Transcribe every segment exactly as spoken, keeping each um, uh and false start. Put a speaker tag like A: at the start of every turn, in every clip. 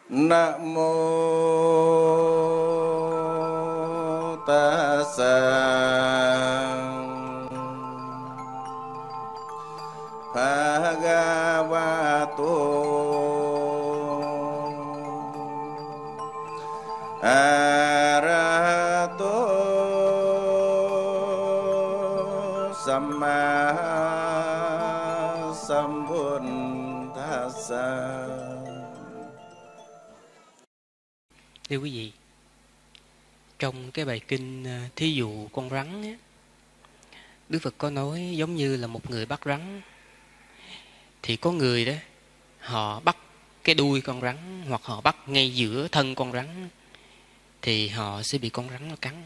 A: Nam mô Tassa Bhagavato Arahato Samma Sambuddhassa.
B: Thưa quý vị, trong cái bài kinh thí dụ con rắn á, Đức Phật có nói giống như là một người bắt rắn. Thì có người đó, họ bắt cái đuôi con rắn hoặc họ bắt ngay giữa thân con rắn, thì họ sẽ bị con rắn nó cắn.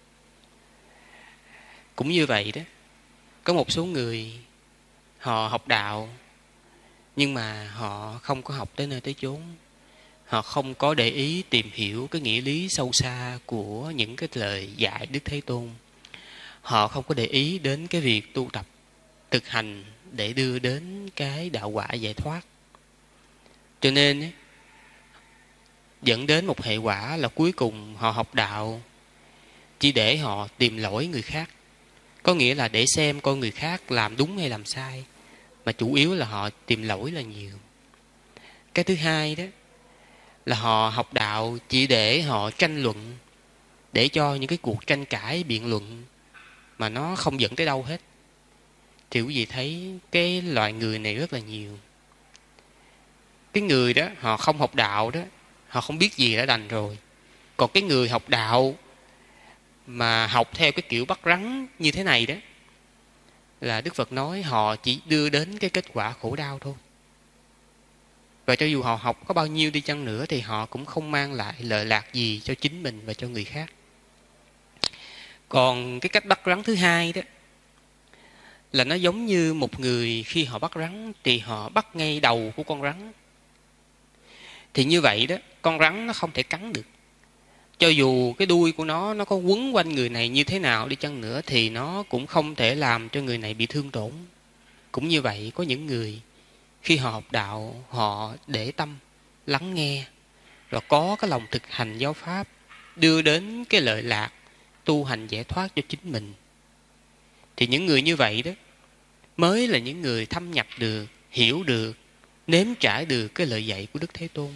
B: Cũng như vậy đó, có một số người họ học đạo, nhưng mà họ không có học tới nơi tới chốn. Họ không có để ý tìm hiểu cái nghĩa lý sâu xa của những cái lời dạy Đức Thế Tôn. Họ không có để ý đến cái việc tu tập, thực hành để đưa đến cái đạo quả giải thoát. Cho nên dẫn đến một hệ quả là cuối cùng họ học đạo chỉ để họ tìm lỗi người khác. Có nghĩa là để xem coi người khác làm đúng hay làm sai, mà chủ yếu là họ tìm lỗi là nhiều. Cái thứ hai đó là họ học đạo chỉ để họ tranh luận, để cho những cái cuộc tranh cãi biện luận mà nó không dẫn tới đâu hết. Thì quý vị thấy cái loại người này rất là nhiều. Cái người đó họ không học đạo đó, họ không biết gì đã đành rồi. Còn cái người học đạo mà học theo cái kiểu bắt rắn như thế này đó, là Đức Phật nói họ chỉ đưa đến cái kết quả khổ đau thôi. Và cho dù họ học có bao nhiêu đi chăng nữa thì họ cũng không mang lại lợi lạc gì cho chính mình và cho người khác. Còn cái cách bắt rắn thứ hai đó là nó giống như một người khi họ bắt rắn thì họ bắt ngay đầu của con rắn. Thì như vậy đó, con rắn nó không thể cắn được. Cho dù cái đuôi của nó nó có quấn quanh người này như thế nào đi chăng nữa thì nó cũng không thể làm cho người này bị thương tổn. Cũng như vậy, có những người khi họ học đạo, họ để tâm, lắng nghe, rồi có cái lòng thực hành giáo pháp, đưa đến cái lợi lạc, tu hành giải thoát cho chính mình. Thì những người như vậy đó mới là những người thâm nhập được, hiểu được, nếm trải được cái lời dạy của Đức Thế Tôn.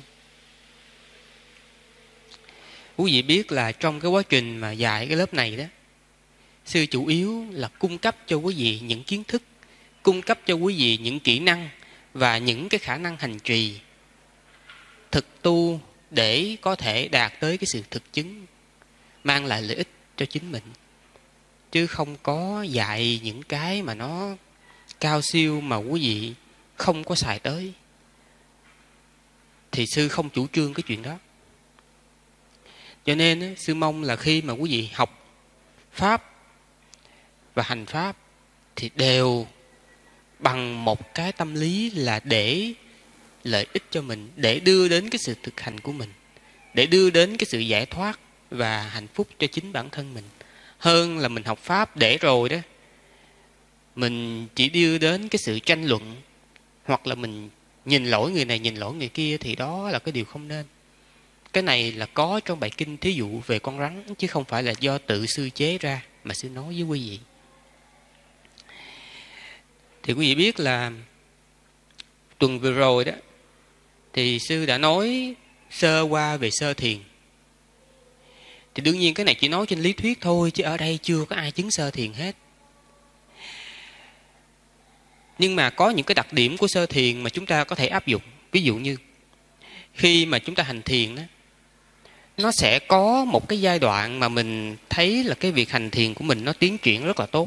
B: Quý vị biết là trong cái quá trình mà dạy cái lớp này đó, sư chủ yếu là cung cấp cho quý vị những kiến thức, cung cấp cho quý vị những kỹ năng và những cái khả năng hành trì thực tu để có thể đạt tới cái sự thực chứng, mang lại lợi ích cho chính mình. Chứ không có dạy những cái mà nó cao siêu mà quý vị không có xài tới. Thì sư không chủ trương cái chuyện đó. Cho nên sư mong là khi mà quý vị học Pháp và hành Pháp thì đều bằng một cái tâm lý là để lợi ích cho mình, để đưa đến cái sự thực hành của mình, để đưa đến cái sự giải thoát và hạnh phúc cho chính bản thân mình. Hơn là mình học Pháp để rồi đó mình chỉ đưa đến cái sự tranh luận, hoặc là mình nhìn lỗi người này nhìn lỗi người kia, thì đó là cái điều không nên. Cái này là có trong bài kinh thí dụ về con rắn, chứ không phải là do tự sư chế ra mà sư nói với quý vị. Thì quý vị biết là tuần vừa rồi đó thì sư đã nói sơ qua về sơ thiền. Thì đương nhiên cái này chỉ nói trên lý thuyết thôi, chứ ở đây chưa có ai chứng sơ thiền hết. Nhưng mà có những cái đặc điểm của sơ thiền mà chúng ta có thể áp dụng. Ví dụ như khi mà chúng ta hành thiền đó, nó sẽ có một cái giai đoạn mà mình thấy là cái việc hành thiền của mình nó tiến triển rất là tốt.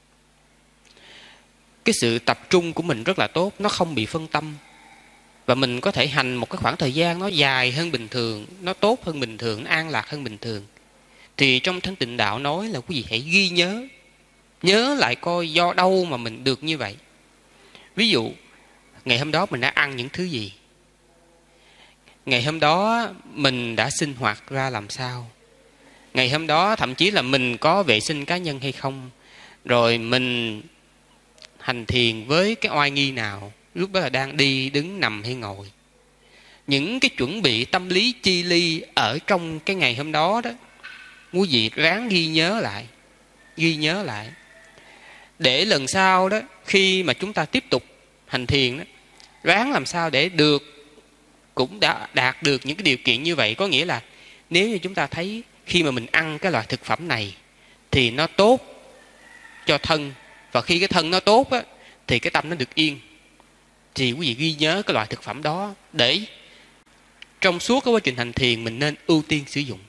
B: Cái sự tập trung của mình rất là tốt, nó không bị phân tâm. Và mình có thể hành một cái khoảng thời gian nó dài hơn bình thường, nó tốt hơn bình thường, nó an lạc hơn bình thường. Thì trong Thanh Tịnh Đạo nói là quý vị hãy ghi nhớ, nhớ lại coi do đâu mà mình được như vậy. Ví dụ, ngày hôm đó mình đã ăn những thứ gì, ngày hôm đó mình đã sinh hoạt ra làm sao, ngày hôm đó thậm chí là mình có vệ sinh cá nhân hay không, rồi mình hành thiền với cái oai nghi nào, lúc đó là đang đi, đứng, nằm hay ngồi. những cái chuẩn bị tâm lý chi ly ở trong cái ngày hôm đó đó, quý vị ráng ghi nhớ lại, ghi nhớ lại, để lần sau đó khi mà chúng ta tiếp tục hành thiền đó, ráng làm sao để được, cũng đã đạt được những cái điều kiện như vậy. Có nghĩa là nếu như chúng ta thấy khi mà mình ăn cái loại thực phẩm này thì nó tốt cho thân, và khi cái thân nó tốt á, thì cái tâm nó được yên, thì quý vị ghi nhớ cái loại thực phẩm đó, để trong suốt cái quá trình hành thiền mình nên ưu tiên sử dụng.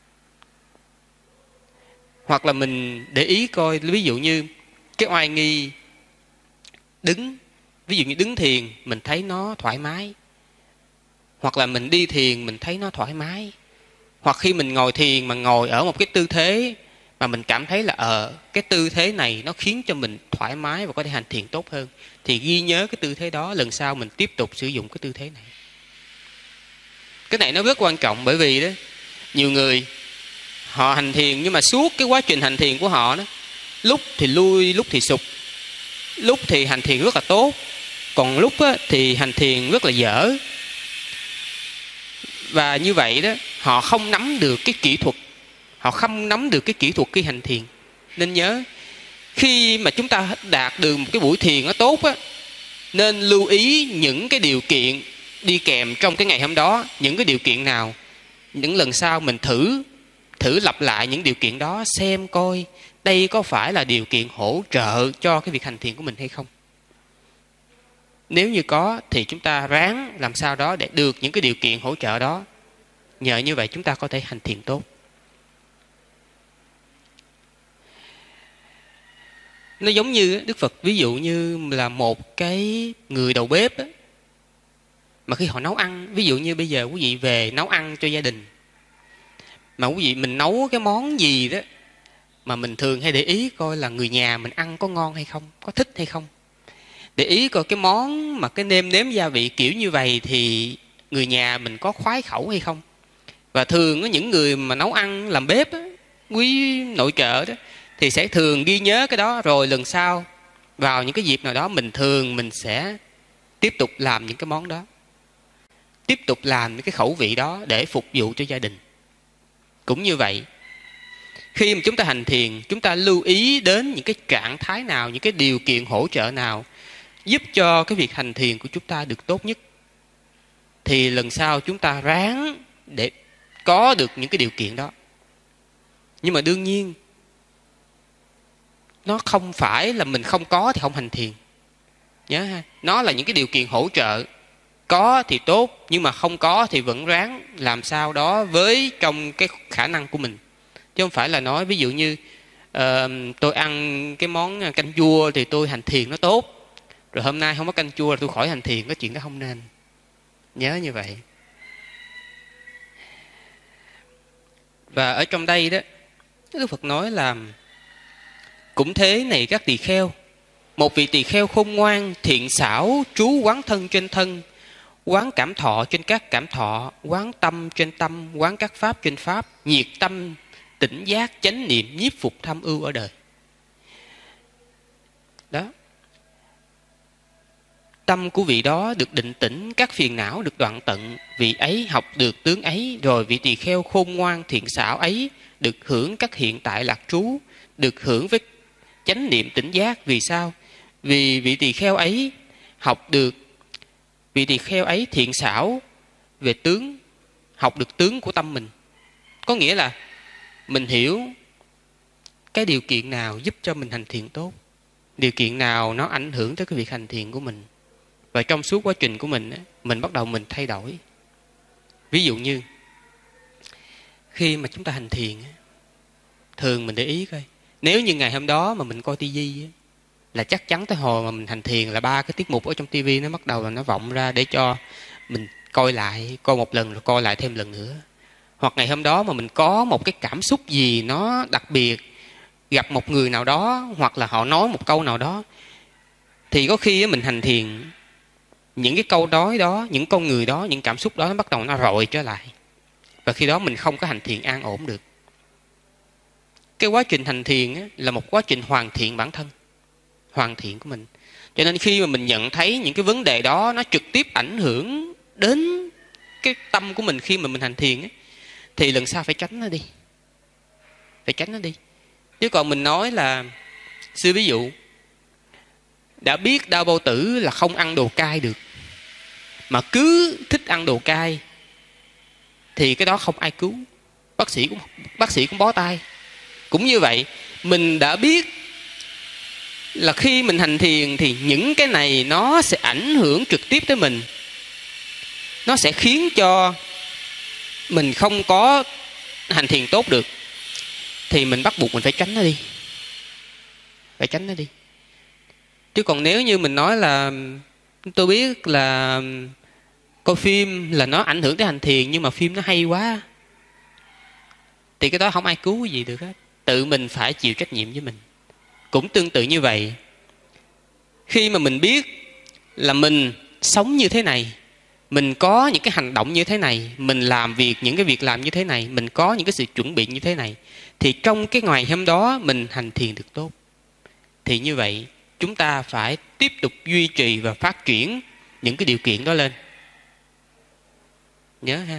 B: Hoặc là mình để ý coi, ví dụ như cái oai nghi đứng, ví dụ như đứng thiền mình thấy nó thoải mái, hoặc là mình đi thiền mình thấy nó thoải mái, hoặc khi mình ngồi thiền mà ngồi ở một cái tư thế mà mình cảm thấy là ờ cái tư thế này nó khiến cho mình thoải mái và có thể hành thiền tốt hơn, thì ghi nhớ cái tư thế đó, lần sau mình tiếp tục sử dụng cái tư thế này. Cái này nó rất quan trọng, bởi vì đó nhiều người họ hành thiền nhưng mà suốt cái quá trình hành thiền của họ đó, lúc thì lui, lúc thì sụp, lúc thì hành thiền rất là tốt, còn lúc á, thì hành thiền rất là dở. Và như vậy đó, họ không nắm được cái kỹ thuật, họ không nắm được cái kỹ thuật khi hành thiền. Nên nhớ, khi mà chúng ta đạt được một cái buổi thiền nó tốt á, nên lưu ý những cái điều kiện đi kèm trong cái ngày hôm đó. Những cái điều kiện nào, những lần sau mình thử thử lặp lại những điều kiện đó, xem coi đây có phải là điều kiện hỗ trợ cho cái việc hành thiền của mình hay không. Nếu như có thì chúng ta ráng làm sao đó để được những cái điều kiện hỗ trợ đó. Nhờ như vậy chúng ta có thể hành thiền tốt. Nó giống như Đức Phật ví dụ như là một cái người đầu bếp á, mà khi họ nấu ăn, ví dụ như bây giờ quý vị về nấu ăn cho gia đình, mà quý vị mình nấu cái món gì đó mà mình thường hay để ý coi là người nhà mình ăn có ngon hay không, có thích hay không. Để ý coi cái món mà cái nêm nếm gia vị kiểu như vậy thì người nhà mình có khoái khẩu hay không. Và thường có những người mà nấu ăn làm bếp á, quý nội trợ đó, thì sẽ thường ghi nhớ cái đó, rồi lần sau vào những cái dịp nào đó mình thường mình sẽ tiếp tục làm những cái món đó, tiếp tục làm những cái khẩu vị đó để phục vụ cho gia đình. Cũng như vậy, khi mà chúng ta hành thiền, chúng ta lưu ý đến những cái trạng thái nào, những cái điều kiện hỗ trợ nào giúp cho cái việc hành thiền của chúng ta được tốt nhất, thì lần sau chúng ta ráng để có được những cái điều kiện đó. Nhưng mà đương nhiên nó không phải là mình không có thì không hành thiền. Nhớ ha, nó là những cái điều kiện hỗ trợ. Có thì tốt, nhưng mà không có thì vẫn ráng làm sao đó với trong cái khả năng của mình. Chứ không phải là nói ví dụ như uh, tôi ăn cái món canh chua thì tôi hành thiền nó tốt, rồi hôm nay không có canh chua là tôi khỏi hành thiền. Cái chuyện đó không nên. Nhớ như vậy. Và ở trong đây đó, Đức Phật nói là cũng thế này các tỳ kheo, một vị tỳ kheo khôn ngoan, thiện xảo, trú quán thân trên thân, quán cảm thọ trên các cảm thọ, quán tâm trên tâm, quán các pháp trên pháp, nhiệt tâm, tỉnh giác, chánh niệm, nhiếp phục tham ưu ở đời. Đó. Tâm của vị đó được định tĩnh, các phiền não được đoạn tận, vị ấy học được tướng ấy, rồi vị tỳ kheo khôn ngoan thiện xảo ấy được hưởng các hiện tại lạc trú, được hưởng với chánh niệm tỉnh giác. Vì sao? Vì vị tỳ kheo ấy học được, vị tỳ kheo ấy thiện xảo về tướng, học được tướng của tâm mình. Có nghĩa là mình hiểu cái điều kiện nào giúp cho mình hành thiền tốt, điều kiện nào nó ảnh hưởng tới cái việc hành thiền của mình. Và trong suốt quá trình của mình, mình bắt đầu mình thay đổi. Ví dụ như khi mà chúng ta hành thiền, thường mình để ý coi, nếu như ngày hôm đó mà mình coi tivi là chắc chắn tới hồi mà mình hành thiền là ba cái tiết mục ở trong tivi nó bắt đầu là nó vọng ra để cho mình coi lại, coi một lần rồi coi lại thêm lần nữa. Hoặc ngày hôm đó mà mình có một cái cảm xúc gì nó đặc biệt, gặp một người nào đó hoặc là họ nói một câu nào đó, thì có khi mình hành thiền, những cái câu nói đó, những con người đó, những cảm xúc đó nó bắt đầu nó rọi trở lại. Và khi đó mình không có hành thiền an ổn được. Cái quá trình hành thiền là một quá trình hoàn thiện bản thân, hoàn thiện của mình. Cho nên khi mà mình nhận thấy những cái vấn đề đó nó trực tiếp ảnh hưởng đến cái tâm của mình khi mà mình hành thiền ấy, thì lần sau phải tránh nó đi. Phải tránh nó đi. Chứ còn mình nói là, sư ví dụ, đã biết Đao Bao Tử là không ăn đồ cay được, mà cứ thích ăn đồ cay, thì cái đó không ai cứu. Bác sĩ cũng bác sĩ cũng bó tay. Cũng như vậy, mình đã biết là khi mình hành thiền thì những cái này nó sẽ ảnh hưởng trực tiếp tới mình, nó sẽ khiến cho mình không có hành thiền tốt được, thì mình bắt buộc mình phải tránh nó đi. Phải tránh nó đi. Chứ còn nếu như mình nói là tôi biết là coi phim là nó ảnh hưởng tới hành thiền, nhưng mà phim nó hay quá, thì cái đó không ai cứu gì được hết. Tự mình phải chịu trách nhiệm với mình. Cũng tương tự như vậy, khi mà mình biết là mình sống như thế này, mình có những cái hành động như thế này, mình làm việc những cái việc làm như thế này, mình có những cái sự chuẩn bị như thế này, thì trong cái ngày hôm đó mình hành thiền được tốt. Thì như vậy chúng ta phải tiếp tục duy trì và phát triển những cái điều kiện đó lên. Nhớ ha.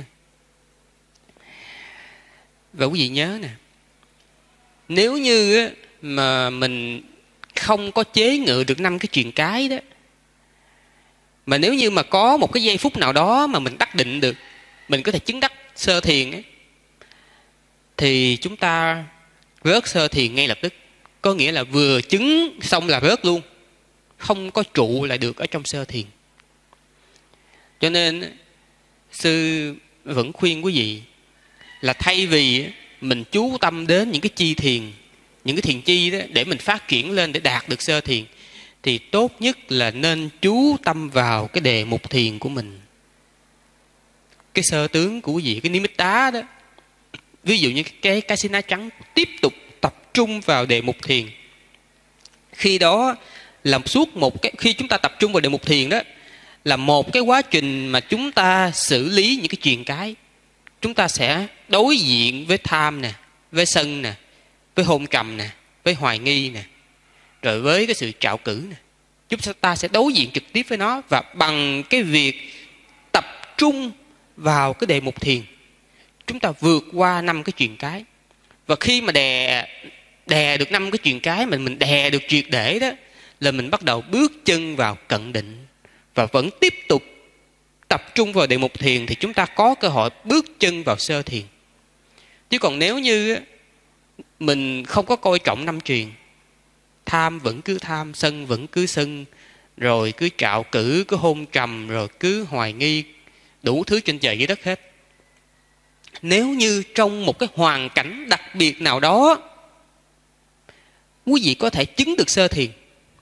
B: Và quý vị nhớ nè, nếu như mà mình không có chế ngự được năm cái truyền cái đó, mà nếu như mà có một cái giây phút nào đó mà mình đắc định được, mình có thể chứng đắc sơ thiền ấy, thì chúng ta rớt sơ thiền ngay lập tức. Có nghĩa là vừa chứng xong là rớt luôn, không có trụ lại được ở trong sơ thiền. Cho nên sư vẫn khuyên quý vị là thay vì mình chú tâm đến những cái chi thiền, những cái thiền chi đó để mình phát triển lên để đạt được sơ thiền, thì tốt nhất là nên chú tâm vào cái đề mục thiền của mình, cái sơ tướng của quý vị, cái nimitta đó. Ví dụ như cái kasina trắng, tiếp tục tập trung vào đề mục thiền. Khi đó làm suốt một cái, khi chúng ta tập trung vào đề mục thiền đó, là một cái quá trình mà chúng ta xử lý những cái truyền cái. Chúng ta sẽ đối diện với tham nè, với sân nè, với hôn trầm nè, với hoài nghi nè, rồi với cái sự trạo cử nè. Chúng ta sẽ đối diện trực tiếp với nó, và bằng cái việc tập trung vào cái đề mục thiền, chúng ta vượt qua năm cái truyền cái. Và khi mà đè đè được năm cái truyền cái, mình mình đè được triệt để đó, là mình bắt đầu bước chân vào cận định, và vẫn tiếp tục tập trung vào đề mục thiền, thì chúng ta có cơ hội bước chân vào sơ thiền. Chứ còn nếu như mình không có coi trọng năm truyền, tham vẫn cứ tham, sân vẫn cứ sân, rồi cứ trạo cử, cứ hôn trầm, rồi cứ hoài nghi, đủ thứ trên trời dưới đất hết. Nếu như trong một cái hoàn cảnh đặc biệt nào đó quý vị có thể chứng được sơ thiền,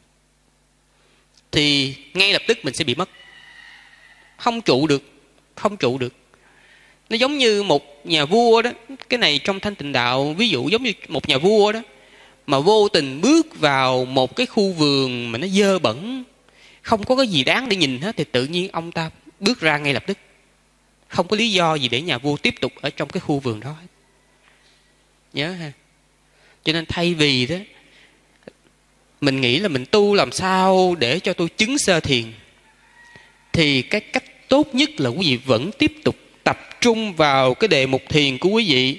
B: thì ngay lập tức mình sẽ bị mất, không trụ được, không trụ được. Nó giống như một nhà vua đó, cái này trong Thanh Tịnh Đạo ví dụ giống như một nhà vua đó, mà vô tình bước vào một cái khu vườn mà nó dơ bẩn, không có cái gì đáng để nhìn hết, thì tự nhiên ông ta bước ra ngay lập tức. Không có lý do gì để nhà vua tiếp tục ở trong cái khu vườn đó. Nhớ ha. Cho nên thay vì đó mình nghĩ là mình tu làm sao để cho tôi chứng sơ thiền, thì cái cách tốt nhất là quý vị vẫn tiếp tục tập trung vào cái đề mục thiền của quý vị,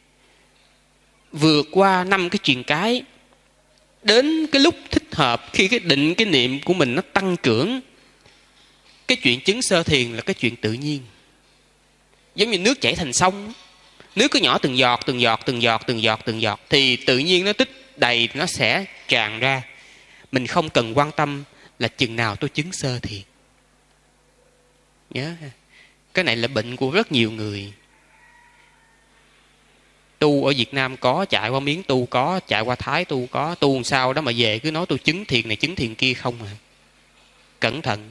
B: vượt qua năm cái truyền cái. Đến cái lúc thích hợp, khi cái định cái niệm của mình nó tăng trưởng, cái chuyện chứng sơ thiền là cái chuyện tự nhiên. Giống như nước chảy thành sông, nước cứ nhỏ từng giọt, từng giọt, từng giọt, từng giọt, từng giọt, thì tự nhiên nó tích đầy, nó sẽ tràn ra. Mình không cần quan tâm là chừng nào tôi chứng sơ thiền. Nhớ ha. Cái này là bệnh của rất nhiều người. Tu ở Việt Nam có, chạy qua Miến tu có, chạy qua Thái tu có, tu làm sao đó mà về cứ nói tôi chứng thiền này chứng thiền kia không à. Cẩn thận.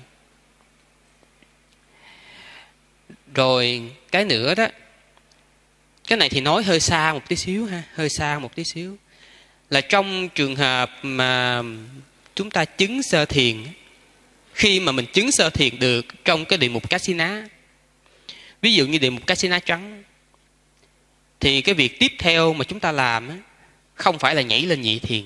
B: Rồi cái nữa đó, cái này thì nói hơi xa một tí xíu ha, hơi xa một tí xíu. Là trong trường hợp mà chúng ta chứng sơ thiền, khi mà mình chứng sơ thiền được trong cái địa mục Kasina, ví dụ như địa mục Kasina trắng, thì cái việc tiếp theo mà chúng ta làm không phải là nhảy lên nhị thiền,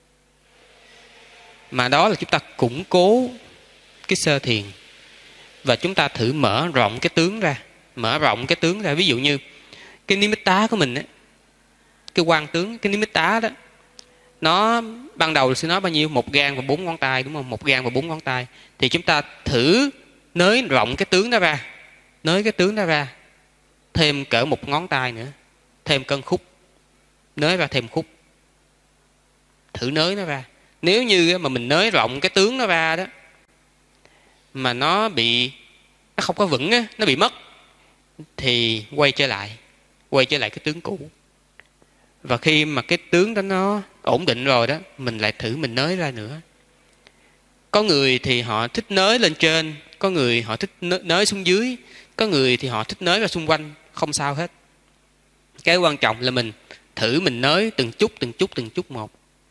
B: mà đó là chúng ta củng cố cái sơ thiền, và chúng ta thử mở rộng cái tướng ra. mở rộng cái tướng ra. Ví dụ như cái nimitta của mình á, cái quan tướng, cái nimitta đó, nó ban đầu sẽ nói bao nhiêu? Một gang và bốn ngón tay, đúng không? Một gang và bốn ngón tay. Thì chúng ta thử nới rộng cái tướng đó ra, nới cái tướng đó ra thêm cỡ một ngón tay nữa, thêm cân khúc, nới ra thêm khúc, thử nới nó ra. Nếu như mà mình nới rộng cái tướng nó ra đó mà nó bị, nó không có vững á, nó bị mất, thì quay trở lại, quay trở lại cái tướng cũ. Và khi mà cái tướng đó nó ổn định rồi đó, mình lại thử mình nới ra nữa. Có người thì họ thích nới lên trên, có người họ thích nới xuống dưới, có người thì họ thích nới ra xung quanh, không sao hết. Cái quan trọng là mình thử mình nới từng chút, từng chút, từng chút một.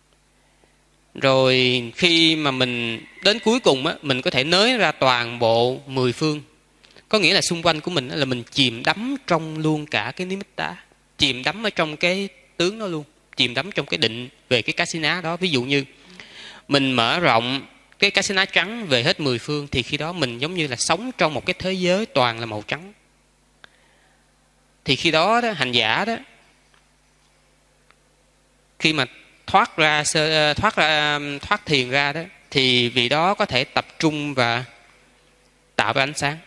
B: Rồi khi mà mình đến cuối cùng á, mình có thể nới ra toàn bộ mười phương. Có nghĩa là xung quanh của mình là mình chìm đắm trong luôn cả cái nimitta, chìm đắm ở trong cái tướng đó luôn, chìm đắm trong cái định về cái kasina đó. Ví dụ như mình mở rộng cái kasina trắng về hết mười phương, thì khi đó mình giống như là sống trong một cái thế giới toàn là màu trắng. Thì khi đó, đó hành giả đó, khi mà thoát ra thoát ra thoát thiền ra đó, thì vị đó có thể tập trung và tạo ra ánh sáng.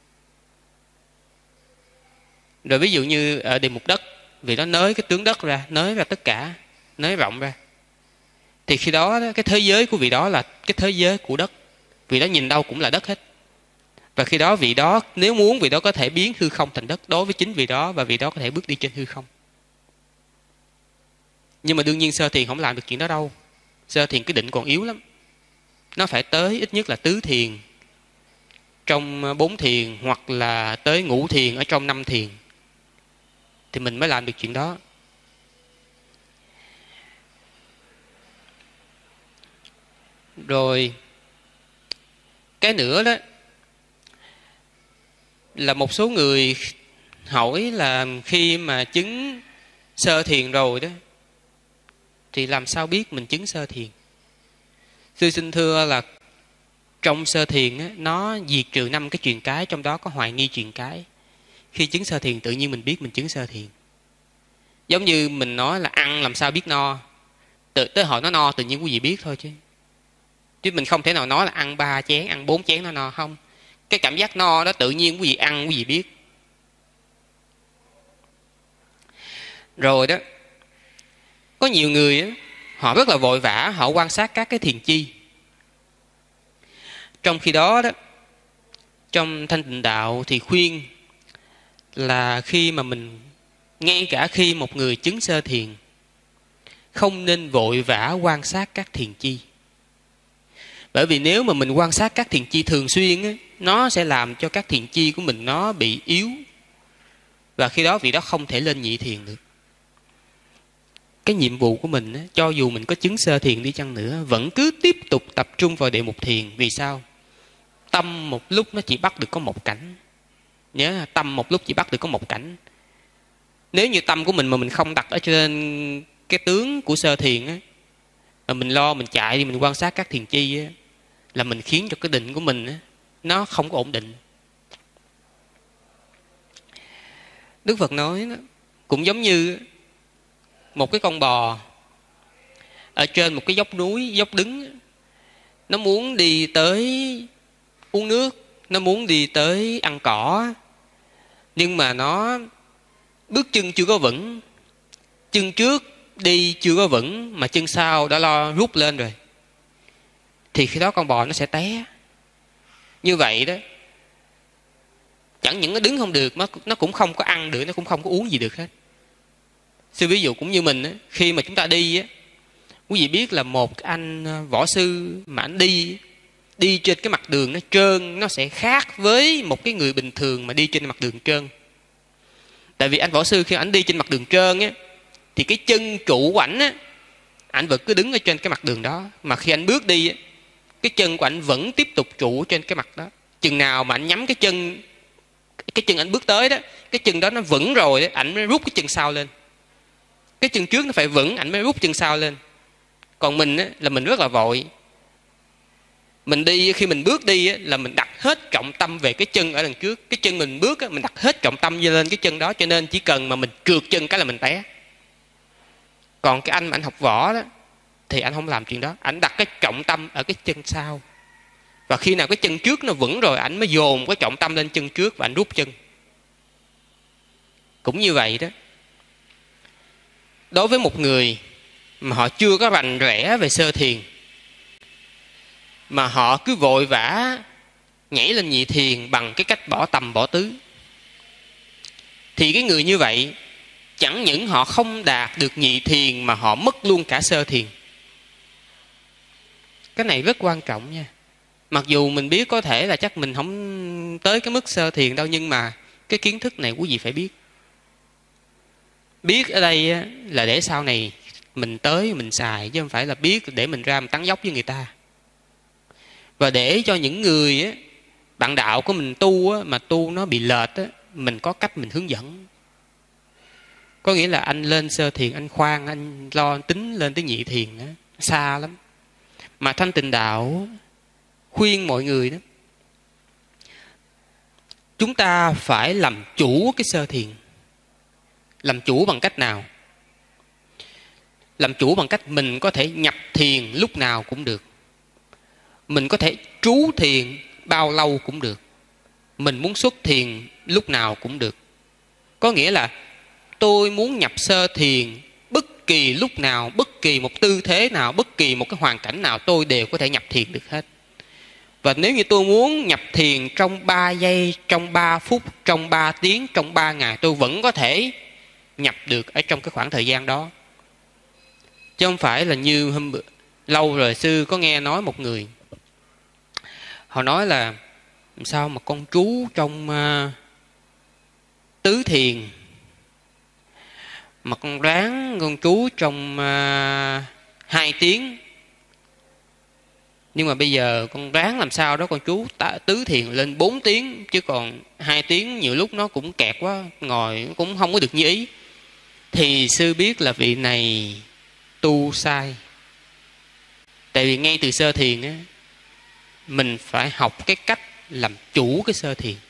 B: Rồi ví dụ như ở địa mục đất, vị đó nới cái tướng đất ra, nới ra tất cả, nới rộng ra, thì khi đó cái thế giới của vị đó là cái thế giới của đất. Vị đó nhìn đâu cũng là đất hết. Và khi đó vị đó, nếu muốn, vị đó có thể biến hư không thành đất đối với chính vị đó, và vị đó có thể bước đi trên hư không. Nhưng mà đương nhiên sơ thiền không làm được chuyện đó đâu. Sơ thiền cái định còn yếu lắm. Nó phải tới ít nhất là tứ thiền trong bốn thiền, hoặc là tới ngũ thiền ở trong năm thiền, thì mình mới làm được chuyện đó. Rồi cái nữa đó là một số người hỏi là khi mà chứng sơ thiền rồi đó, thì làm sao biết mình chứng sơ thiền? Sư xin thưa là trong sơ thiền á, nó diệt trừ năm cái truyền cái, trong đó có hoài nghi truyền cái. Khi chứng sơ thiền tự nhiên mình biết mình chứng sơ thiền. Giống như mình nói là ăn làm sao biết no, tự tới hồi nó no tự nhiên quý vị biết thôi chứ. Chứ mình không thể nào nói là ăn ba chén, ăn bốn chén nó no, không. Cái cảm giác no đó tự nhiên quý vị ăn quý vị biết. Rồi đó, có nhiều người á, họ rất là vội vã, họ quan sát các cái thiền chi. Trong khi đó đó, trong Thanh Tịnh Đạo thì khuyên là khi mà mình, ngay cả khi một người chứng sơ thiền, không nên vội vã quan sát các thiền chi. Bởi vì nếu mà mình quan sát các thiền chi thường xuyên á, nó sẽ làm cho các thiền chi của mình nó bị yếu. Và khi đó vị đó không thể lên nhị thiền được. Cái nhiệm vụ của mình á, cho dù mình có chứng sơ thiền đi chăng nữa, vẫn cứ tiếp tục tập trung vào đệ mục thiền. Vì sao? Tâm một lúc nó chỉ bắt được có một cảnh. Nhớ, tâm một lúc chỉ bắt được có một cảnh. Nếu như tâm của mình mà mình không đặt ở trên cái tướng của sơ thiền á, mà mình lo mình chạy đi mình quan sát các thiền chi á, là mình khiến cho cái định của mình á, nó không có ổn định. Đức Phật nói đó, cũng giống như một cái con bò ở trên một cái dốc núi, dốc đứng, nó muốn đi tới uống nước, nó muốn đi tới ăn cỏ, nhưng mà nó bước chân chưa có vững, chân trước đi chưa có vững mà chân sau đã lo rút lên rồi, thì khi đó con bò nó sẽ té. Như vậy đó, chẳng những nó đứng không được, nó cũng không có ăn được, nó cũng không có uống gì được hết. Sư ví dụ cũng như mình á, khi mà chúng ta đi á, quý vị biết là một anh võ sư mà anh đi đi trên cái mặt đường nó trơn, nó sẽ khác với một cái người bình thường mà đi trên mặt đường trơn. Tại vì anh võ sư khi anh đi trên mặt đường trơn á, thì cái chân trụ của ảnh á, ảnh vẫn cứ đứng ở trên cái mặt đường đó. Mà khi anh bước đi á, cái chân của ảnh vẫn tiếp tục trụ trên cái mặt đó. Chừng nào mà ảnh nhắm cái chân, cái chân ảnh bước tới đó, cái chân đó nó vững rồi đó, ảnh mới rút cái chân sau lên. Cái chân trước nó phải vững, ảnh mới rút chân sau lên. Còn mình á, là mình rất là vội. Mình đi, khi mình bước đi á, là mình đặt hết trọng tâm về cái chân ở đằng trước. Cái chân mình bước á, mình đặt hết trọng tâm lên cái chân đó, cho nên chỉ cần mà mình trượt chân cái là mình té. Còn cái anh mà anh học võ đó thì anh không làm chuyện đó, anh đặt cái trọng tâm ở cái chân sau. Và khi nào cái chân trước nó vững rồi, anh mới dồn cái trọng tâm lên chân trước và anh rút chân. Cũng như vậy đó. Đối với một người mà họ chưa có rành rẽ về sơ thiền, mà họ cứ vội vã nhảy lên nhị thiền bằng cái cách bỏ tầm bỏ tứ, thì cái người như vậy chẳng những họ không đạt được nhị thiền mà họ mất luôn cả sơ thiền. Cái này rất quan trọng nha. Mặc dù mình biết có thể là chắc mình không tới cái mức sơ thiền đâu, nhưng mà cái kiến thức này quý vị phải biết. Biết ở đây là để sau này mình tới mình xài, chứ không phải là biết để mình ra mình tán dốc với người ta. Và để cho những người á, bạn đạo của mình tu á, mà tu nó bị lệch á, mình có cách mình hướng dẫn. Có nghĩa là anh lên sơ thiền, anh khoan, anh lo tính lên tới nhị thiền á, xa lắm. Mà Thanh Tịnh Đạo khuyên mọi người đó, chúng ta phải làm chủ cái sơ thiền. Làm chủ bằng cách nào? Làm chủ bằng cách mình có thể nhập thiền lúc nào cũng được. Mình có thể trú thiền bao lâu cũng được. Mình muốn xuất thiền lúc nào cũng được. Có nghĩa là tôi muốn nhập sơ thiền bất kỳ lúc nào, bất kỳ một tư thế nào, bất kỳ một cái hoàn cảnh nào, tôi đều có thể nhập thiền được hết. Và nếu như tôi muốn nhập thiền trong ba giây, trong ba phút, trong ba tiếng, trong ba ngày, tôi vẫn có thể nhập được ở trong cái khoảng thời gian đó. Chứ không phải là như hôm bữa, lâu rồi sư có nghe nói một người, họ nói là sao mà con trú trong uh, tứ thiền, mà con ráng con trú trong uh, hai tiếng, nhưng mà bây giờ con ráng làm sao đó con trú tứ thiền lên bốn tiếng, chứ còn hai tiếng nhiều lúc nó cũng kẹt quá, ngồi cũng không có được như ý. Thì sư biết là vị này tu sai. Tại vì ngay từ sơ thiền á, mình phải học cái cách làm chủ cái sơ thiền.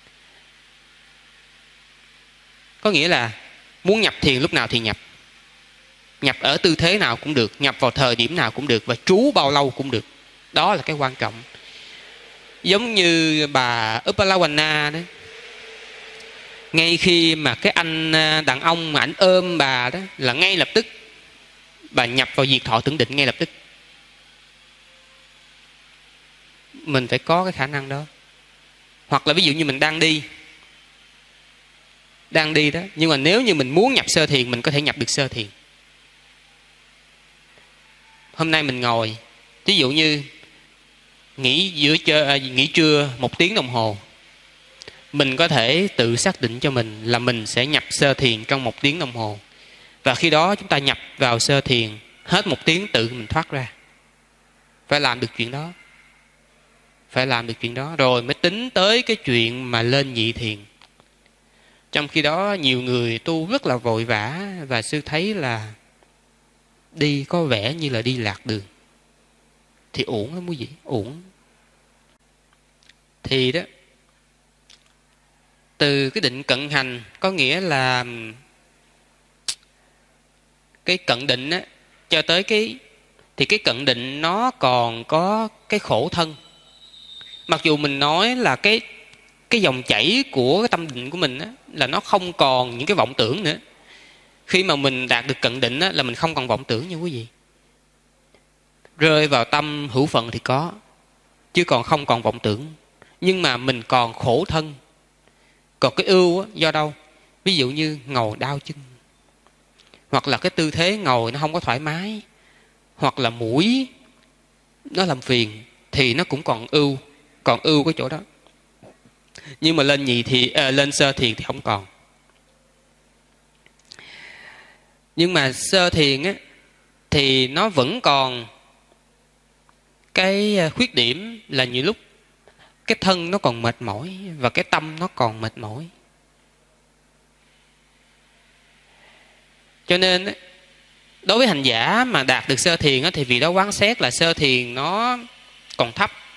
B: Có nghĩa là muốn nhập thiền lúc nào thì nhập. Nhập ở tư thế nào cũng được, nhập vào thời điểm nào cũng được, và trú bao lâu cũng được. Đó là cái quan trọng. Giống như bà Uppalawana đó, ngay khi mà cái anh đàn ông mà ảnh ôm bà đó, là ngay lập tức bà nhập vào diệt thọ tưởng định ngay lập tức. Mình phải có cái khả năng đó. Hoặc là ví dụ như mình đang đi Đang đi đó, nhưng mà nếu như mình muốn nhập sơ thiền, mình có thể nhập được sơ thiền. Hôm nay mình ngồi, ví dụ như nghỉ giữa trưa, nghỉ trưa một tiếng đồng hồ, mình có thể tự xác định cho mình là mình sẽ nhập sơ thiền trong một tiếng đồng hồ. Và khi đó chúng ta nhập vào sơ thiền, hết một tiếng tự mình thoát ra. Phải làm được chuyện đó. Phải làm được chuyện đó rồi mới tính tới cái chuyện mà lên nhị thiền. Trong khi đó nhiều người tu rất là vội vã, và sư thấy là đi có vẻ như là đi lạc đường. Thì uổng lắm quý vị, uổng. Thì đó, từ cái định cận hành, có nghĩa là cái cận định á, cho tới cái, thì cái cận định nó còn có cái khổ thân. Mặc dù mình nói là cái cái dòng chảy của cái tâm định của mình á, là nó không còn những cái vọng tưởng nữa. Khi mà mình đạt được cận định á, là mình không còn vọng tưởng nha quý vị. Rơi vào tâm hữu phận thì có, chứ còn không còn vọng tưởng. Nhưng mà mình còn khổ thân. Còn cái ưu á, do đâu? Ví dụ như ngồi đau chân, hoặc là cái tư thế ngồi nó không có thoải mái, hoặc là mũi nó làm phiền, thì nó cũng còn ưu. Còn ưu cái chỗ đó. Nhưng mà lên nhị thì à, lên sơ thiền thì không còn. Nhưng mà sơ thiền á, thì nó vẫn còn cái khuyết điểm là nhiều lúc cái thân nó còn mệt mỏi, và cái tâm nó còn mệt mỏi. Cho nên đối với hành giả mà đạt được sơ thiền á, thì vì đó quán xét là sơ thiền nó còn thấp,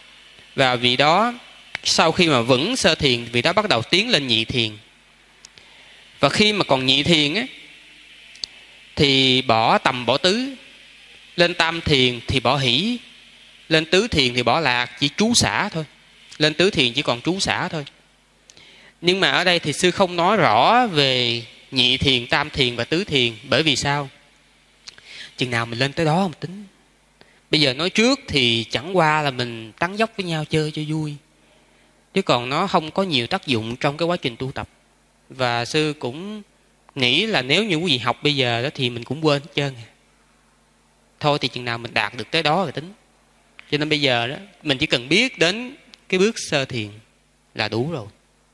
B: Và vị đó sau khi mà vững sơ thiền, vị đó bắt đầu tiến lên nhị thiền. Và khi mà còn nhị thiền á, thì bỏ tầm bỏ tứ. Lên tam thiền thì bỏ hỷ, lên tứ thiền thì bỏ lạc, chỉ trú xả thôi. Lên tứ thiền chỉ còn trú xả thôi. Nhưng mà ở đây thì sư không nói rõ về nhị thiền, tam thiền và tứ thiền. Bởi vì sao? Chừng nào mình lên tới đó mình tính. Bây giờ nói trước thì chẳng qua là mình tán dốc với nhau chơi cho vui, chứ còn nó không có nhiều tác dụng trong cái quá trình tu tập. Và sư cũng nghĩ là nếu như quý vị học bây giờ đó thì mình cũng quên hết trơn. Thôi thì chừng nào mình đạt được tới đó rồi tính. Cho nên bây giờ đó mình chỉ cần biết đến cái bước sơ thiền là đủ rồi.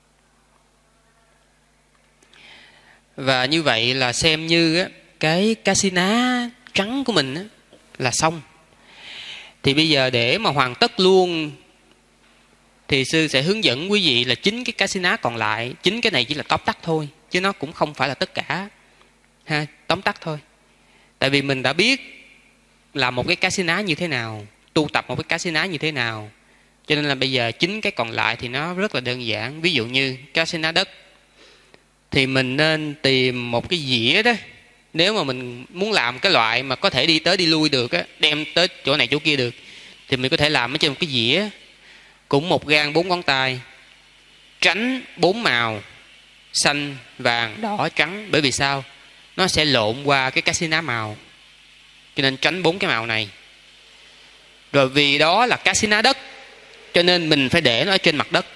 B: Và như vậy là xem như á, cái casina trắng của mình á, là xong. Thì bây giờ để mà hoàn tất luôn thì sư sẽ hướng dẫn quý vị là chính cái casina còn lại. Chính cái này chỉ là tóm tắt thôi, chứ nó cũng không phải là tất cả ha, tóm tắt thôi. Tại vì mình đã biết là một cái casina như thế nào, tu tập một cái casina như thế nào, cho nên là bây giờ chính cái còn lại thì nó rất là đơn giản. Ví dụ như casina đất thì mình nên tìm một cái dĩa đó. Nếu mà mình muốn làm cái loại mà có thể đi tới đi lui được á, đem tới chỗ này chỗ kia được, thì mình có thể làm ở trên một cái dĩa, cũng một gang bốn ngón tay, tránh bốn màu xanh, vàng, đỏ, trắng. Bởi vì sao? Nó sẽ lộn qua cái casina màu, cho nên tránh bốn cái màu này. Rồi vì đó là casina đất, cho nên mình phải để nó ở trên mặt đất.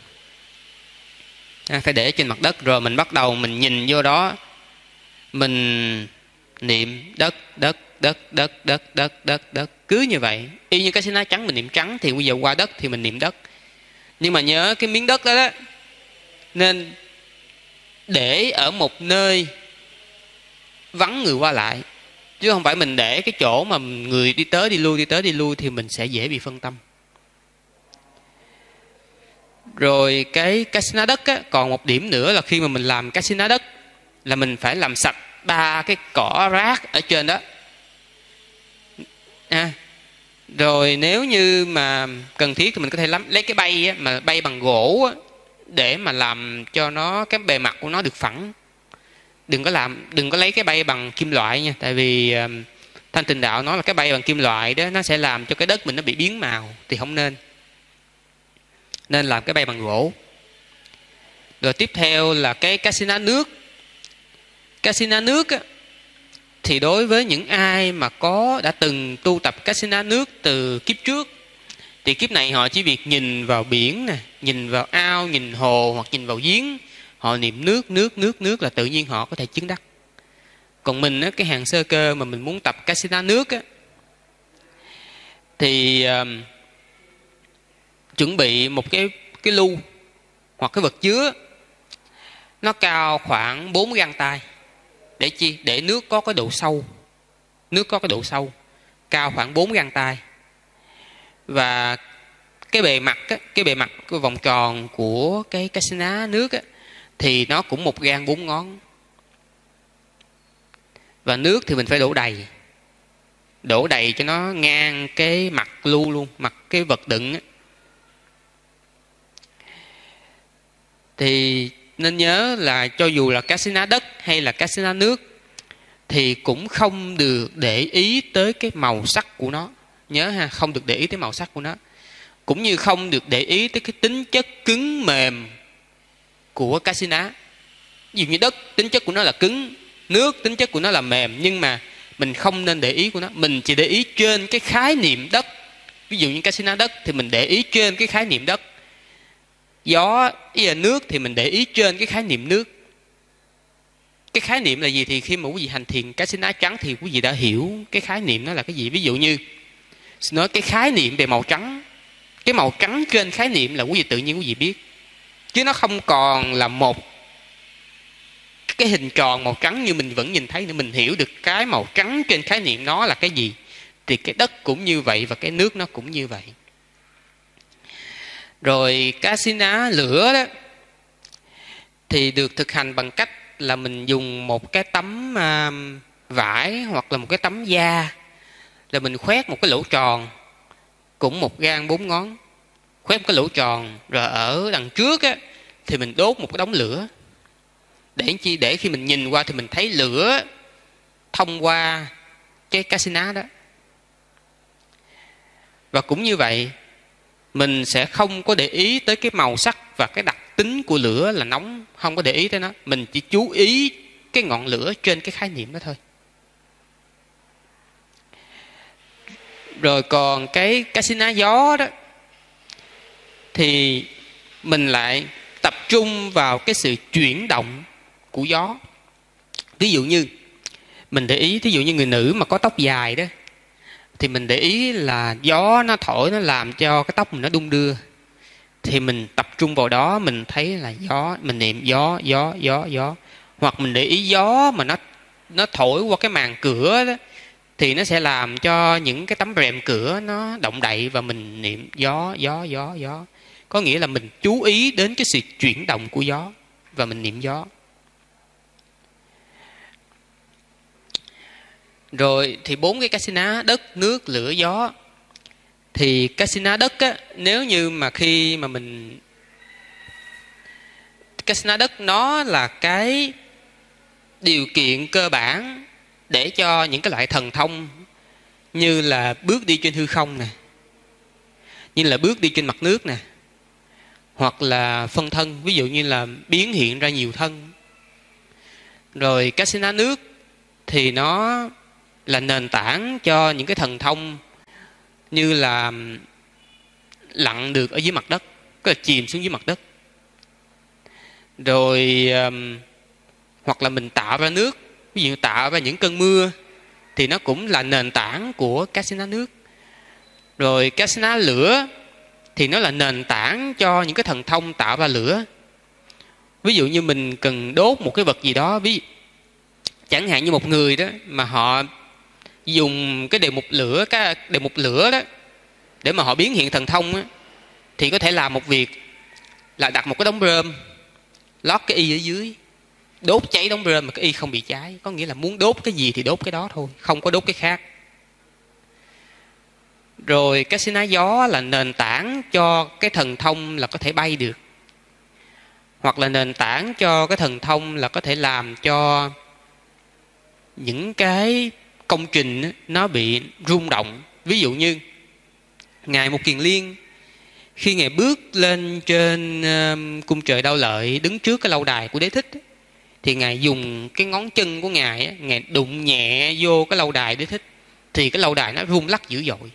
B: À, phải để trên mặt đất. Rồi mình bắt đầu mình nhìn vô đó, mình niệm đất, đất, đất, đất, đất, đất, đất, đất. Cứ như vậy. Y như casina trắng mình niệm trắng, thì bây giờ qua đất thì mình niệm đất. Nhưng mà nhớ cái miếng đất đó đó nên để ở một nơi vắng người qua lại, chứ không phải mình để cái chỗ mà người đi tới đi lui, đi tới đi lui thì mình sẽ dễ bị phân tâm. Rồi cái casina đất á, còn một điểm nữa là khi mà mình làm casina đất là mình phải làm sạch ba cái cỏ rác ở trên đó. À, rồi nếu như mà cần thiết thì mình có thể lấy, lấy cái bay á, mà bay bằng gỗ á, để mà làm cho nó cái bề mặt của nó được phẳng. Đừng có làm, đừng có lấy cái bay bằng kim loại nha, tại vì uh, Thanh Tịnh Đạo nói là cái bay bằng kim loại đó nó sẽ làm cho cái đất mình nó bị biến màu, thì không nên. Nên làm cái bay bằng gỗ. Rồi tiếp theo là cái casina nước. Casina nước á, thì đối với những ai mà có đã từng tu tập casina nước từ kiếp trước, thì kiếp này họ chỉ việc nhìn vào biển nè, nhìn vào ao, nhìn hồ hoặc nhìn vào giếng, họ niệm nước, nước, nước, nước là tự nhiên họ có thể chứng đắc. Còn mình á, cái hàng sơ cơ mà mình muốn tập casina nước á, thì uh, chuẩn bị một cái cái lu hoặc cái vật chứa nó cao khoảng bốn gang tay. Để chi? Để nước có cái độ sâu. Nước có cái độ sâu cao khoảng bốn gang tay. Và cái bề mặt á, cái bề mặt cái vòng tròn của cái casina nước á, thì nó cũng một gang bốn ngón. Và nước thì mình phải đổ đầy, đổ đầy cho nó ngang cái mặt lu luôn, mặt cái vật đựng á. Thì nên nhớ là cho dù là casina đất hay là casina nước thì cũng không được để ý tới cái màu sắc của nó. Nhớ ha, không được để ý tới màu sắc của nó. Cũng như không được để ý tới cái tính chất cứng mềm của casina. Ví dụ như đất tính chất của nó là cứng, nước tính chất của nó là mềm, nhưng mà mình không nên để ý của nó. Mình chỉ để ý trên cái khái niệm đất. Ví dụ như casina đất thì mình để ý trên cái khái niệm đất. Gió, ý là nước thì mình để ý trên cái khái niệm nước. Cái khái niệm là gì thì khi mà quý vị hành thiền casina trắng thì quý vị đã hiểu cái khái niệm nó là cái gì. Ví dụ như nói cái khái niệm về màu trắng, cái màu trắng trên khái niệm là quý vị tự nhiên quý vị biết, chứ nó không còn là một cái hình tròn màu trắng như mình vẫn nhìn thấy nữa. Mình hiểu được cái màu trắng trên khái niệm nó là cái gì, thì cái đất cũng như vậy và cái nước nó cũng như vậy. Rồi casina lửa đó thì được thực hành bằng cách là mình dùng một cái tấm uh, vải hoặc là một cái tấm da, là mình khoét một cái lỗ tròn cũng một gang bốn ngón, khoét một cái lỗ tròn, rồi ở đằng trước á thì mình đốt một cái đống lửa, để chi để khi mình nhìn qua thì mình thấy lửa thông qua cái cá xi ná đó. Và cũng như vậy, mình sẽ không có để ý tới cái màu sắc và cái đặc tính của lửa là nóng, không có để ý tới nó, mình chỉ chú ý cái ngọn lửa trên cái khái niệm đó thôi. Rồi còn cái cá xi ná gió đó thì mình lại tập trung vào cái sự chuyển động của gió. Ví dụ như mình để ý, ví dụ như người nữ mà có tóc dài đó, thì mình để ý là gió nó thổi, nó làm cho cái tóc mình nó đung đưa. Thì mình tập trung vào đó, mình thấy là gió, mình niệm gió, gió, gió, gió. Hoặc mình để ý gió mà nó nó thổi qua cái màn cửa đó, thì nó sẽ làm cho những cái tấm rèm cửa nó động đậy, và mình niệm gió, gió, gió, gió. Có nghĩa là mình chú ý đến cái sự chuyển động của gió và mình niệm gió. Rồi thì bốn cái cá xi ná: đất, nước, lửa, gió. Thì cá xi ná đất á, nếu như mà khi mà mình cá xi ná đất nó là cái điều kiện cơ bản để cho những cái loại thần thông như là bước đi trên hư không nè, như là bước đi trên mặt nước nè, hoặc là phân thân, ví dụ như là biến hiện ra nhiều thân. Rồi cá xi ná nước thì nó là nền tảng cho những cái thần thông như là lặn được ở dưới mặt đất, có là chìm xuống dưới mặt đất. Rồi um, hoặc là mình tạo ra nước, ví dụ tạo ra những cơn mưa, thì nó cũng là nền tảng của cá xi ná nước. Rồi cá xi ná lửa thì nó là nền tảng cho những cái thần thông tạo ra lửa. Ví dụ như mình cần đốt một cái vật gì đó, ví chẳng hạn như một người đó mà họ dùng cái đề mục lửa, cái đề mục lửa đó để mà họ biến hiện thần thông á, thì có thể làm một việc là đặt một cái đống rơm, lót cái y ở dưới, đốt cháy đống rơm mà cái y không bị cháy. Có nghĩa là muốn đốt cái gì thì đốt cái đó thôi, không có đốt cái khác. Rồi cá xi ná gió là nền tảng cho cái thần thông là có thể bay được, hoặc là nền tảng cho cái thần thông là có thể làm cho những cái công trình nó bị rung động. Ví dụ như Ngài Một Kiền Liên, khi Ngài bước lên trên uh, cung trời Đao Lợi, đứng trước cái lâu đài của Đế Thích, thì Ngài dùng cái ngón chân của Ngài, Ngài đụng nhẹ vô cái lâu đài Đế Thích, thì cái lâu đài nó rung lắc dữ dội.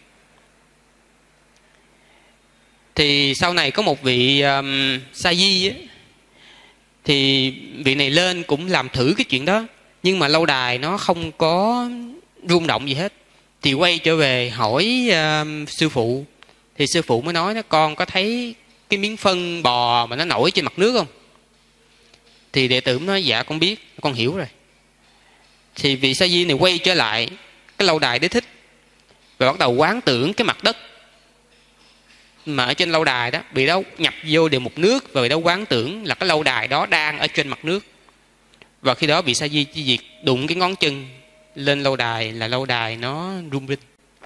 B: Thì sau này có một vị um, Sa Di á, thì vị này lên cũng làm thử cái chuyện đó, nhưng mà lâu đài nó không có rung động gì hết. Thì quay trở về hỏi uh, sư phụ, thì sư phụ mới nói: con có thấy cái miếng phân bò mà nó nổi trên mặt nước không? Thì đệ tử nói: dạ con biết, con hiểu rồi. Thì vị Sa Di này quay trở lại cái lâu đài Đế Thích và bắt đầu quán tưởng cái mặt đất mà ở trên lâu đài đó, vị đó nhập vô đều một nước, và vị đó quán tưởng là cái lâu đài đó đang ở trên mặt nước. Và khi đó vị Sa Di chỉ việc đụng cái ngón chân lên lâu đài là lâu đài nó rung rinh.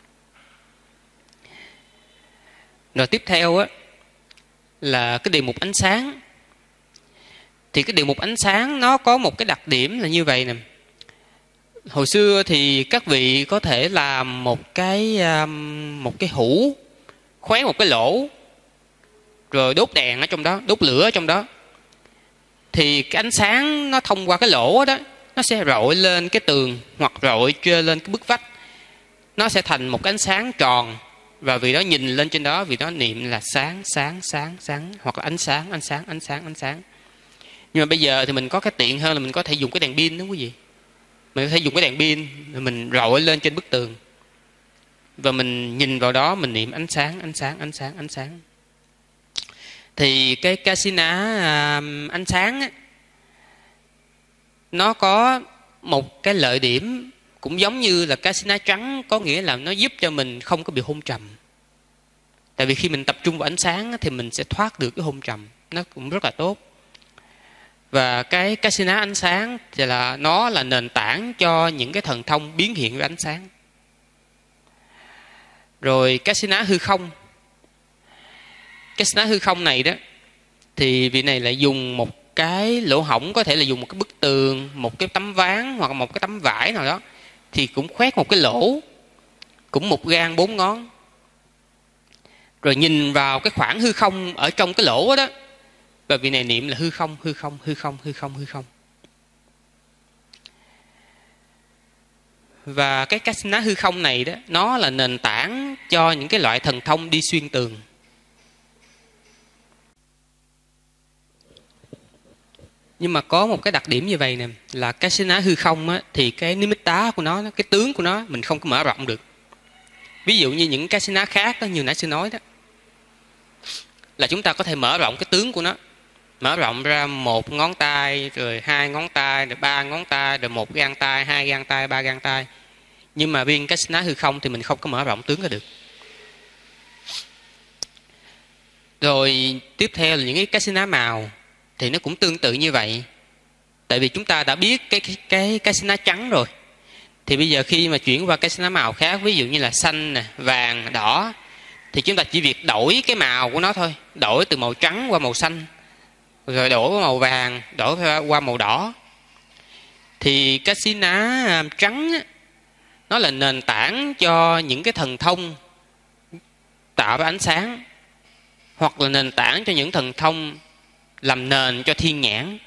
B: Rồi tiếp theo á là cái đề mục ánh sáng. Thì cái đề mục ánh sáng nó có một cái đặc điểm là như vậy nè. Hồi xưa thì các vị có thể làm một cái một cái hũ, khoét một cái lỗ, rồi đốt đèn ở trong đó, đốt lửa ở trong đó. Thì cái ánh sáng nó thông qua cái lỗ đó, nó sẽ rọi lên cái tường hoặc rọi trên lên cái bức vách. Nó sẽ thành một cái ánh sáng tròn, và vì đó nhìn lên trên đó, vì đó niệm là sáng, sáng, sáng, sáng, hoặc là ánh sáng, ánh sáng, ánh sáng, ánh sáng. Nhưng mà bây giờ thì mình có cái tiện hơn là mình có thể dùng cái đèn pin đó quý vị. Mình có thể dùng cái đèn pin, mình rọi lên trên bức tường, và mình nhìn vào đó, mình niệm ánh sáng, ánh sáng, ánh sáng, ánh sáng. Thì cái cá xi ná à, ánh sáng á, nó có một cái lợi điểm cũng giống như là cá xi ná trắng, có nghĩa là nó giúp cho mình không có bị hôn trầm. Tại vì khi mình tập trung vào ánh sáng á, thì mình sẽ thoát được cái hôn trầm, nó cũng rất là tốt. Và cái cá xi ná ánh sáng thì là nó là nền tảng cho những cái thần thông biến hiện với ánh sáng. Rồi cá xi ná hư không cái ná hư không này đó, thì vị này lại dùng một cái lỗ hổng, có thể là dùng một cái bức tường, một cái tấm ván hoặc một cái tấm vải nào đó, thì cũng khoét một cái lỗ, cũng một gang bốn ngón, rồi nhìn vào cái khoảng hư không ở trong cái lỗ đó, và vị này niệm là hư không, hư không, hư không, hư không, hư không. Và cái cách ná hư không này đó, nó là nền tảng cho những cái loại thần thông đi xuyên tường. Nhưng mà có một cái đặc điểm như vậy nè, là cái ná hư không á, thì cái nimitta của nó, cái tướng của nó mình không có mở rộng được. Ví dụ như những cái ná khác đó, như nãy sư nói đó, là chúng ta có thể mở rộng cái tướng của nó, mở rộng ra một ngón tay, rồi hai ngón tay, rồi ba ngón tay, rồi một gang tay, hai gang tay, ba gang tay. Nhưng mà riêng cái ná hư không thì mình không có mở rộng tướng ra được. Rồi tiếp theo là những cái cái ná màu, thì nó cũng tương tự như vậy. Tại vì chúng ta đã biết cái cái cái cái ná trắng rồi, thì bây giờ khi mà chuyển qua cái ná màu khác, ví dụ như là xanh nè, vàng, đỏ, thì chúng ta chỉ việc đổi cái màu của nó thôi, đổi từ màu trắng qua màu xanh, rồi đổi qua màu vàng, đổi qua màu đỏ. Thì cái xí ná trắng á, nó là nền tảng cho những cái thần thông tạo ra ánh sáng, hoặc là nền tảng cho những thần thông làm nền cho thiên nhãn.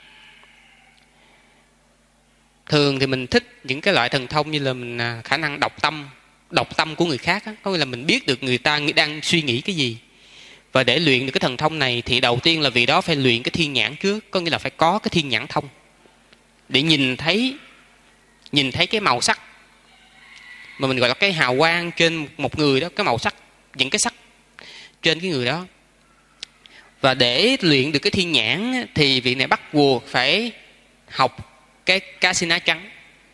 B: Thường thì mình thích những cái loại thần thông như là mình khả năng đọc tâm, đọc tâm của người khác á, có nghĩa là mình biết được người ta đang suy nghĩ cái gì. Và để luyện được cái thần thông này thì đầu tiên là vì đó phải luyện cái thiên nhãn trước, có nghĩa là phải có cái thiên nhãn thông để nhìn thấy nhìn thấy cái màu sắc mà mình gọi là cái hào quang trên một người đó, cái màu sắc, những cái sắc trên cái người đó. Và để luyện được cái thiên nhãn thì vị này bắt buộc phải học cái cá xí ná trắng.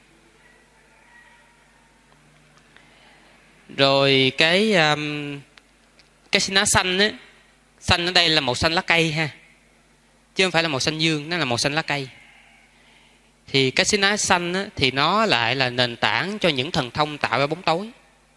B: Rồi cái um, cái xí ná xanh á, xanh ở đây là màu xanh lá cây ha, chứ không phải là màu xanh dương, nó là màu xanh lá cây. Thì cái xí ná xanh á, thì nó lại là nền tảng cho những thần thông tạo ra bóng tối.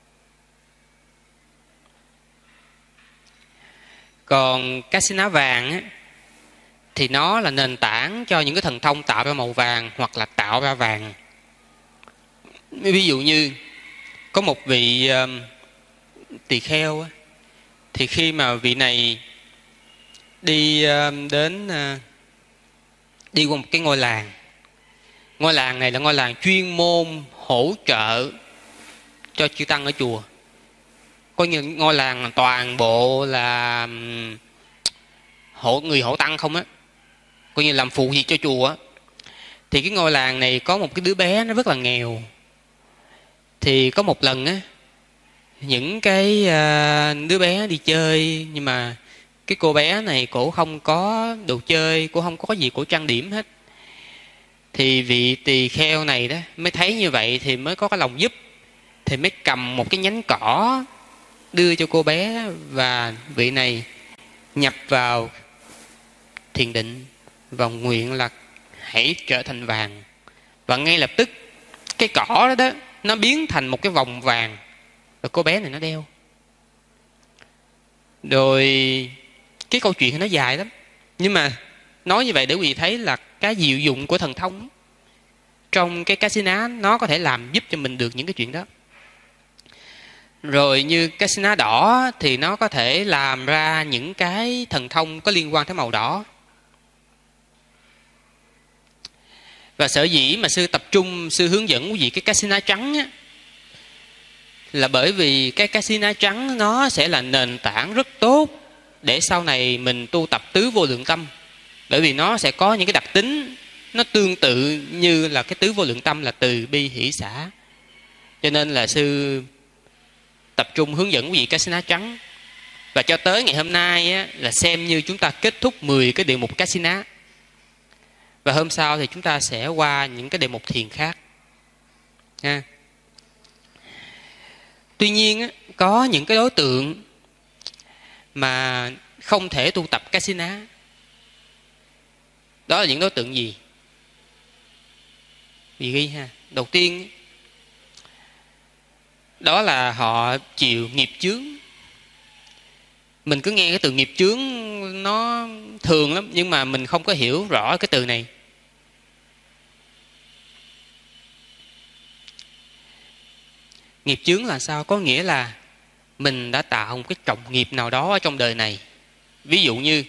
B: Còn cái xí ná vàng á, thì nó là nền tảng cho những cái thần thông tạo ra màu vàng hoặc là tạo ra vàng. Ví dụ như có một vị uh, tỳ kheo á, thì khi mà vị này đi uh, đến uh, đi qua một cái ngôi làng, ngôi làng này là ngôi làng chuyên môn hỗ trợ cho chư tăng ở chùa. Có như ngôi làng toàn bộ là hộ người hộ tăng không á, coi như làm phụ việc cho chùa á. Thì cái ngôi làng này có một cái đứa bé nó rất là nghèo. Thì có một lần á, những cái uh, đứa bé đi chơi, nhưng mà cái cô bé này cổ không có đồ chơi, cổ không có gì cổ trang điểm hết. Thì vị tỳ kheo này đó mới thấy như vậy thì mới có cái lòng giúp, thì mới cầm một cái nhánh cỏ đưa cho cô bé, và vị này nhập vào thiền định và nguyện là hãy trở thành vàng. Và ngay lập tức cái cỏ đó, đó nó biến thành một cái vòng vàng, rồi cô bé này nó đeo. Rồi cái câu chuyện nó dài lắm, nhưng mà nói như vậy để quý vị thấy là cái diệu dụng của thần thông trong cái cá xí ná, nó có thể làm giúp cho mình được những cái chuyện đó. Rồi như cá xí ná đỏ thì nó có thể làm ra những cái thần thông có liên quan tới màu đỏ. Và sở dĩ mà sư tập trung, sư hướng dẫn quý vị cái cá xí ná trắng á, là bởi vì cái cá xí ná trắng nó sẽ là nền tảng rất tốt để sau này mình tu tập tứ vô lượng tâm. Bởi vì nó sẽ có những cái đặc tính nó tương tự như là cái tứ vô lượng tâm là từ bi hỷ xả. Cho nên là sư tập trung hướng dẫn quý vị cá xí ná trắng. Và cho tới ngày hôm nay á, là xem như chúng ta kết thúc mười cái địa mục cá xí ná. Và hôm sau thì chúng ta sẽ qua những cái đề mục thiền khác ha. Tuy nhiên á, có những cái đối tượng mà không thể tu tập cá xí ná. Đó là những đối tượng gì? Vì ghi ha. Đầu tiên đó là họ chịu nghiệp chướng. Mình cứ nghe cái từ nghiệp chướng nó thường lắm, nhưng mà mình không có hiểu rõ cái từ này. Nghiệp chướng là sao? Có nghĩa là mình đã tạo một cái trọng nghiệp nào đó ở trong đời này. Ví dụ như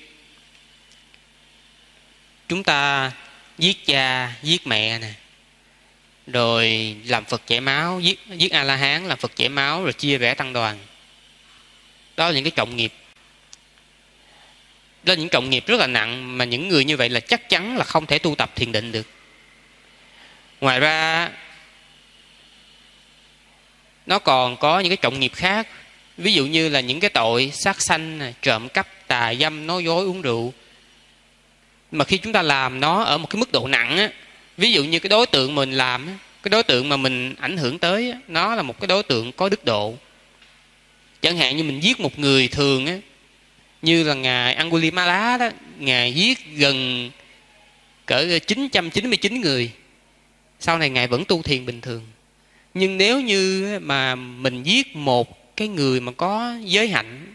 B: chúng ta giết cha, giết mẹ nè, rồi làm Phật chảy máu, giết, giết A-la-hán, làm Phật chảy máu, rồi chia rẽ tăng đoàn. Đó là những cái trọng nghiệp. Đó là những trọng nghiệp rất là nặng, mà những người như vậy là chắc chắn là không thể tu tập thiền định được. Ngoài ra nó còn có những cái trọng nghiệp khác. Ví dụ như là những cái tội sát sanh, trộm cắp, tà dâm, nói dối, uống rượu. Mà khi chúng ta làm nó ở một cái mức độ nặng á, ví dụ như cái đối tượng mình làm á, cái đối tượng mà mình ảnh hưởng tới á, nó là một cái đối tượng có đức độ. Chẳng hạn như mình giết một người thường á, như là ngài Angulimala đó, ngài giết gần cỡ chín trăm chín mươi chín người. Sau này ngài vẫn tu thiền bình thường. Nhưng nếu như mà mình giết một cái người mà có giới hạnh,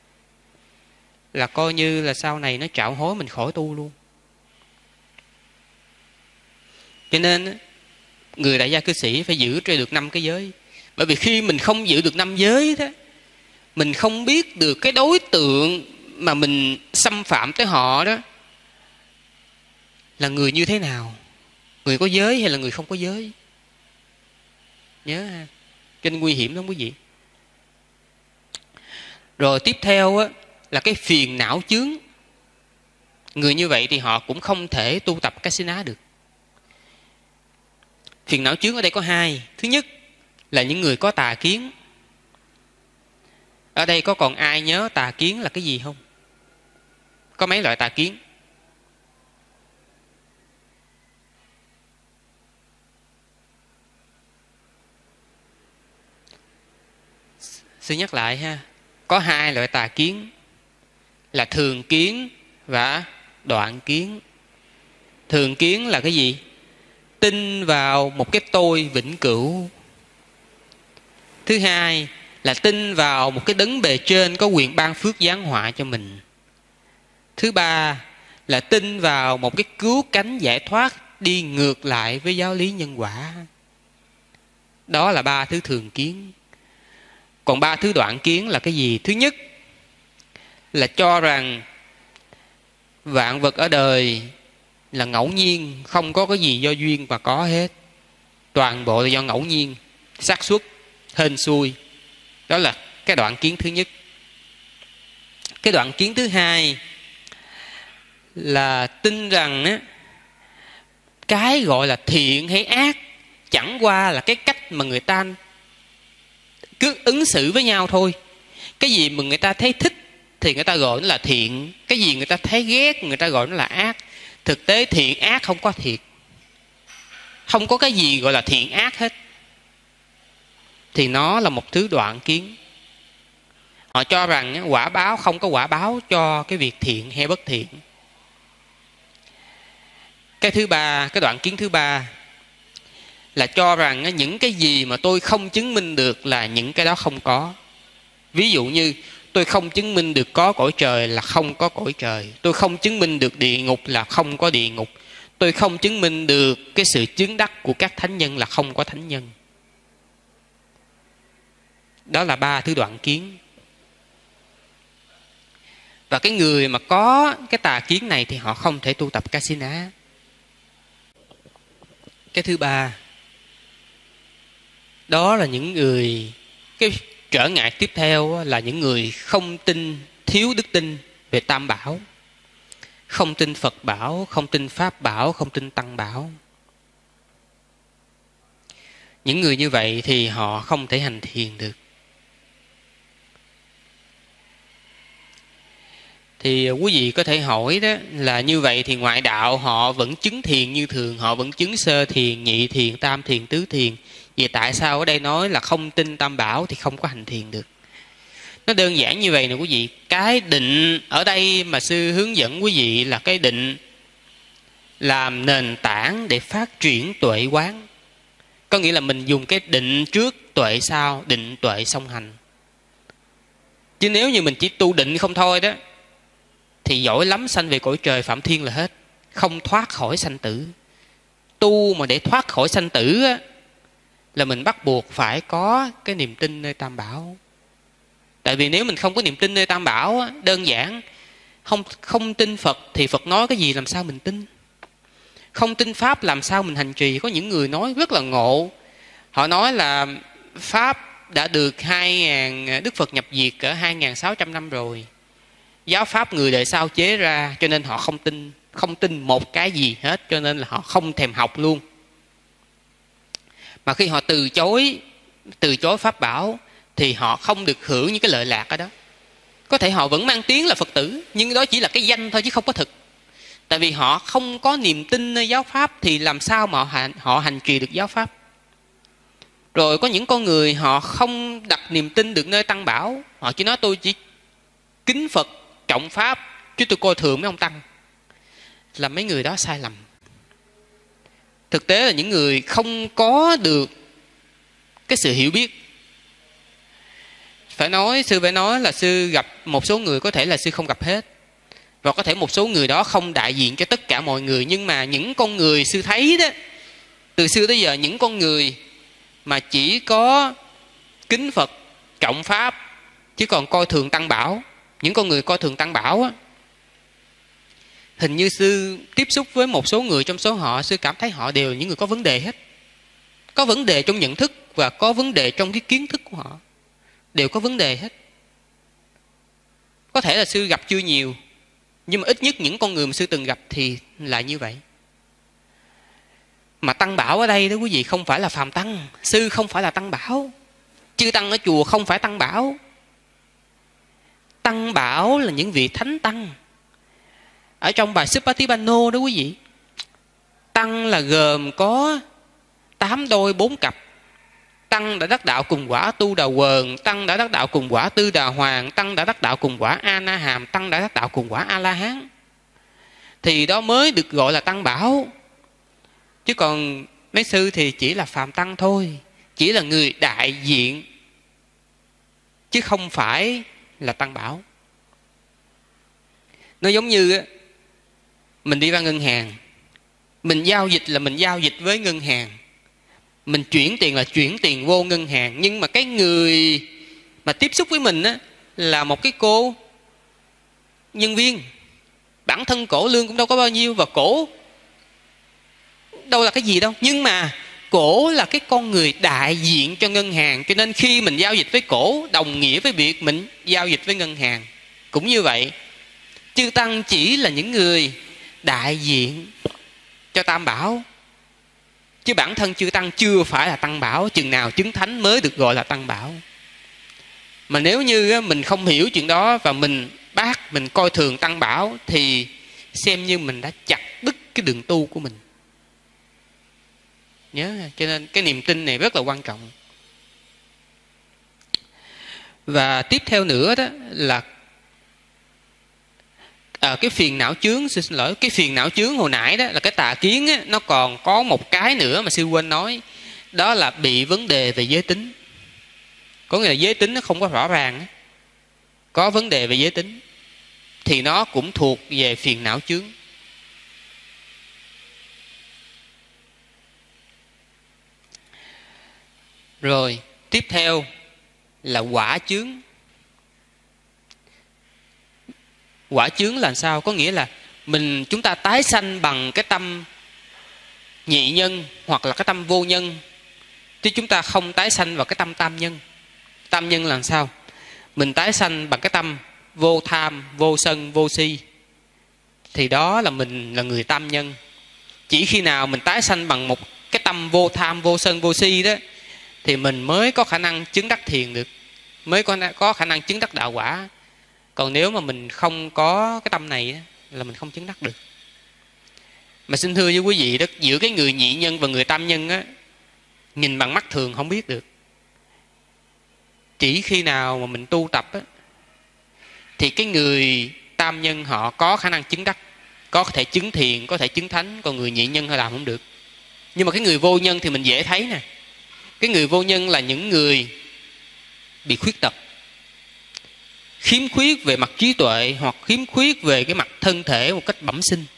B: là coi như là sau này nó trạo hối mình khỏi tu luôn. Cho nên người đại gia cư sĩ phải giữ cho được năm cái giới. Bởi vì khi mình không giữ được năm giới đó, mình không biết được cái đối tượng mà mình xâm phạm tới họ đó là người như thế nào, người có giới hay là người không có giới. Nhớ ha, cho nên nguy hiểm lắm quý vị. Rồi tiếp theo á, là cái phiền não chướng. Người như vậy thì họ cũng không thể tu tập Kassina được. Phiền não chướng ở đây có hai. Thứ nhất là những người có tà kiến. Ở đây có còn ai nhớ tà kiến là cái gì không? Có mấy loại tà kiến? Sư nhắc lại ha. Có hai loại tà kiến là thường kiến và đoạn kiến. Thường kiến là cái gì? Tin vào một cái tôi vĩnh cửu. Thứ hai là tin vào một cái đấng bề trên có quyền ban phước giáng họa cho mình. Thứ ba là tin vào một cái cứu cánh giải thoát đi ngược lại với giáo lý nhân quả. Đó là ba thứ thường kiến. Còn ba thứ đoạn kiến là cái gì? Thứ nhất là cho rằng vạn vật ở đời là ngẫu nhiên, không có cái gì do duyên và có hết. Toàn bộ là do ngẫu nhiên, xác suất, hên xui. Đó là cái đoạn kiến thứ nhất. Cái đoạn kiến thứ hai là tin rằng á, cái gọi là thiện hay ác chẳng qua là cái cách mà người ta cứ ứng xử với nhau thôi. Cái gì mà người ta thấy thích thì người ta gọi nó là thiện, cái gì người ta thấy ghét người ta gọi nó là ác. Thực tế thiện ác không có thiệt, không có cái gì gọi là thiện ác hết. Thì nó là một thứ đoạn kiến. Họ cho rằng quả báo không có quả báo cho cái việc thiện hay bất thiện. Cái thứ ba, cái đoạn kiến thứ ba là cho rằng những cái gì mà tôi không chứng minh được là những cái đó không có. Ví dụ như tôi không chứng minh được có cõi trời là không có cõi trời. Tôi không chứng minh được địa ngục là không có địa ngục. Tôi không chứng minh được cái sự chứng đắc của các thánh nhân là không có thánh nhân. Đó là ba thứ đoạn kiến. Và cái người mà có cái tà kiến này thì họ không thể tu tập Kassina. Cái thứ ba, đó là những người, cái trở ngại tiếp theo là những người không tin, thiếu đức tin về Tam Bảo. Không tin Phật Bảo, không tin Pháp Bảo, không tin Tăng Bảo. Những người như vậy thì họ không thể hành thiền được. Thì quý vị có thể hỏi đó là như vậy thì ngoại đạo họ vẫn chứng thiền như thường, họ vẫn chứng sơ thiền, nhị thiền, tam thiền, tứ thiền. Vậy tại sao ở đây nói là không tin Tam Bảo thì không có hành thiền được? Nó đơn giản như vậy nè quý vị. Cái định ở đây mà sư hướng dẫn quý vị là cái định làm nền tảng để phát triển tuệ quán. Có nghĩa là mình dùng cái định trước tuệ sau, định tuệ song hành. Chứ nếu như mình chỉ tu định không thôi đó thì giỏi lắm sanh về cõi trời phạm thiên là hết, không thoát khỏi sanh tử. Tu mà để thoát khỏi sanh tử á, là mình bắt buộc phải có cái niềm tin nơi Tam Bảo. Tại vì nếu mình không có niềm tin nơi Tam Bảo á, đơn giản không không tin Phật thì Phật nói cái gì làm sao mình tin, không tin Pháp làm sao mình hành trì. Có những người nói rất là ngộ, họ nói là Pháp đã được hai ngàn, Đức Phật nhập diệt ở hai nghìn sáu trăm năm rồi, giáo Pháp người đời sau chế ra, cho nên họ không tin, không tin một cái gì hết, cho nên là họ không thèm học luôn. Mà khi họ từ chối từ chối Pháp bảo thì họ không được hưởng những cái lợi lạc ở đó. Có thể họ vẫn mang tiếng là Phật tử, nhưng đó chỉ là cái danh thôi chứ không có thực. Tại vì họ không có niềm tin nơi giáo Pháp thì làm sao mà họ hành, họ hành trì được giáo Pháp. Rồi có những con người họ không đặt niềm tin được nơi Tăng Bảo, họ chỉ nói tôi chỉ kính Phật trọng Pháp chứ tôi coi thường mấy ông Tăng. Là mấy người đó sai lầm. Thực tế là những người không có được cái sự hiểu biết. Phải nói, sư phải nói là sư gặp một số người, có thể là sư không gặp hết, và có thể một số người đó không đại diện cho tất cả mọi người. Nhưng mà những con người sư thấy đó, từ xưa tới giờ, những con người mà chỉ có kính Phật trọng Pháp chứ còn coi thường Tăng Bảo, những con người coi thường Tăng Bảo á, hình như sư tiếp xúc với một số người trong số họ, sư cảm thấy họ đều là những người có vấn đề hết. Có vấn đề trong nhận thức và có vấn đề trong cái kiến thức của họ, đều có vấn đề hết. Có thể là sư gặp chưa nhiều, nhưng mà ít nhất những con người mà sư từng gặp thì là như vậy. Mà Tăng Bảo ở đây đó quý vị không phải là phàm tăng, sư không phải là Tăng Bảo, chư tăng ở chùa không phải Tăng Bảo. Tăng Bảo là những vị thánh tăng. Ở trong bài Supatipanno đó quý vị, tăng là gồm có tám đôi bốn cặp. Tăng đã đắc đạo cùng quả Tu Đà Quần, tăng đã đắc đạo cùng quả Tư Đà Hoàng, tăng đã đắc đạo cùng quả A Na Hàm, tăng đã đắc đạo cùng quả A La Hán. Thì đó mới được gọi là Tăng Bảo. Chứ còn mấy sư thì chỉ là phàm tăng thôi, chỉ là người đại diện chứ không phải là Tăng Bảo. Nó giống như mình đi ra ngân hàng, mình giao dịch là mình giao dịch với ngân hàng, mình chuyển tiền là chuyển tiền vô ngân hàng. Nhưng mà cái người mà tiếp xúc với mình á, là một cái cô nhân viên, bản thân cổ lương cũng đâu có bao nhiêu, và cổ đâu là cái gì đâu, nhưng mà cổ là cái con người đại diện cho ngân hàng, cho nên khi mình giao dịch với cổ đồng nghĩa với việc mình giao dịch với ngân hàng. Cũng như vậy, chư tăng chỉ là những người đại diện cho Tam Bảo, chứ bản thân chư tăng chưa phải là Tăng Bảo. Chừng nào chứng thánh mới được gọi là Tăng Bảo. Mà nếu như mình không hiểu chuyện đó và mình bác, mình coi thường Tăng Bảo thì xem như mình đã chặt đứt cái đường tu của mình. Nhớ, cho nên cái niềm tin này rất là quan trọng. Và tiếp theo nữa đó là à, cái phiền não chướng, xin lỗi, cái phiền não chướng hồi nãy đó là cái tà kiến á, nó còn có một cái nữa mà sư quên nói, đó là bị vấn đề về giới tính. Có nghĩa là giới tính nó không có rõ ràng á, có vấn đề về giới tính thì nó cũng thuộc về phiền não chướng. Rồi tiếp theo là quả chướng. Quả chướng là sao? Có nghĩa là mình chúng ta tái sanh bằng cái tâm nhị nhân hoặc là cái tâm vô nhân, chứ chúng ta không tái sanh vào cái tâm tam nhân. Tam nhân là sao? Mình tái sanh bằng cái tâm vô tham, vô sân, vô si, thì đó là mình là người tam nhân. Chỉ khi nào mình tái sanh bằng một cái tâm vô tham, vô sân, vô si đó thì mình mới có khả năng chứng đắc thiền được, mới có, có khả năng chứng đắc đạo quả. Còn nếu mà mình không có cái tâm này là mình không chứng đắc được. Mà xin thưa với quý vị đó, giữa cái người nhị nhân và người tam nhân á, nhìn bằng mắt thường không biết được. Chỉ khi nào mà mình tu tập á, thì cái người tam nhân họ có khả năng chứng đắc, có thể chứng thiền, có thể chứng thánh. Còn người nhị nhân họ làm không được. Nhưng mà cái người vô nhân thì mình dễ thấy nè. Cái người vô nhân là những người bị khuyết tật. khiếm khuyết về mặt trí tuệ hoặc khiếm khuyết về cái mặt thân thể một cách bẩm sinh,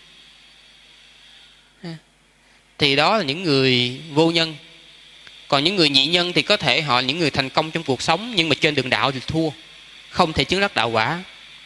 B: thì đó là những người vô nhân. Còn những người nhị nhân thì có thể họ là những người thành công trong cuộc sống, nhưng mà trên đường đạo thì thua, không thể chứng đắc đạo quả.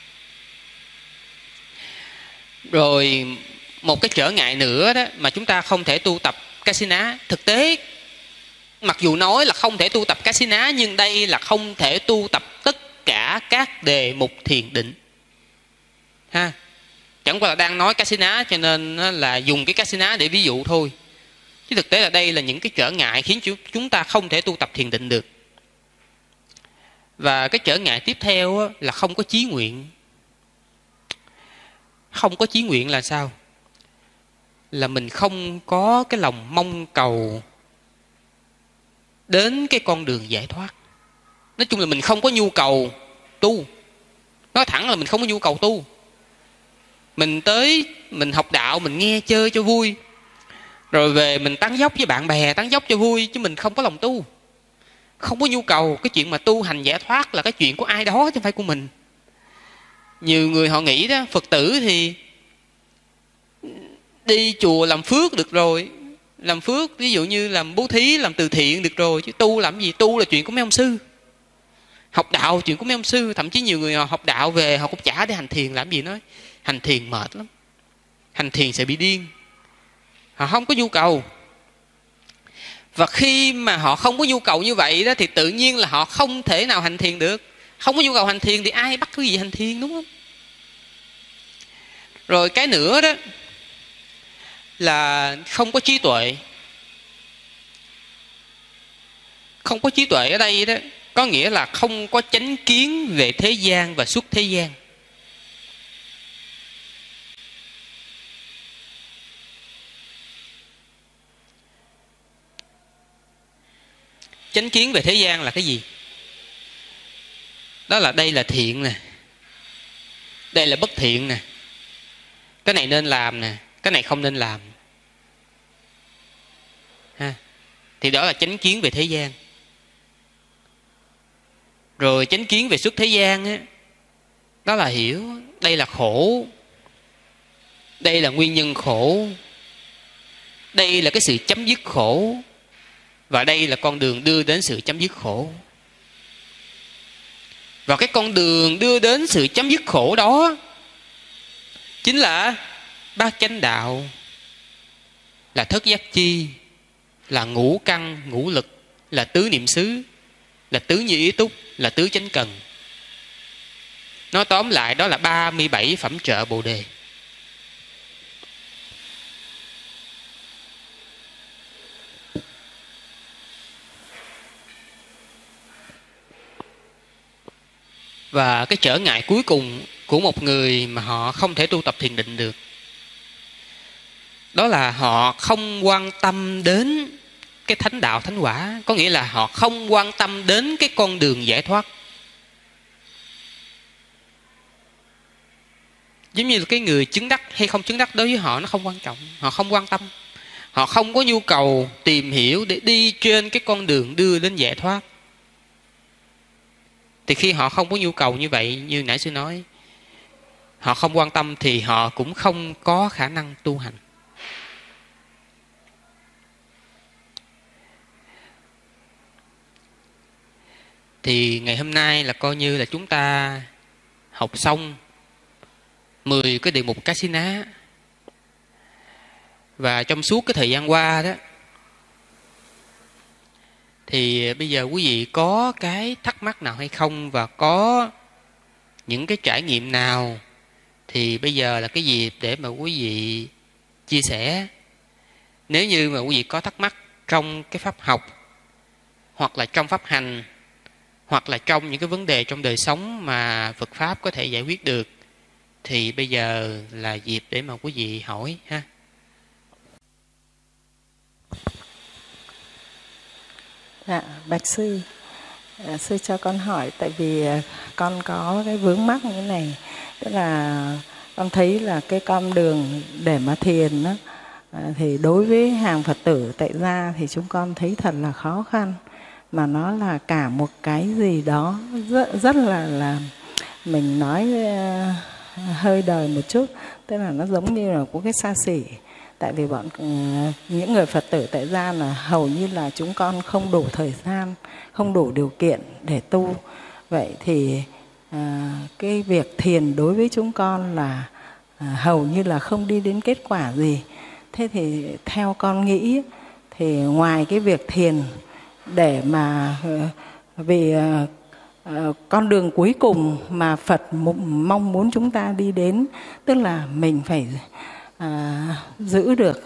B: Rồi một cái trở ngại nữa đó mà chúng ta không thể tu tập Kasina. Thực tế mặc dù nói là không thể tu tập Kasina, nhưng đây là không thể tu tập tất cả các đề mục thiền định ha. Chẳng qua là đang nói Kasina cho nên là dùng cái Kasina để ví dụ thôi, chứ thực tế là đây là những cái trở ngại khiến chúng ta không thể tu tập thiền định được. Và cái trở ngại tiếp theo là không có chí nguyện. Không có chí nguyện là sao? Là mình không có cái lòng mong cầu đến cái con đường giải thoát. Nói chung là mình không có nhu cầu tu. Nói thẳng là mình không có nhu cầu tu. Mình tới, mình học đạo, mình nghe chơi cho vui, rồi về mình tán dốc với bạn bè, tán dốc cho vui, chứ mình không có lòng tu. Không có nhu cầu. Cái chuyện mà tu hành giải thoát là cái chuyện của ai đó chứ không phải của mình. Nhiều người họ nghĩ đó, Phật tử thì đi chùa làm phước được rồi, làm phước ví dụ như làm bố thí, làm từ thiện được rồi, chứ tu làm gì? Tu là chuyện của mấy ông sư. Học đạo chuyện của mấy ông sư. Thậm chí nhiều người họ học đạo về họ cũng chả để hành thiền làm gì. Nói hành thiền mệt lắm, hành thiền sẽ bị điên. Họ không có nhu cầu. Và khi mà họ không có nhu cầu như vậy đó, thì tự nhiên là họ không thể nào hành thiền được. Không có nhu cầu hành thiền thì ai bắt cái gì hành thiền, đúng không? Rồi cái nữa đó là không có trí tuệ. Không có trí tuệ ở đây đó có nghĩa là không có chánh kiến về thế gian và xuất thế gian. Chánh kiến về thế gian là cái gì? Đó là đây là thiện nè, đây là bất thiện nè, cái này nên làm nè, cái này không nên làm ha. Thì đó là chánh kiến về thế gian. Rồi chánh kiến về xuất thế gian á, đó là hiểu đây là khổ, đây là nguyên nhân khổ, đây là cái sự chấm dứt khổ, và đây là con đường đưa đến sự chấm dứt khổ. Và cái con đường đưa đến sự chấm dứt khổ đó chính là bát chánh đạo, là thất giác chi, là ngũ căn ngũ lực, là tứ niệm xứ, là tứ như ý túc, là tứ chánh cần. Nói tóm lại đó là ba mươi bảy phẩm trợ Bồ Đề. Và cái trở ngại cuối cùng của một người mà họ không thể tu tập thiền định được, đó là họ không quan tâm đến cái thánh đạo thánh quả. Có nghĩa là họ không quan tâm đến cái con đường giải thoát. Giống như là cái người chứng đắc hay không chứng đắc đối với họ nó không quan trọng. Họ không quan tâm. Họ không có nhu cầu tìm hiểu để đi trên cái con đường đưa đến giải thoát. Thì khi họ không có nhu cầu như vậy, như nãy sư nói, họ không quan tâm thì họ cũng không có khả năng tu hành. Thì ngày hôm nay là coi như là chúng ta học xong mười cái đề mục Kasina. Và trong suốt cái thời gian qua đó, thì bây giờ quý vị có cái thắc mắc nào hay không, và có những cái trải nghiệm nào, thì bây giờ là cái dịp để mà quý vị chia sẻ. Nếu như mà quý vị có thắc mắc trong cái pháp học, hoặc là trong pháp hành, hoặc là trong những cái vấn đề trong đời sống mà Phật Pháp có thể giải quyết được, thì bây giờ là dịp để mà quý vị hỏi ha.
C: Dạ, bạch sư, à, sư cho con hỏi, tại vì con có cái vướng mắc như thế này, tức là con thấy là cái con đường để mà thiền đó, à, thì đối với hàng Phật tử tại gia thì chúng con thấy thật là khó khăn, mà nó là cả một cái gì đó rất, rất là là mình nói uh, hơi đời một chút, tức là nó giống như là có cái xa xỉ. Tại vì bọn uh, những người Phật tử tại gia là hầu như là chúng con không đủ thời gian, không đủ điều kiện để tu. Vậy thì uh, cái việc thiền đối với chúng con là uh, hầu như là không đi đến kết quả gì. Thế thì theo con nghĩ thì ngoài cái việc thiền để mà uh, vì uh, uh, con đường cuối cùng mà Phật mong muốn chúng ta đi đến, tức là mình phải À, giữ được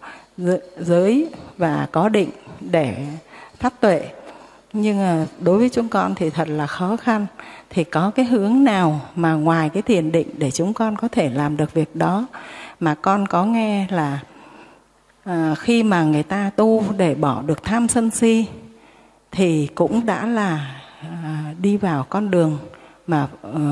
C: giới và có định để phát tuệ. Nhưng à, đối với chúng con thì thật là khó khăn. Thì có cái hướng nào mà ngoài cái thiền định để chúng con có thể làm được việc đó? Mà con có nghe là à, khi mà người ta tu để bỏ được tham sân si thì cũng đã là à, đi vào con đường mà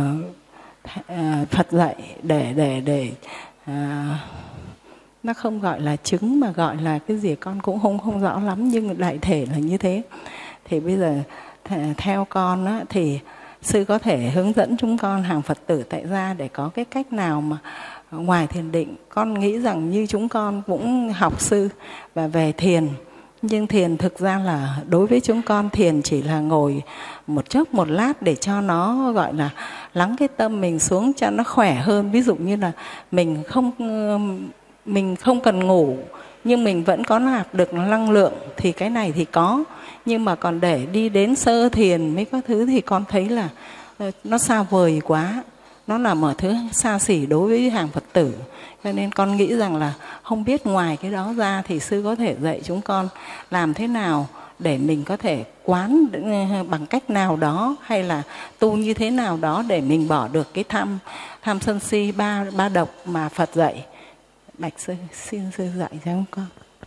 C: à, Phật dạy để để để À, nó không gọi là chứng mà gọi là cái gì con cũng không không rõ lắm, nhưng đại thể là như thế. Thì bây giờ th- theo con á, thì sư có thể hướng dẫn chúng con hàng Phật tử tại gia để có cái cách nào mà ngoài thiền định. Con nghĩ rằng như chúng con cũng học sư và về thiền, nhưng thiền thực ra là đối với chúng con thiền chỉ là ngồi một chốc một lát để cho nó gọi là lắng cái tâm mình xuống cho nó khỏe hơn. Ví dụ như là mình không mình không cần ngủ nhưng mình vẫn có nạp được năng lượng thì cái này thì có. Nhưng mà còn để đi đến sơ thiền mấy các thứ thì con thấy là nó xa vời quá, nó là một thứ xa xỉ đối với hàng Phật tử. Cho nên con nghĩ rằng là không biết ngoài cái đó ra thì sư có thể dạy chúng con làm thế nào để mình có thể quán bằng cách nào đó, hay là tu như thế nào đó để mình bỏ được cái tham tham sân si ba ba độc mà Phật dạy. Bạch sư, xin sư dạy cho chúng con.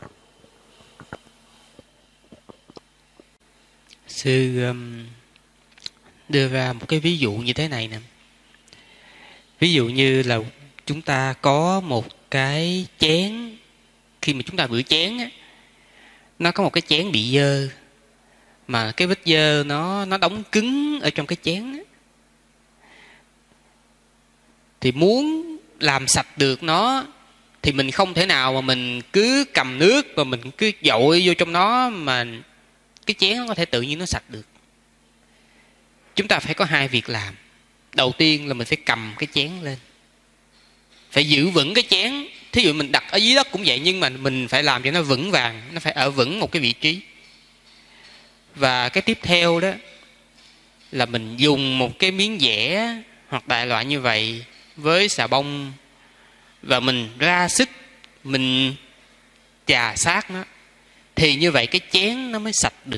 B: Sư um, đưa ra một cái ví dụ như thế này nè. Ví dụ như là chúng ta có một cái chén, khi mà chúng ta rửa chén á, nó có một cái chén bị dơ, mà cái vết dơ nó nó đóng cứng ở trong cái chén á. Thì muốn làm sạch được nó thì mình không thể nào mà mình cứ cầm nước và mình cứ dội vô trong nó mà cái chén nó có thể tự nhiên nó sạch được. Chúng ta phải có hai việc làm. Đầu tiên là mình phải cầm cái chén lên, phải giữ vững cái chén. Thí dụ mình đặt ở dưới đất cũng vậy, nhưng mà mình phải làm cho nó vững vàng, nó phải ở vững một cái vị trí. Và cái tiếp theo đó là mình dùng một cái miếng dẻ hoặc đại loại như vậy với xà bông, và mình ra sức mình chà sát nó, thì như vậy cái chén nó mới sạch được.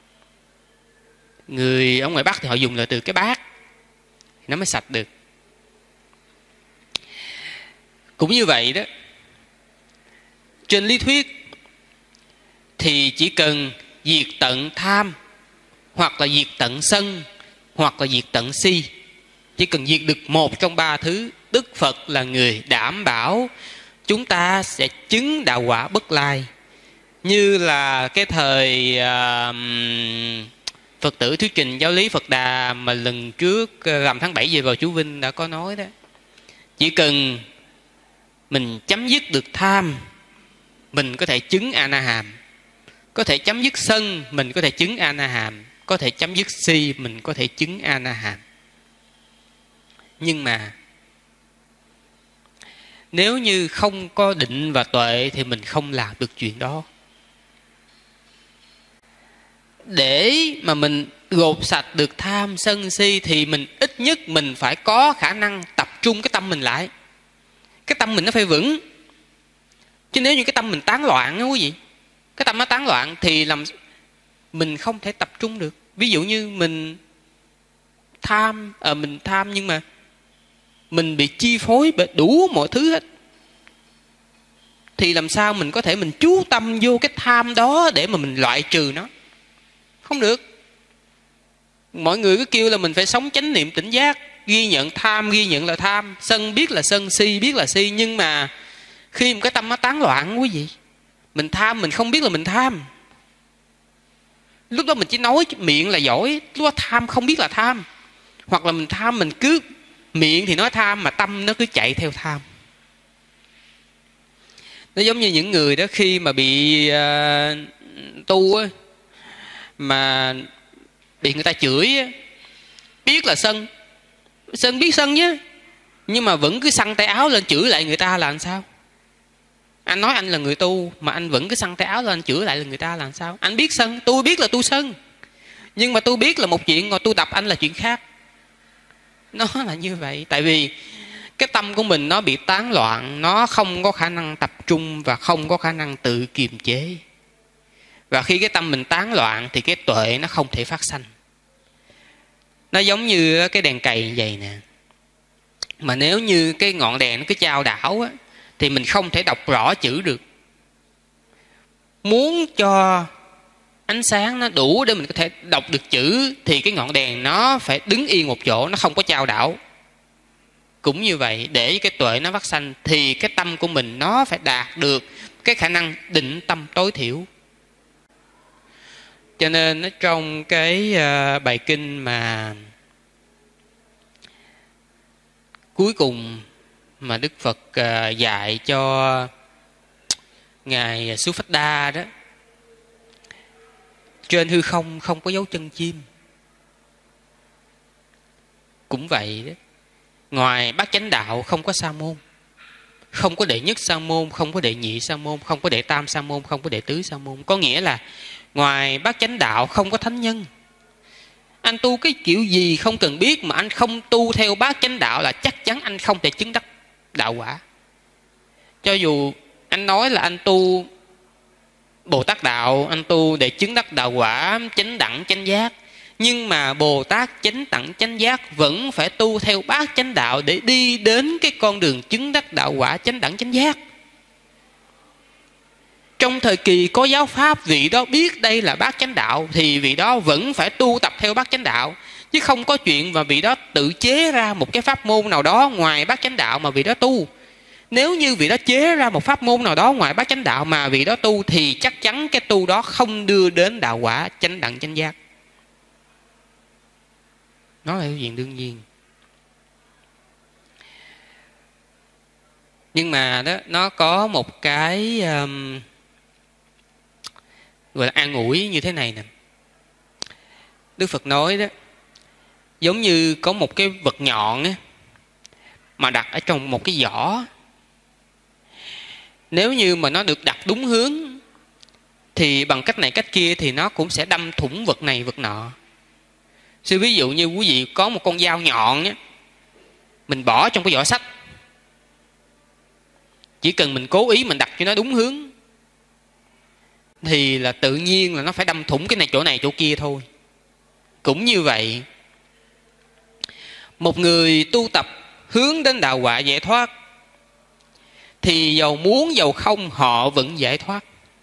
B: Người ở ngoài Bắc thì họ dùng là từ cái bát, nó mới sạch được. Cũng như vậy đó, trên lý thuyết thì chỉ cần diệt tận tham, hoặc là diệt tận sân, hoặc là diệt tận si. Chỉ cần diệt được một trong ba thứ, Đức Phật là người đảm bảo chúng ta sẽ chứng đạo quả bất lai. Như là cái thời uh, Phật tử thuyết trình giáo lý Phật Đà mà lần trước rằm tháng bảy về vào chú Vinh đã có nói đó. Chỉ cần mình chấm dứt được tham, mình có thể chứng A-na-hàm. Có thể chấm dứt sân, mình có thể chứng A-na-hàm. Có thể chấm dứt si, mình có thể chứng A-na-hàm. Nhưng mà nếu như không có định và tuệ thì mình không làm được chuyện đó. Để mà mình gột sạch được tham sân si thì mình ít nhất mình phải có khả năng tập trung cái tâm mình lại. Cái tâm mình nó phải vững. Chứ nếu như cái tâm mình tán loạn đó quý vị, cái tâm nó tán loạn thì làm mình không thể tập trung được. Ví dụ như mình tham, à, mình tham nhưng mà mình bị chi phối bởi đủ mọi thứ hết, thì làm sao mình có thể mình chú tâm vô cái tham đó để mà mình loại trừ nó? Không được. Mọi người cứ kêu là mình phải sống chánh niệm tỉnh giác, ghi nhận tham, ghi nhận là tham, sân biết là sân, si biết là si. Nhưng mà khi một cái tâm nó tán loạn quý vị, mình tham mình không biết là mình tham. Lúc đó mình chỉ nói miệng là giỏi, lúc đó tham không biết là tham. Hoặc là mình tham, mình cứ miệng thì nói tham mà tâm nó cứ chạy theo tham. Nó giống như những người đó khi mà bị uh, tu á, mà bị người ta chửi á, biết là sân, sân biết sân nhá, nhưng mà vẫn cứ xăng tay áo lên chửi lại người ta là làm sao? Anh nói anh là người tu mà anh vẫn cứ xăng tay áo lên chửi lại là người ta là làm sao? Anh biết sân, tôi biết là tôi sân, nhưng mà tôi biết là một chuyện, còn tôi đập anh là chuyện khác. Nó là như vậy. Tại vì cái tâm của mình nó bị tán loạn, nó không có khả năng tập trung và không có khả năng tự kiềm chế. Và khi cái tâm mình tán loạn thì cái tuệ nó không thể phát sanh. Nó giống như cái đèn cầy vậy nè. Mà nếu như cái ngọn đèn nó cứ chao đảo á, thì mình không thể đọc rõ chữ được. Muốn cho ánh sáng nó đủ để mình có thể đọc được chữ thì cái ngọn đèn nó phải đứng yên một chỗ, nó không có chao đảo. Cũng như vậy, để cái tuệ nó phát sanh thì cái tâm của mình nó phải đạt được cái khả năng định tâm tối thiểu. Cho nên trong cái bài kinh mà cuối cùng mà Đức Phật dạy cho Ngài Suphada đó, trên hư không không có dấu chân chim. Cũng vậy đó, ngoài bát chánh đạo không có sa môn, không có đệ nhất sa môn, không có đệ nhị sa môn, không có đệ tam sa môn, không có đệ tứ sa môn. Có nghĩa là ngoài bát chánh đạo không có thánh nhân. Anh tu cái kiểu gì không cần biết, mà anh không tu theo bát chánh đạo là chắc chắn anh không thể chứng đắc đạo quả. Cho dù anh nói là anh tu Bồ Tát đạo, anh tu để chứng đắc đạo quả chánh đẳng chánh giác, nhưng mà Bồ Tát chánh đẳng chánh giác vẫn phải tu theo bát chánh đạo để đi đến cái con đường chứng đắc đạo quả chánh đẳng chánh giác. Trong thời kỳ có giáo pháp, vị đó biết đây là bát chánh đạo thì vị đó vẫn phải tu tập theo bát chánh đạo, chứ không có chuyện mà vị đó tự chế ra một cái pháp môn nào đó ngoài bát chánh đạo mà vị đó tu. Nếu như vị đó chế ra một pháp môn nào đó ngoài bát chánh đạo mà vị đó tu thì chắc chắn cái tu đó không đưa đến đạo quả chánh đẳng chánh giác. Nó là chuyện đương nhiên. Nhưng mà đó, nó có một cái um, gọi là an ủi như thế này nè. Đức Phật nói đó, giống như có một cái vật nhọn á, mà đặt ở trong một cái giỏ. Nếu như mà nó được đặt đúng hướng thì bằng cách này cách kia thì nó cũng sẽ đâm thủng vật này vật nọ. Sư ví dụ như quý vị có một con dao nhọn á, mình bỏ trong cái giỏ sách, chỉ cần mình cố ý mình đặt cho nó đúng hướng thì là tự nhiên là nó phải đâm thủng cái này chỗ này chỗ kia thôi. Cũng như vậy, một người tu tập hướng đến đạo quả giải thoát thì dầu muốn dầu không họ vẫn giải thoát.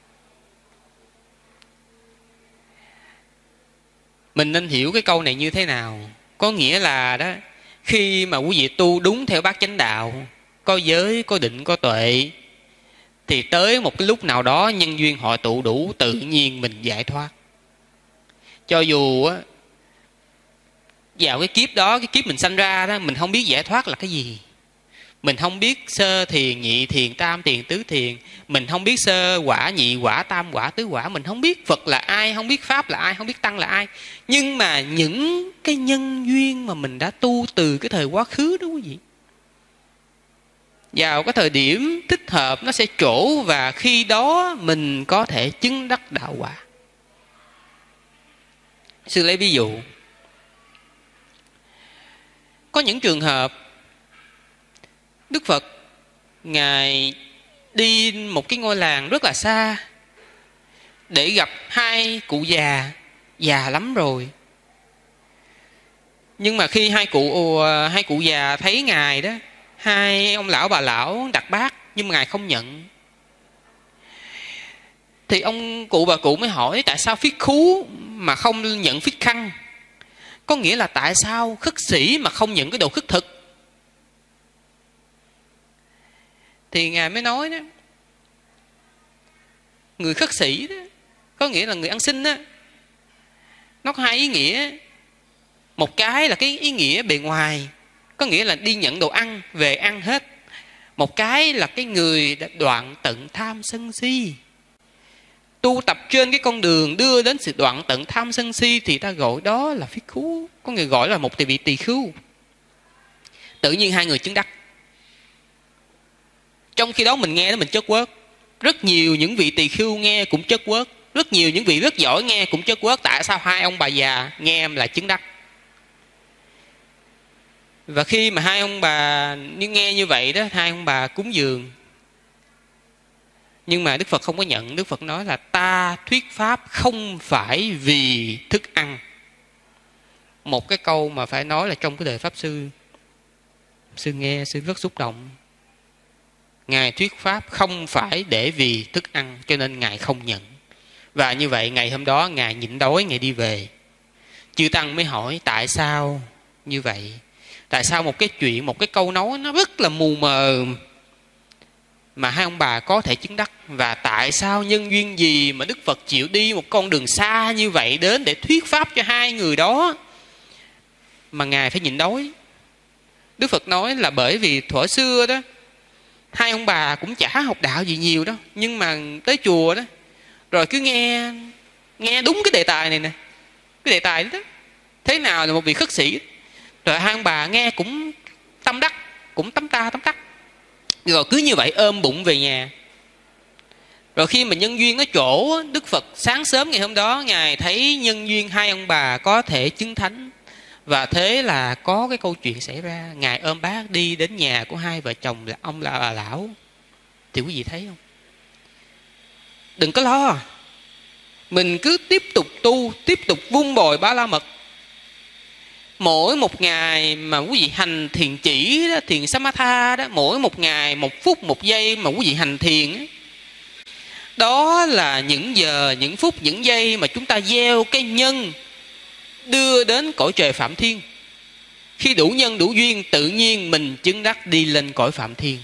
B: Mình nên hiểu cái câu này như thế nào? Có nghĩa là đó, khi mà quý vị tu đúng theo bát chánh đạo, có giới, có định, có tuệ, thì tới một cái lúc nào đó nhân duyên hội tụ đủ, tự nhiên mình giải thoát. Cho dù á, vào cái kiếp đó, cái kiếp mình sanh ra đó, mình không biết giải thoát là cái gì. Mình không biết sơ thiền, nhị thiền, tam thiền, tứ thiền. Mình không biết sơ quả, nhị quả, tam quả, tứ quả. Mình không biết Phật là ai, không biết Pháp là ai, không biết Tăng là ai. Nhưng mà những cái nhân duyên mà mình đã tu từ cái thời quá khứ đó quý vị, vào cái thời điểm thích hợp nó sẽ trổ, và khi đó mình có thể chứng đắc đạo quả. Sư lấy ví dụ, có những trường hợp Đức Phật Ngài đi một cái ngôi làng rất là xa để gặp hai cụ già, già lắm rồi. Nhưng mà khi hai cụ hai cụ già thấy Ngài đó, hai ông lão bà lão đặt bát nhưng mà Ngài không nhận. Thì ông cụ bà cụ mới hỏi tại sao phiết khú mà không nhận phiết khăn. Có nghĩa là tại sao khất sĩ mà không nhận cái đồ khất thực. Thì Ngài mới nói đó, người khất sĩ đó, có nghĩa là người ăn xin đó, nó có hai ý nghĩa. Một cái là cái ý nghĩa bề ngoài, có nghĩa là đi nhận đồ ăn, về ăn hết. Một cái là cái người đã đoạn tận tham sân si. Tu tập trên cái con đường đưa đến sự đoạn tận tham sân si thì ta gọi đó là phiết khú. Có người gọi là một vị tỳ khưu. Tự nhiên hai người chứng đắc. Trong khi đó mình nghe đó mình chất quớt. Rất nhiều những vị tỳ khưu nghe cũng chất quớt. Rất nhiều những vị rất giỏi nghe cũng chất quớt. Tại sao hai ông bà già nghe em là chứng đắc? Và khi mà hai ông bà nghe như vậy đó, hai ông bà cúng dường. Nhưng mà Đức Phật không có nhận. Đức Phật nói là ta thuyết pháp không phải vì thức ăn. Một cái câu mà phải nói là trong cái đời Pháp Sư, Sư nghe, Sư rất xúc động. Ngài thuyết pháp không phải để vì thức ăn, cho nên Ngài không nhận. Và như vậy ngày hôm đó Ngài nhịn đói, Ngài đi về. Chư Tăng mới hỏi tại sao như vậy? Tại sao một cái chuyện, một cái câu nói nó rất là mù mờ mà hai ông bà có thể chứng đắc? Và tại sao nhân duyên gì mà Đức Phật chịu đi một con đường xa như vậy đến để thuyết pháp cho hai người đó mà Ngài phải nhịn đói? Đức Phật nói là bởi vì thuở xưa đó, hai ông bà cũng chả học đạo gì nhiều đâu, nhưng mà tới chùa đó rồi cứ nghe nghe đúng cái đề tài này nè, cái đề tài đó, thế nào là một vị khất sĩ. Rồi hai ông bà nghe cũng tâm đắc, cũng tấm ta tấm tắc. Rồi cứ như vậy ôm bụng về nhà. Rồi khi mà nhân duyên ở chỗ, Đức Phật sáng sớm ngày hôm đó Ngài thấy nhân duyên hai ông bà có thể chứng thánh. Và thế là có cái câu chuyện xảy ra. Ngài ôm bác đi đến nhà của hai vợ chồng là ông là bà lão. Thì quý vị thấy không? Đừng có lo, mình cứ tiếp tục tu, tiếp tục vun bồi Ba La Mật. Mỗi một ngày mà quý vị hành thiền chỉ đó, thiền Samatha đó, mỗi một ngày, một phút, một giây mà quý vị hành thiền đó, đó là những giờ, những phút, những giây mà chúng ta gieo cái nhân đưa đến cõi trời Phạm Thiên. Khi đủ nhân đủ duyên, tự nhiên mình chứng đắc đi lên cõi Phạm Thiên.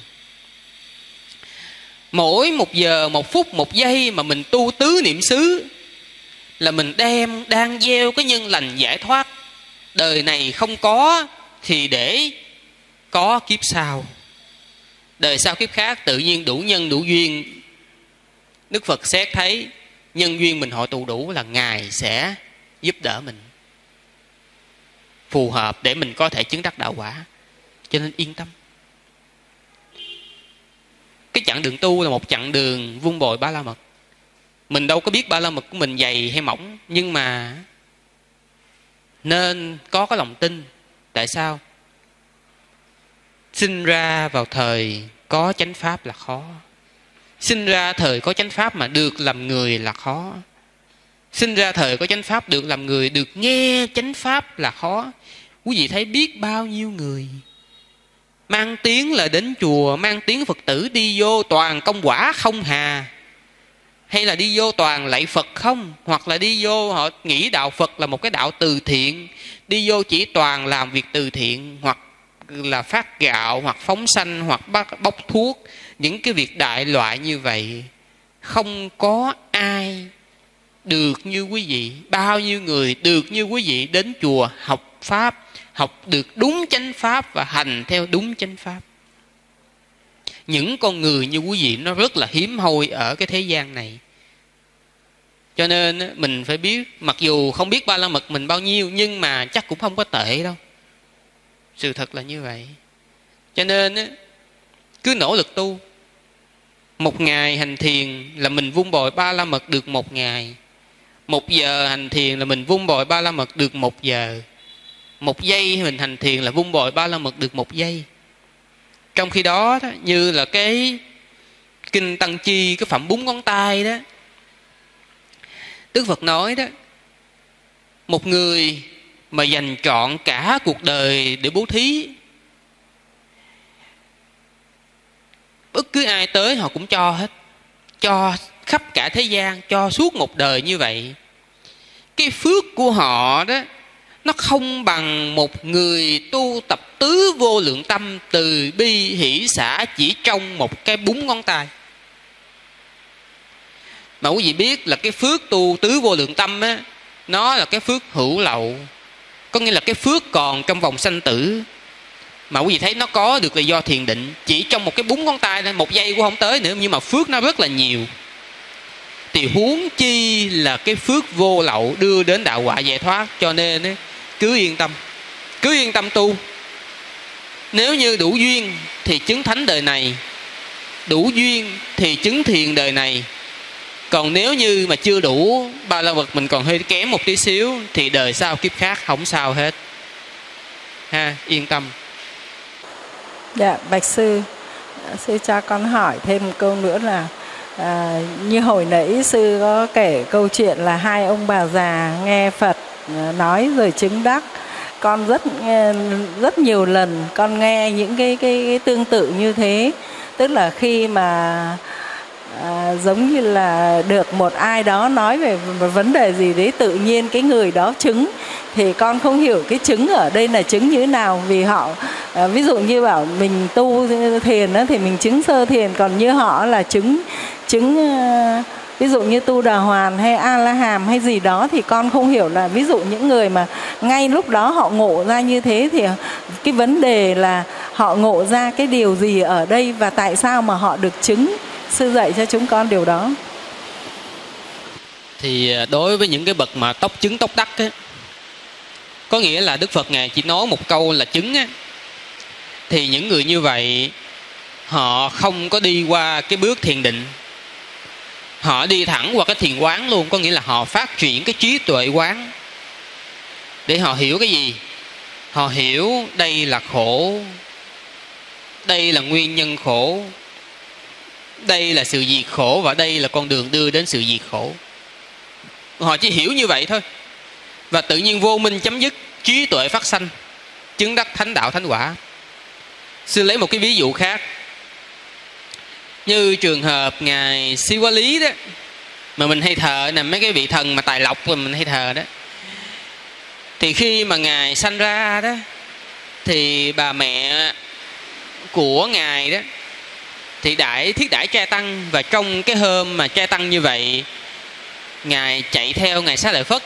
B: Mỗi một giờ, một phút, một giây mà mình tu tứ niệm xứ là mình đem đang gieo cái nhân lành giải thoát. Đời này không có thì để có kiếp sau. Đời sau kiếp khác tự nhiên đủ nhân đủ duyên, Đức Phật xét thấy nhân duyên mình hội tụ đủ là Ngài sẽ giúp đỡ mình, phù hợp để mình có thể chứng đắc đạo quả. Cho nên yên tâm. Cái chặng đường tu là một chặng đường vun bồi Ba La Mật. Mình đâu có biết Ba La Mật của mình dày hay mỏng, nhưng mà nên có cái lòng tin. Tại sao? Sinh ra vào thời có chánh pháp là khó. Sinh ra thời có chánh pháp mà được làm người là khó. Sinh ra thời có chánh pháp được làm người, được nghe chánh pháp là khó. Quý vị thấy biết bao nhiêu người mang tiếng là đến chùa, mang tiếng Phật tử đi vô toàn công quả không hà, hay là đi vô toàn lạy Phật không, hoặc là đi vô họ nghĩ đạo Phật là một cái đạo từ thiện, đi vô chỉ toàn làm việc từ thiện, hoặc là phát gạo, hoặc phóng sanh, hoặc bóc thuốc, những cái việc đại loại như vậy. Không có ai được như quý vị. Bao nhiêu người được như quý vị đến chùa học pháp, học được đúng chánh pháp và hành theo đúng chánh pháp. Những con người như quý vị nó rất là hiếm hoi ở cái thế gian này. Cho nên mình phải biết, mặc dù không biết Ba La Mật mình bao nhiêu, nhưng mà chắc cũng không có tệ đâu. Sự thật là như vậy. Cho nên cứ nỗ lực tu. Một ngày hành thiền là mình vun bồi Ba La Mật được một ngày. Một giờ hành thiền là mình vun bồi Ba La Mật được một giờ. Một giây mình hành thiền là vun bồi Ba La Mật được một giây. Trong khi đó, đó như là cái Kinh Tăng Chi, cái phẩm búng ngón tay đó, Đức Phật nói đó, một người mà dành trọn cả cuộc đời để bố thí, bất cứ ai tới họ cũng cho hết, cho khắp cả thế gian, cho suốt một đời như vậy. Cái phước của họ đó nó không bằng một người tu tập tứ vô lượng tâm, từ bi hỷ xả chỉ trong một cái búng ngón tay. Mà quý vị biết là cái phước tu tứ vô lượng tâm á, nó là cái phước hữu lậu. Có nghĩa là cái phước còn trong vòng sanh tử mà quý vị thấy nó có được là do thiền định. Chỉ trong một cái búng ngón tay này, một giây cũng không tới nữa, nhưng mà phước nó rất là nhiều. Thì huống chi là cái phước vô lậu đưa đến đạo quả giải thoát. Cho nên ấy, cứ yên tâm, cứ yên tâm tu. Nếu như đủ duyên thì chứng thánh đời này, đủ duyên thì chứng thiền đời này. Còn nếu như mà chưa đủ, ba la mật mình còn hơi kém một tí xíu, thì đời sau kiếp khác không sao hết ha, yên tâm.
C: Dạ, bạch sư, sư cho con hỏi thêm một câu nữa là à, như hồi nãy sư có kể câu chuyện là hai ông bà già nghe Phật nói rồi chứng đắc. Con rất rất nhiều lần con nghe những cái, cái, cái tương tự như thế. Tức là khi mà à, giống như là được một ai đó nói về một vấn đề gì đấy, tự nhiên cái người đó chứng. Thì con không hiểu cái chứng ở đây là chứng như thế nào. Vì họ à, ví dụ như bảo mình tu thiền đó, thì mình chứng sơ thiền. Còn như họ là chứng chứng à, ví dụ như tu Đà Hoàn hay A La Hàm hay gì đó. Thì con không hiểu là ví dụ những người mà ngay lúc đó họ ngộ ra như thế, thì cái vấn đề là họ ngộ ra cái điều gì ở đây, và tại sao mà họ được chứng. Sư dạy cho chúng con điều đó.
B: Thì đối với những cái bậc mà tốc chứng tốc đắc á, có nghĩa là Đức Phật Ngài chỉ nói một câu là chứng á, thì những người như vậy họ không có đi qua cái bước thiền định, họ đi thẳng qua cái thiền quán luôn. Có nghĩa là họ phát triển cái trí tuệ quán để họ hiểu cái gì? Họ hiểu đây là khổ, đây là nguyên nhân khổ, đây là sự diệt khổ, và đây là con đường đưa đến sự diệt khổ. Họ chỉ hiểu như vậy thôi, và tự nhiên vô minh chấm dứt, trí tuệ phát sanh, chứng đắc thánh đạo thánh quả. Sư lấy một cái ví dụ khác, như trường hợp ngài Si Quá Lý đó, mà mình hay thờ nè, mấy cái vị thần mà tài lộc mà mình hay thờ đó. Thì khi mà ngài sanh ra đó, thì bà mẹ của ngài đó thì đãi thiết đãi trai tăng. Và trong cái hôm mà trai tăng như vậy, ngài chạy theo ngài Xá Lợi Phất,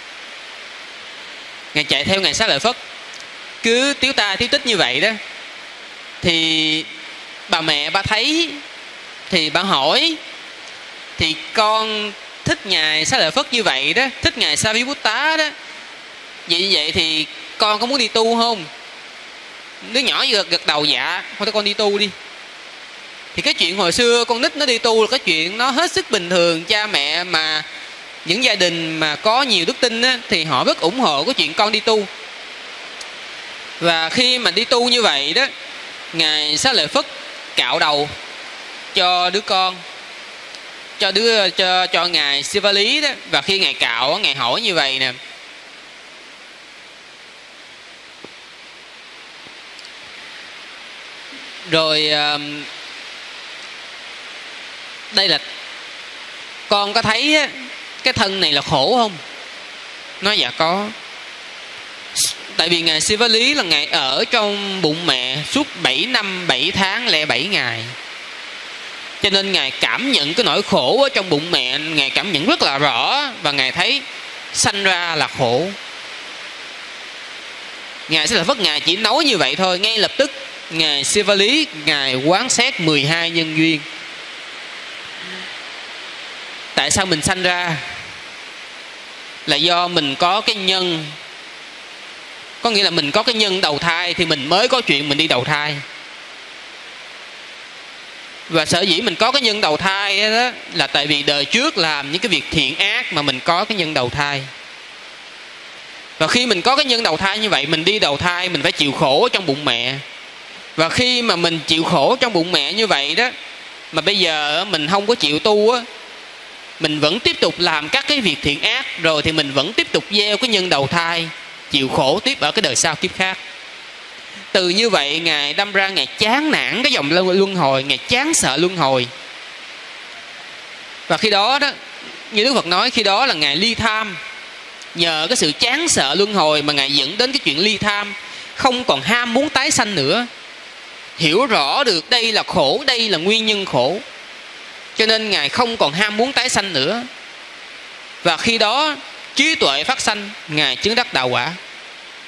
B: ngài chạy theo ngài Xá Lợi Phất, cứ tiếu ta tiếu tích như vậy đó. Thì bà mẹ bà thấy, thì bà hỏi, thì con thích ngài Xá Lợi Phất như vậy đó, thích ngài Sariputta đó, vậy như vậy thì con có muốn đi tu không? Đứa nhỏ gật, gật đầu dạ, thôi cho con đi tu đi. Thì cái chuyện hồi xưa con nít nó đi tu là cái chuyện nó hết sức bình thường. Cha mẹ mà những gia đình mà có nhiều đức tin á, thì họ rất ủng hộ cái chuyện con đi tu. Và khi mà đi tu như vậy đó, ngài Xá Lợi Phất cạo đầu cho đứa con, cho đứa cho cho ngài Si Va Lý đó. Và khi ngài cạo, ngài hỏi như vậy nè: rồi đây là con có thấy cái thân này là khổ không? Nói dạ có. Tại vì ngài Si Va Lý là ngài ở trong bụng mẹ suốt bảy năm bảy tháng lẻ bảy ngày, cho nên ngài cảm nhận cái nỗi khổ ở trong bụng mẹ, ngài cảm nhận rất là rõ. Và ngài thấy sanh ra là khổ. Ngài sẽ là Phất, ngài chỉ nói như vậy thôi. Ngay lập tức ngài Si Va Lý, ngài quán xét mười hai nhân duyên. Tại sao mình sanh ra? Là do mình có cái nhân, có nghĩa là mình có cái nhân đầu thai thì mình mới có chuyện mình đi đầu thai. Và sở dĩ mình có cái nhân đầu thai đó là tại vì đời trước làm những cái việc thiện ác mà mình có cái nhân đầu thai. Và khi mình có cái nhân đầu thai như vậy, mình đi đầu thai mình phải chịu khổ trong bụng mẹ. Và khi mà mình chịu khổ trong bụng mẹ như vậy đó, mà bây giờ mình không có chịu tu á, mình vẫn tiếp tục làm các cái việc thiện ác, rồi thì mình vẫn tiếp tục gieo cái nhân đầu thai, chịu khổ tiếp ở cái đời sau kiếp khác. Từ như vậy ngài đâm ra ngài chán nản cái dòng luân hồi, ngài chán sợ luân hồi. Và khi đó đó, như Đức Phật nói, khi đó là ngài ly tham. Nhờ cái sự chán sợ luân hồi mà ngài dẫn đến cái chuyện ly tham, không còn ham muốn tái sanh nữa. Hiểu rõ được đây là khổ, đây là nguyên nhân khổ, cho nên ngài không còn ham muốn tái sanh nữa. Và khi đó trí tuệ phát sanh, ngài chứng đắc đạo quả.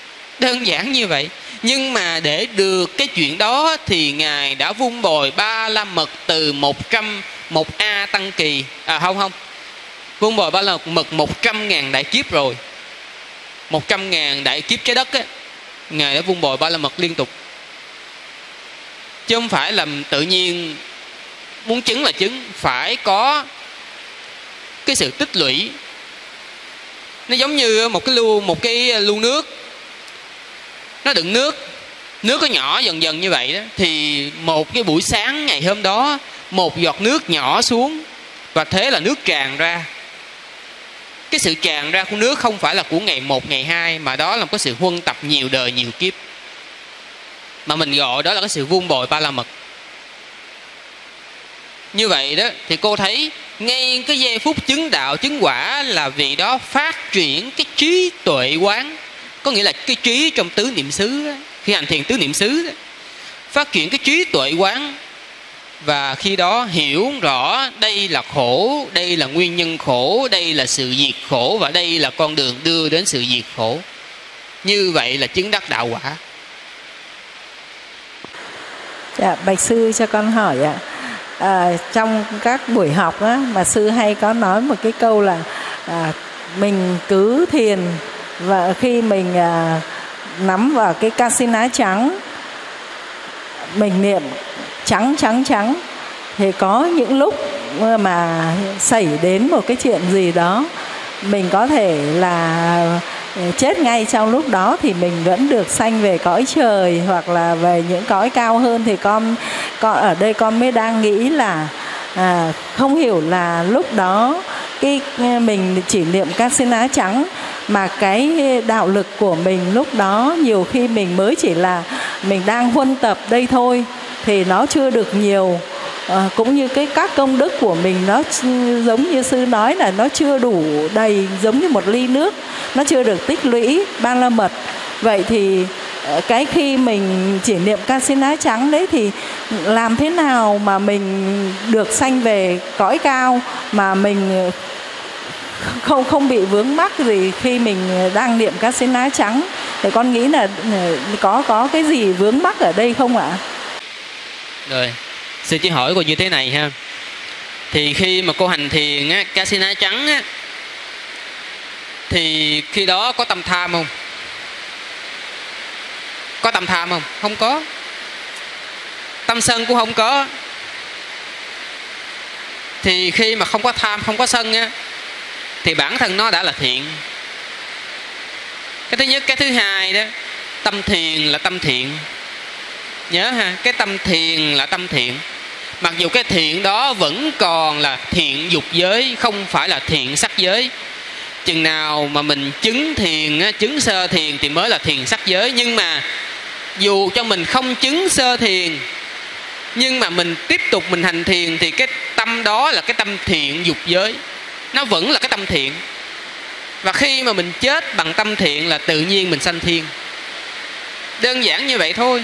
B: Đơn giản như vậy. Nhưng mà để được cái chuyện đó thì Ngài đã vun bồi ba la mật từ một trăm một A tăng kỳ. À không không vun bồi ba la mật một trăm ngàn đại kiếp rồi. Một trăm ngàn đại kiếp trái đất á, Ngài đã vun bồi ba la mật liên tục. Chứ không phải là tự nhiên muốn chứng là chứng. Phải có cái sự tích lũy. Nó giống như một cái lu, một cái lu nước, nó đựng nước, nước nó nhỏ dần dần như vậy đó, thì một cái buổi sáng ngày hôm đó, một giọt nước nhỏ xuống và thế là nước tràn ra. Cái sự tràn ra của nước không phải là của ngày một, ngày hai, mà đó là một cái sự huân tập nhiều đời nhiều kiếp, mà mình gọi đó là cái sự vun bồi ba la mật. Như vậy đó thì cô thấy ngay cái giây phút chứng đạo chứng quả là vị đó phát triển cái trí tuệ quán, có nghĩa là cái trí trong tứ niệm xứ đó, khi hành thiền tứ niệm xứ đó, phát triển cái trí tuệ quán. Và khi đó hiểu rõ đây là khổ, đây là nguyên nhân khổ, đây là sự diệt khổ, và đây là con đường đưa đến sự diệt khổ. Như vậy là chứng đắc đạo quả.
C: Dạ, bạch sư cho con hỏi ạ. À, trong các buổi học á, mà sư hay có nói một cái câu là à, mình cứ thiền, và khi mình à, nắm vào cái Kasina trắng, mình niệm trắng trắng trắng, thì có những lúc mà xảy đến một cái chuyện gì đó, mình có thể là chết ngay trong lúc đó, thì mình vẫn được sanh về cõi trời hoặc là về những cõi cao hơn. Thì con, con ở đây con mới đang nghĩ là à, không hiểu là lúc đó cái mình chỉ niệm Kasina trắng, mà cái đạo lực của mình lúc đó nhiều khi mình mới chỉ là mình đang huân tập đây thôi, thì nó chưa được nhiều. À, cũng như cái các công đức của mình nó giống như sư nói là nó chưa đủ đầy, giống như một ly nước, nó chưa được tích lũy ba la mật. Vậy thì cái khi mình chỉ niệm Kasina trắng đấy thì làm thế nào mà mình được sanh về cõi cao mà mình không không bị vướng mắc gì khi mình đang niệm Kasina trắng? Thì con nghĩ là có có cái gì vướng mắc ở đây không ạ?
B: Rồi, sư chỉ hỏi cô như thế này ha. Thì khi mà cô hành thiền á, Kasina trắng á, thì khi đó có tâm tham không? Có tâm tham không? Không có. Tâm sân cũng không có. Thì khi mà không có tham, không có sân á, thì bản thân nó đã là thiện. Cái thứ nhất. Cái thứ hai đó, tâm thiền là tâm thiện. Nhớ ha, cái tâm thiền là tâm thiện. Mặc dù cái thiện đó vẫn còn là thiện dục giới, không phải là thiện sắc giới. Chừng nào mà mình chứng thiền, chứng sơ thiền thì mới là thiền sắc giới. Nhưng mà dù cho mình không chứng sơ thiền, nhưng mà mình tiếp tục mình hành thiền, thì cái tâm đó là cái tâm thiện dục giới, nó vẫn là cái tâm thiện. Và khi mà mình chết bằng tâm thiện là tự nhiên mình sanh thiên. Đơn giản như vậy thôi.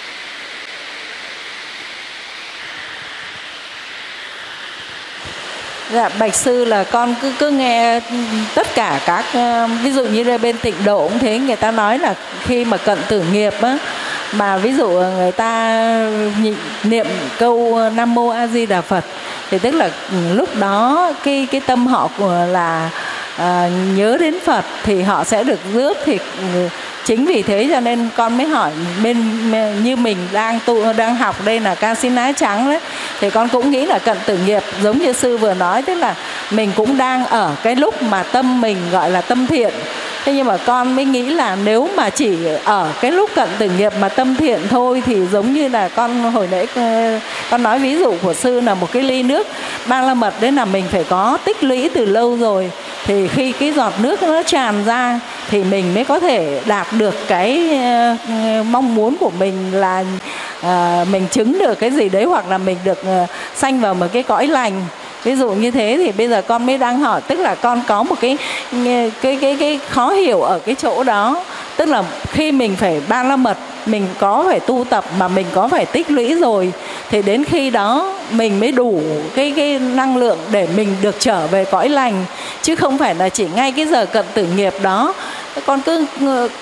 C: Dạ, bạch sư là con cứ cứ nghe tất cả các, ví dụ như là bên Tịnh Độ cũng thế, người ta nói là khi mà cận tử nghiệp á, mà ví dụ người ta niệm câu Nam Mô A Di Đà Phật, thì tức là lúc đó cái cái tâm họ là à, nhớ đến Phật thì họ sẽ được rước. Thì chính vì thế cho nên con mới hỏi, bên như mình đang tu đang học đây là Kasina trắng đấy, thì con cũng nghĩ là cận tử nghiệp giống như sư vừa nói, tức là mình cũng đang ở cái lúc mà tâm mình gọi là tâm thiện. Thế nhưng mà con mới nghĩ là nếu mà chỉ ở cái lúc cận tử nghiệp mà tâm thiện thôi, thì giống như là con hồi nãy con nói ví dụ của sư là một cái ly nước ba la mật đấy, là mình phải có tích lũy từ lâu rồi, thì khi cái giọt nước nó tràn ra thì mình mới có thể đạt được cái uh, mong muốn của mình là uh, mình chứng được cái gì đấy, hoặc là mình được uh, sanh vào một cái cõi lành. Ví dụ như thế thì bây giờ con mới đang hỏi, tức là con có một cái cái cái cái khó hiểu ở cái chỗ đó, tức là khi mình phải ba la mật, mình có phải tu tập mà mình có phải tích lũy rồi, thì đến khi đó mình mới đủ cái cái năng lượng để mình được trở về cõi lành, chứ không phải là chỉ ngay cái giờ cận tử nghiệp đó. Con cứ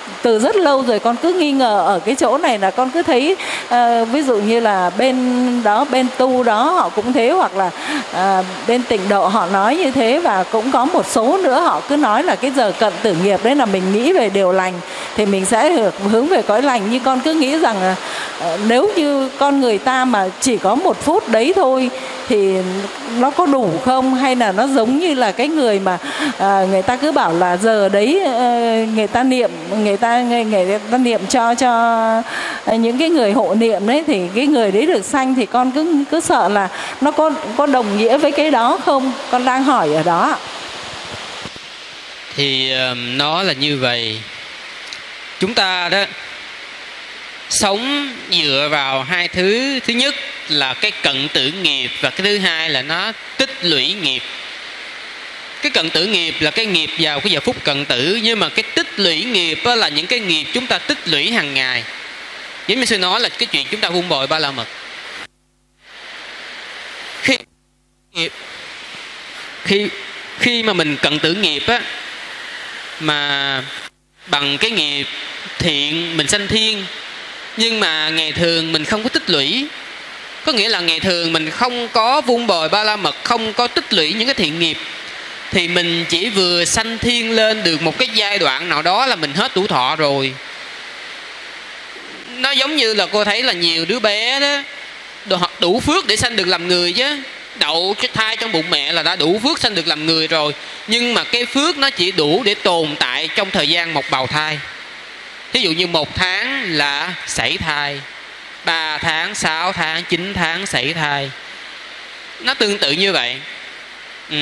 C: từ rất lâu rồi con cứ nghi ngờ ở cái chỗ này, là con cứ thấy uh, ví dụ như là bên đó, bên tu đó họ cũng thế, hoặc là uh, bên Tịnh Độ họ nói như thế, và cũng có một số nữa họ cứ nói là cái giờ cận tử nghiệp đấy là mình nghĩ về điều lành thì mình sẽ hướng về cõi lành. Nhưng con cứ nghĩ rằng là uh, nếu như con người ta mà chỉ có một phút đấy thôi thì nó có đủ không, hay là nó giống như là cái người mà uh, người ta cứ bảo là giờ đấy uh, người ta niệm người ta người, người ta niệm cho cho những cái người hộ niệm đấy, thì cái người đấy được sanh, thì con cứ cứ sợ là nó có có đồng nghĩa với cái đó không, con đang hỏi ở đó.
B: Thì uh, nó là như vậy. Chúng ta đó sống dựa vào hai thứ. Thứ nhất là cái cận tử nghiệp, và cái thứ hai là nó tích lũy nghiệp. Cái cận tử nghiệp là cái nghiệp vào cái giờ phút cận tử, nhưng mà cái tích lũy nghiệp là những cái nghiệp chúng ta tích lũy hàng ngày. Giống như sư nói là cái chuyện chúng ta vun bồi ba la mật. Khi nghiệp khi khi mà mình cận tử nghiệp á, mà bằng cái nghiệp thiện mình sanh thiên, nhưng mà ngày thường mình không có tích lũy, có nghĩa là ngày thường mình không có vun bồi ba la mật, không có tích lũy những cái thiện nghiệp, thì mình chỉ vừa sanh thiên lên được một cái giai đoạn nào đó là mình hết tuổi thọ rồi. Nó giống như là cô thấy là nhiều đứa bé đó đủ phước để sanh được làm người chứ, đậu cái thai trong bụng mẹ là đã đủ phước sanh được làm người rồi, nhưng mà cái phước nó chỉ đủ để tồn tại trong thời gian một bào thai. Ví dụ như một tháng là sảy thai, ba tháng, sáu tháng, chín tháng sảy thai. Nó tương tự như vậy. Ừ.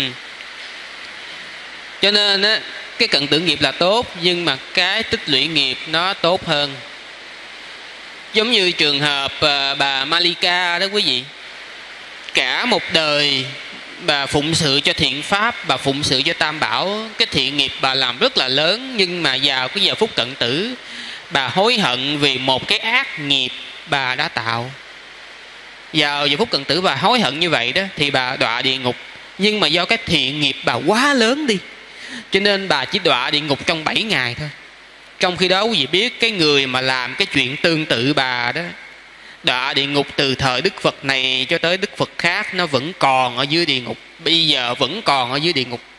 B: Cho nên á, cái cận tử nghiệp là tốt, nhưng mà cái tích lũy nghiệp nó tốt hơn. Giống như trường hợp uh, bà Malika đó quý vị. Cả một đời bà phụng sự cho thiện pháp, bà phụng sự cho Tam Bảo, cái thiện nghiệp bà làm rất là lớn, nhưng mà vào cái giờ phút cận tử bà hối hận vì một cái ác nghiệp bà đã tạo. Vào giờ phút cận tử bà hối hận như vậy đó, thì bà đọa địa ngục. Nhưng mà do cái thiện nghiệp bà quá lớn đi, cho nên bà chỉ đọa địa ngục trong bảy ngày thôi. Trong khi đó quý vị biết, cái người mà làm cái chuyện tương tự bà đó, đọa địa ngục từ thời Đức Phật này cho tới Đức Phật khác, nó vẫn còn ở dưới địa ngục. Bây giờ vẫn còn ở dưới địa ngục.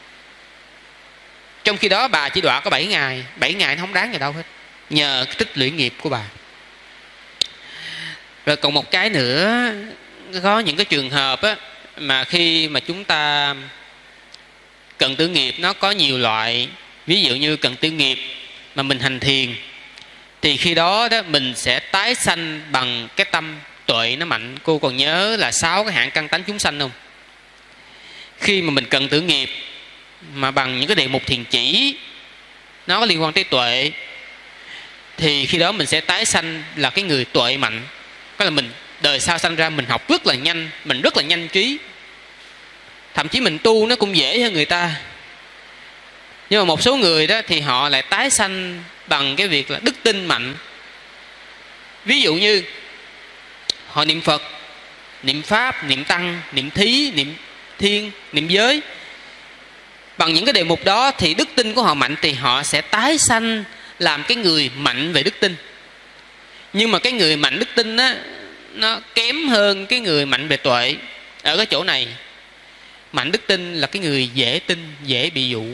B: Trong khi đó bà chỉ đọa có bảy ngày. Bảy ngày nó không đáng gì đâu hết, nhờ cái tích lũy nghiệp của bà. Rồi còn một cái nữa, có những cái trường hợp á, mà khi mà chúng ta cận tử nghiệp nó có nhiều loại. Ví dụ như cận tử nghiệp mà mình hành thiền, thì khi đó đó mình sẽ tái sanh bằng cái tâm tuệ nó mạnh. Cô còn nhớ là sáu cái hạng căn tánh chúng sanh không? Khi mà mình cận tử nghiệp mà bằng những cái đề mục thiền chỉ, nó có liên quan tới tuệ, thì khi đó mình sẽ tái sanh là cái người tuệ mạnh. Có là mình đời sau sanh ra mình học rất là nhanh, mình rất là nhanh trí, thậm chí mình tu nó cũng dễ hơn người ta. Nhưng mà một số người đó thì họ lại tái sanh bằng cái việc là đức tin mạnh. Ví dụ như họ niệm Phật, niệm Pháp, niệm Tăng, niệm Thí, niệm Thiên, niệm Giới. Bằng những cái đề mục đó thì đức tin của họ mạnh, thì họ sẽ tái sanh làm cái người mạnh về đức tin. Nhưng mà cái người mạnh đức tin á, nó kém hơn cái người mạnh về tuệ. Ở cái chỗ này, mạnh đức tin là cái người dễ tin, dễ bị dụ.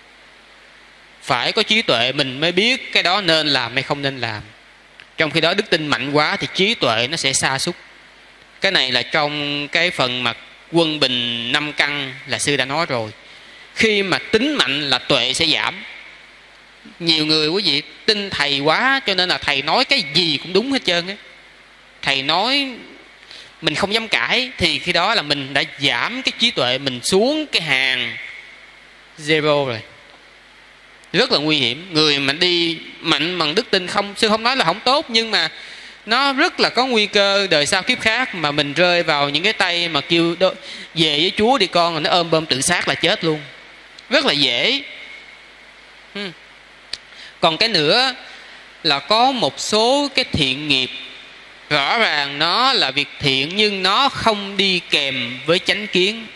B: Phải có trí tuệ mình mới biết cái đó nên làm hay không nên làm. Trong khi đó đức tin mạnh quá thì trí tuệ nó sẽ sa sút. Cái này là trong cái phần mà quân bình năm căn là sư đã nói rồi. Khi mà tính mạnh là tuệ sẽ giảm. Nhiều người quý vị tin thầy quá, cho nên là thầy nói cái gì cũng đúng hết trơn á. Thầy nói mình không dám cãi, thì khi đó là mình đã giảm cái trí tuệ mình xuống cái hàng zero rồi. Rất là nguy hiểm. Người mà đi mạnh bằng đức tin không, sư không nói là không tốt, nhưng mà nó rất là có nguy cơ đời sau kiếp khác mà mình rơi vào những cái tay mà kêu đó, về với Chúa đi con, rồi nó ôm bơm tự sát là chết luôn. Rất là dễ. hmm. Còn cái nữa là có một số cái thiện nghiệp rõ ràng nó là việc thiện, nhưng nó không đi kèm với chánh kiến,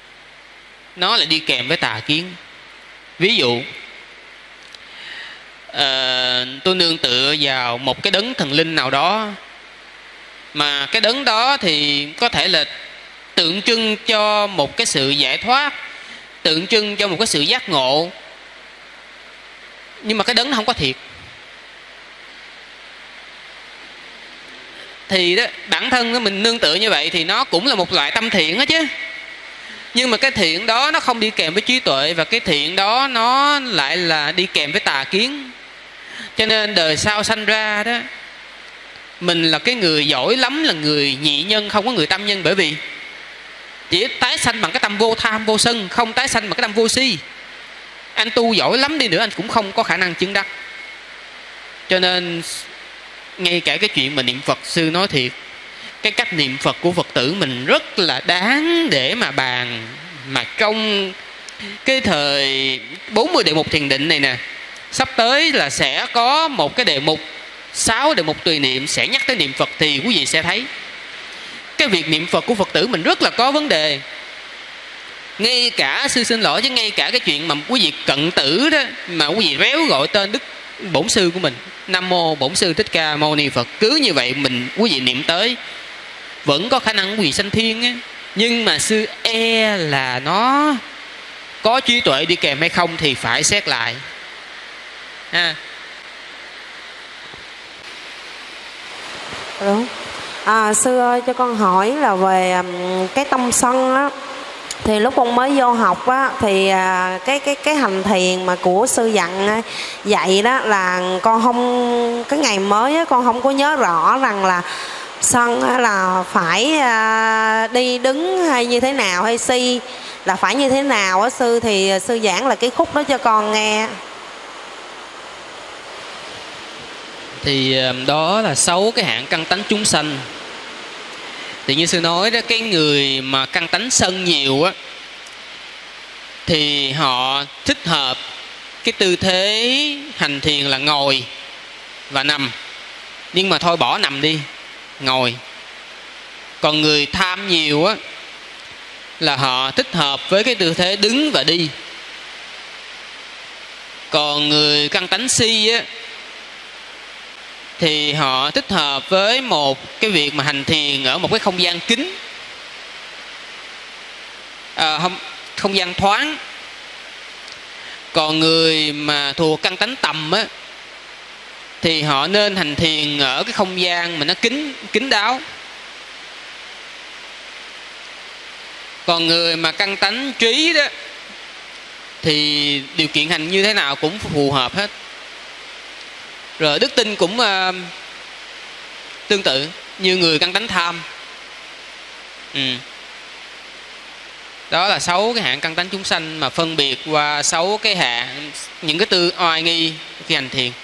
B: nó lại đi kèm với tà kiến. Ví dụ uh, tôi nương tựa vào một cái đấng thần linh nào đó, mà cái đấng đó thì có thể là tượng trưng cho một cái sự giải thoát, tượng trưng cho một cái sự giác ngộ, nhưng mà cái đấng nó không có thiệt. Thì đó, bản thân mình nương tựa như vậy thì nó cũng là một loại tâm thiện đó chứ. Nhưng mà cái thiện đó nó không đi kèm với trí tuệ, và cái thiện đó nó lại là đi kèm với tà kiến. Cho nên đời sau sanh ra đó, mình là cái người giỏi lắm, là người nhị nhân, không có người tam nhân. Bởi vì chỉ tái sanh bằng cái tâm vô tham vô sân, không tái sanh bằng cái tâm vô si. Anh tu giỏi lắm đi nữa anh cũng không có khả năng chứng đắc. Cho nên ngay cả cái chuyện mà niệm Phật, sư nói thiệt, cái cách niệm Phật của Phật tử mình rất là đáng để mà bàn. Mà trong cái thời bốn mươi đề mục thiền định này nè, sắp tới là sẽ có một cái đề mục, sáu đề mục tùy niệm sẽ nhắc tới niệm Phật, thì quý vị sẽ thấy cái việc niệm Phật của Phật tử mình rất là có vấn đề. Ngay cả, sư xin lỗi chứ, ngay cả cái chuyện mà quý vị cận tử đó, mà quý vị réo gọi tên Đức Bổn Sư của mình, Nam Mô Bổn Sư Thích Ca Mâu Ni Phật, cứ như vậy mình quý vị niệm tới, vẫn có khả năng quý vị sanh thiên á. Nhưng mà sư e là nó có trí tuệ đi kèm hay không thì phải xét lại ha.
D: Đúng. À, sư ơi, cho con hỏi là về um, cái tâm sân á, thì lúc con mới vô học á, thì à, cái cái cái hành thiền mà của sư dặn dạy đó là con không, cái ngày mới á, con không có nhớ rõ rằng là sân là phải à, đi đứng hay như thế nào, hay si là phải như thế nào á sư, thì sư giảng là cái khúc đó cho con nghe.
B: Thì đó là sáu cái hạng căn tánh chúng sanh. Thì như sư nói đó, cái người mà căn tánh sân nhiều á, thì họ thích hợp cái tư thế hành thiền là ngồi và nằm. Nhưng mà thôi bỏ nằm đi, ngồi. Còn người tham nhiều á, là họ thích hợp với cái tư thế đứng và đi. Còn người căn tánh si á, thì họ thích hợp với một cái việc mà hành thiền ở một cái không gian kín, à, không, không gian thoáng. Còn người mà thuộc căn tánh tầm á, thì họ nên hành thiền ở cái không gian mà nó kín kín đáo. Còn người mà căn tánh trí đó, thì điều kiện hành như thế nào cũng phù hợp hết. Rồi đức tin cũng uh, tương tự như người căn tánh tham. ừ. Đó là sáu cái hạng căn tánh chúng sanh mà phân biệt qua sáu cái hạng, những cái tư oai nghi khi hành thiền.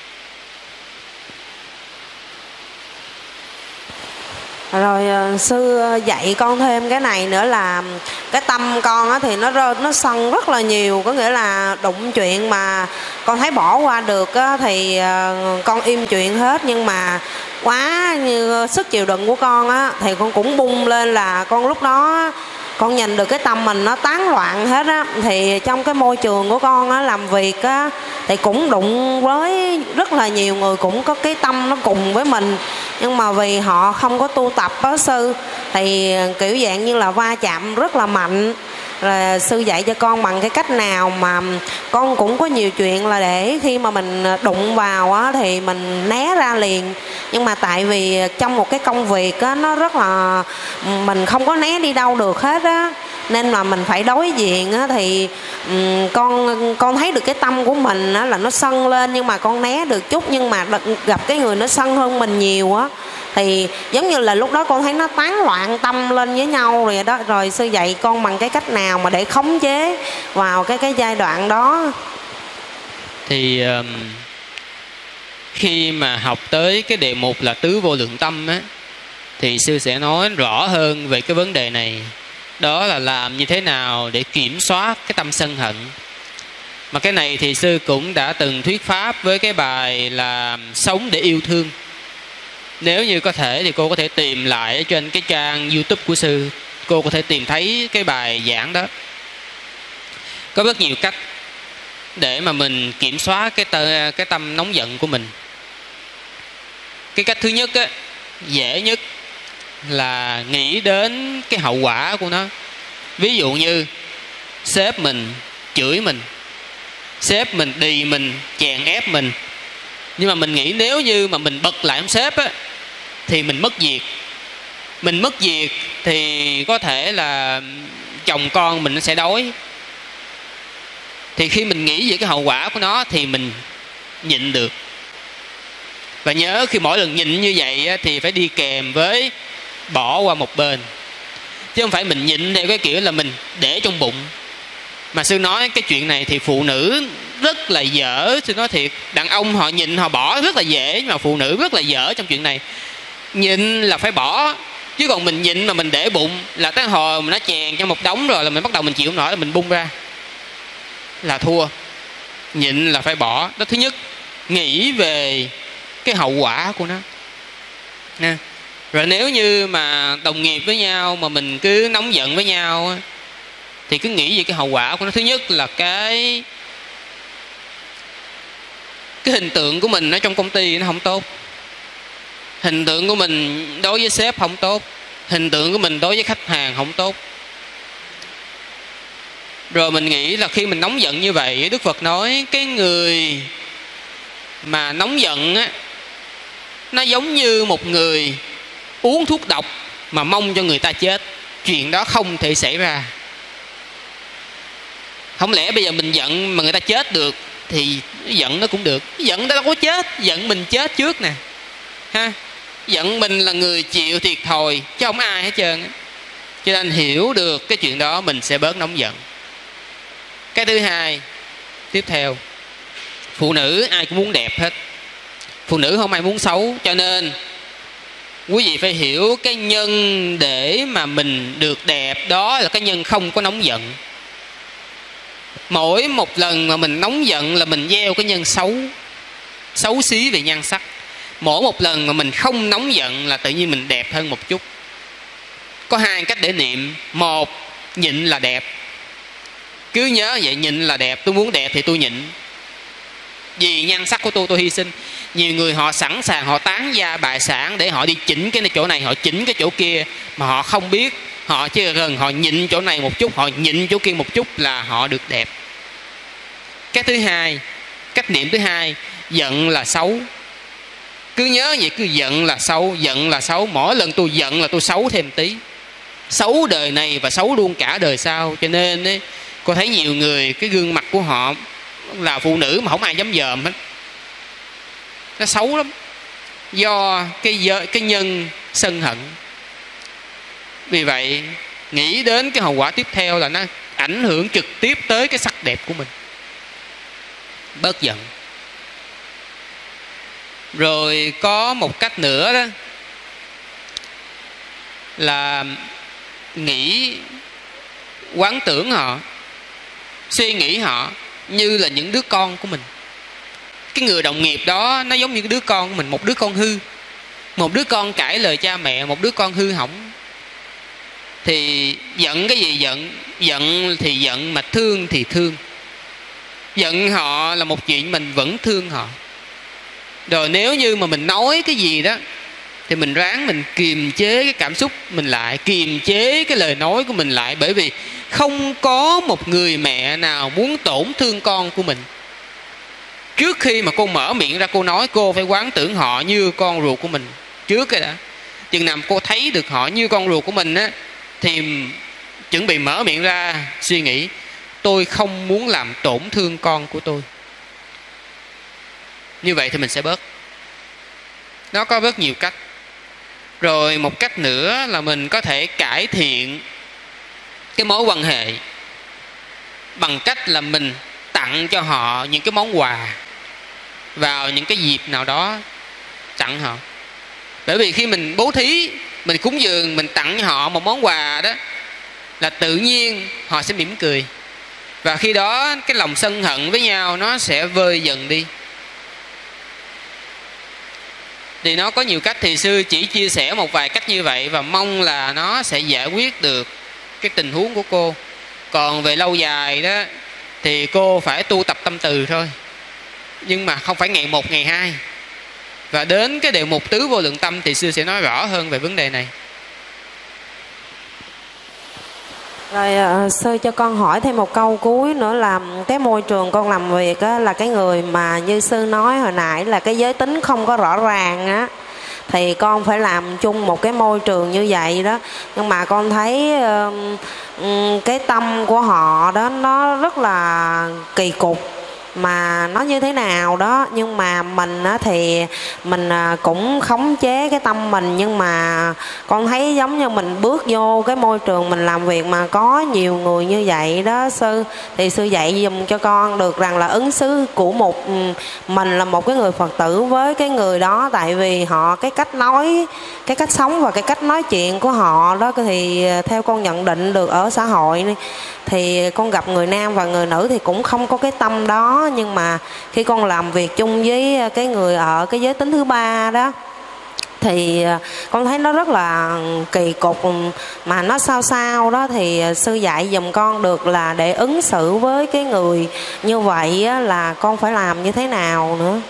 D: Rồi sư dạy con thêm cái này nữa là cái tâm con á, thì nó rơi nó sân rất là nhiều. Có nghĩa là đụng chuyện mà con thấy bỏ qua được á, thì con im chuyện hết. Nhưng mà quá như sức chịu đựng của con á, thì con cũng bung lên, là con lúc đó con nhìn được cái tâm mình nó tán loạn hết á. Thì trong cái môi trường của con á, làm việc á, thì cũng đụng với rất là nhiều người cũng có cái tâm nó cùng với mình, nhưng mà vì họ không có tu tập á sư, thì kiểu dạng như là va chạm rất là mạnh. Là sư dạy cho con bằng cái cách nào mà con cũng có nhiều chuyện là để khi mà mình đụng vào á, thì mình né ra liền. Nhưng mà tại vì trong một cái công việc á, nó rất là mình không có né đi đâu được hết á, nên mà mình phải đối diện á, thì um, con con thấy được cái tâm của mình á, là nó sân lên, nhưng mà con né được chút. Nhưng mà gặp cái người nó sân hơn mình nhiều á, thì giống như là lúc đó con thấy nó tán loạn tâm lên với nhau rồi đó. Rồi sư dạy con bằng cái cách nào mà để khống chế vào cái cái giai đoạn đó?
B: Thì um, khi mà học tới cái đề mục là tứ vô lượng tâm á, thì sư sẽ nói rõ hơn về cái vấn đề này. Đó là làm như thế nào để kiểm soát cái tâm sân hận. Mà cái này thì sư cũng đã từng thuyết pháp với cái bài là sống để yêu thương. Nếu như có thể thì cô có thể tìm lại ở trên cái trang YouTube của sư, cô có thể tìm thấy cái bài giảng đó. Có rất nhiều cách. để mà mình kiểm soát cái tơ, cái tâm nóng giận của mình. Cái cách thứ nhất á, dễ nhất là nghĩ đến cái hậu quả của nó. Ví dụ như sếp mình chửi mình, sếp mình đì mình, chèn ép mình, nhưng mà mình nghĩ nếu như mà mình bật lại ông sếp á thì mình mất việc. Mình mất việc thì có thể là chồng con mình nó sẽ đói. Thì khi mình nghĩ về cái hậu quả của nó thì mình nhịn được. Và nhớ khi mỗi lần nhịn như vậy á, thì phải đi kèm với bỏ qua một bên. Chứ không phải mình nhịn theo cái kiểu là mình để trong bụng. Mà sư nói cái chuyện này thì phụ nữ rất là dở. Sư nói thiệt, đàn ông họ nhịn họ bỏ rất là dễ, nhưng mà phụ nữ rất là dở trong chuyện này. Nhịn là phải bỏ, chứ còn mình nhịn mà mình để bụng là tới hồi mình nó chèn trong một đống rồi là mình bắt đầu mình chịu không nổi là mình bung ra là thua. Nhịn là phải bỏ. Đó thứ nhất, nghĩ về cái hậu quả của nó nha. Rồi nếu như mà đồng nghiệp với nhau mà mình cứ nóng giận với nhau thì cứ nghĩ về cái hậu quả của nó. Thứ nhất là cái cái hình tượng của mình ở trong công ty nó không tốt, hình tượng của mình đối với sếp không tốt, hình tượng của mình đối với khách hàng không tốt. Rồi mình nghĩ là khi mình nóng giận như vậy, Đức Phật nói cái người mà nóng giận á, nó giống như một người uống thuốc độc mà mong cho người ta chết. Chuyện đó không thể xảy ra. Không lẽ bây giờ mình giận mà người ta chết được thì giận nó cũng được. Giận nó đâu có chết, giận mình chết trước nè ha. Giận mình là người chịu thiệt thòi chứ không ai hết trơn. Cho nên hiểu được cái chuyện đó mình sẽ bớt nóng giận. Cái thứ hai, tiếp theo, phụ nữ ai cũng muốn đẹp hết, phụ nữ không ai muốn xấu. Cho nên quý vị phải hiểu cái nhân để mà mình được đẹp đó là cái nhân không có nóng giận. Mỗi một lần mà mình nóng giận là mình gieo cái nhân xấu, xấu xí về nhan sắc. Mỗi một lần mà mình không nóng giận là tự nhiên mình đẹp hơn một chút. Có hai cách để niệm. Một, nhịn là đẹp. Cứ nhớ vậy, nhịn là đẹp. Tôi muốn đẹp thì tôi nhịn. Vì nhan sắc của tôi tôi hy sinh. Nhiều người họ sẵn sàng họ tán gia bại sản để họ đi chỉnh cái chỗ này, họ chỉnh cái chỗ kia, mà họ không biết. Họ chỉ cần họ nhịn chỗ này một chút, họ nhịn chỗ kia một chút là họ được đẹp. Cái thứ hai, cách niệm thứ hai, giận là xấu. Cứ nhớ vậy, cứ giận là xấu, giận là xấu. Mỗi lần tôi giận là tôi xấu thêm tí. Xấu đời này và xấu luôn cả đời sau. Cho nên ấy, cô thấy nhiều người cái gương mặt của họ là phụ nữ mà không ai dám dòm hết. Nó xấu lắm. Do cái, cái nhân sân hận. Vì vậy nghĩ đến cái hậu quả tiếp theo là nó ảnh hưởng trực tiếp tới cái sắc đẹp của mình. Bớt giận. Rồi có một cách nữa đó là nghĩ, quán tưởng họ, suy nghĩ họ như là những đứa con của mình. Cái người đồng nghiệp đó nó giống như cái đứa con của mình, một đứa con hư, một đứa con cãi lời cha mẹ, một đứa con hư hỏng. Thì giận cái gì giận? Giận thì giận, mà thương thì thương. Giận họ là một chuyện, mình vẫn thương họ. Rồi nếu như mà mình nói cái gì đó thì mình ráng mình kiềm chế cái cảm xúc mình lại, kiềm chế cái lời nói của mình lại. Bởi vì không có một người mẹ nào muốn tổn thương con của mình. Trước khi mà cô mở miệng ra cô nói, cô phải quán tưởng họ như con ruột của mình trước cái đã. Chừng nào cô thấy được họ như con ruột của mình á, thì chuẩn bị mở miệng ra suy nghĩ, tôi không muốn làm tổn thương con của tôi. Như vậy thì mình sẽ bớt. Nó có rất nhiều cách. Rồi một cách nữa là mình có thể cải thiện cái mối quan hệ bằng cách là mình tặng cho họ những cái món quà vào những cái dịp nào đó, tặng họ. Bởi vì khi mình bố thí, mình cúng dường, mình tặng cho họ một món quà đó, là tự nhiên họ sẽ mỉm cười. Và khi đó cái lòng sân hận với nhau nó sẽ vơi dần đi. Thì nó có nhiều cách, thì sư chỉ chia sẻ một vài cách như vậy và mong là nó sẽ giải quyết được cái tình huống của cô. Còn về lâu dài đó thì cô phải tu tập tâm từ thôi, nhưng mà không phải ngày một ngày hai. Và đến cái điều mục tứ vô lượng tâm thì sư sẽ nói rõ hơn về vấn đề này.
D: Rồi uh, sư cho con hỏi thêm một câu cuối nữa là cái môi trường con làm việc á, là cái người mà như sư nói hồi nãy là cái giới tính không có rõ ràng á, thì con phải làm chung một cái môi trường như vậy đó. Nhưng mà con thấy uh, cái tâm của họ đó nó rất là kỳ cục, mà nó như thế nào đó. Nhưng mà mình á, thì mình cũng khống chế cái tâm mình. Nhưng mà con thấy giống như mình bước vô cái môi trường mình làm việc mà có nhiều người như vậy đó sư, thì sư dạy dùm cho con được rằng là ứng xử của một mình là một cái người Phật tử với cái người đó. Tại vì họ cái cách nói, cái cách sống và cái cách nói chuyện của họ đó, thì theo con nhận định được ở xã hội này, thì con gặp người nam và người nữ thì cũng không có cái tâm đó. Nhưng mà khi con làm việc chung với cái người ở cái giới tính thứ ba đó, thì con thấy nó rất là kỳ cục, mà nó sao sao đó. Thì sư dạy dùm con được là để ứng xử với cái người như vậy là con phải làm như thế nào nữa.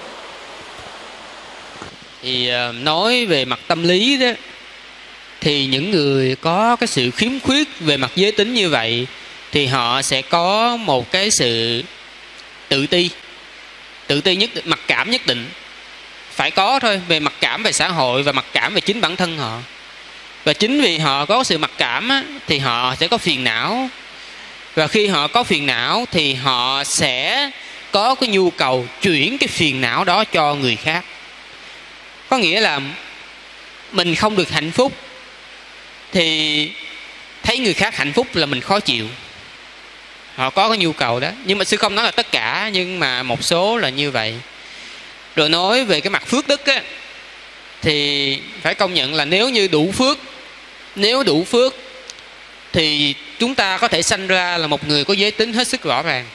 B: Thì nói về mặt tâm lý đó, thì những người có cái sự khiếm khuyết về mặt giới tính như vậy thì họ sẽ có một cái sự tự ti, tự ti nhất định, mặc cảm nhất định, phải có thôi, về mặc cảm về xã hội và mặc cảm về chính bản thân họ. Và chính vì họ có sự mặc cảm á, thì họ sẽ có phiền não. Và khi họ có phiền não thì họ sẽ có cái nhu cầu chuyển cái phiền não đó cho người khác. Có nghĩa là mình không được hạnh phúc thì thấy người khác hạnh phúc là mình khó chịu. Họ có cái nhu cầu đó. Nhưng mà sư không nói là tất cả, nhưng mà một số là như vậy. Rồi nói về cái mặt phước đức á, thì phải công nhận là nếu như đủ phước, nếu đủ phước thì chúng ta có thể sanh ra là một người có giới tính hết sức rõ ràng.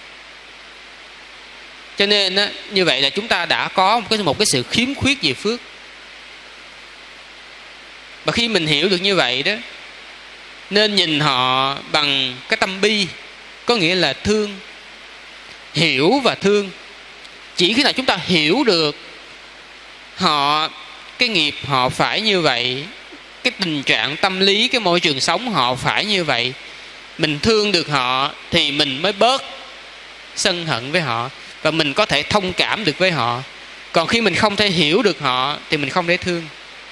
B: Cho nên á, như vậy là chúng ta đã có một cái, một cái sự khiếm khuyết về phước. Và khi mình hiểu được như vậy đó, nên nhìn họ bằng cái tâm bi, có nghĩa là thương, hiểu và thương. Chỉ khi nào chúng ta hiểu được họ, cái nghiệp họ phải như vậy, cái tình trạng tâm lý, cái môi trường sống họ phải như vậy, mình thương được họ thì mình mới bớt sân hận với họ, và mình có thể thông cảm được với họ. Còn khi mình không thể hiểu được họ thì mình không thể thương.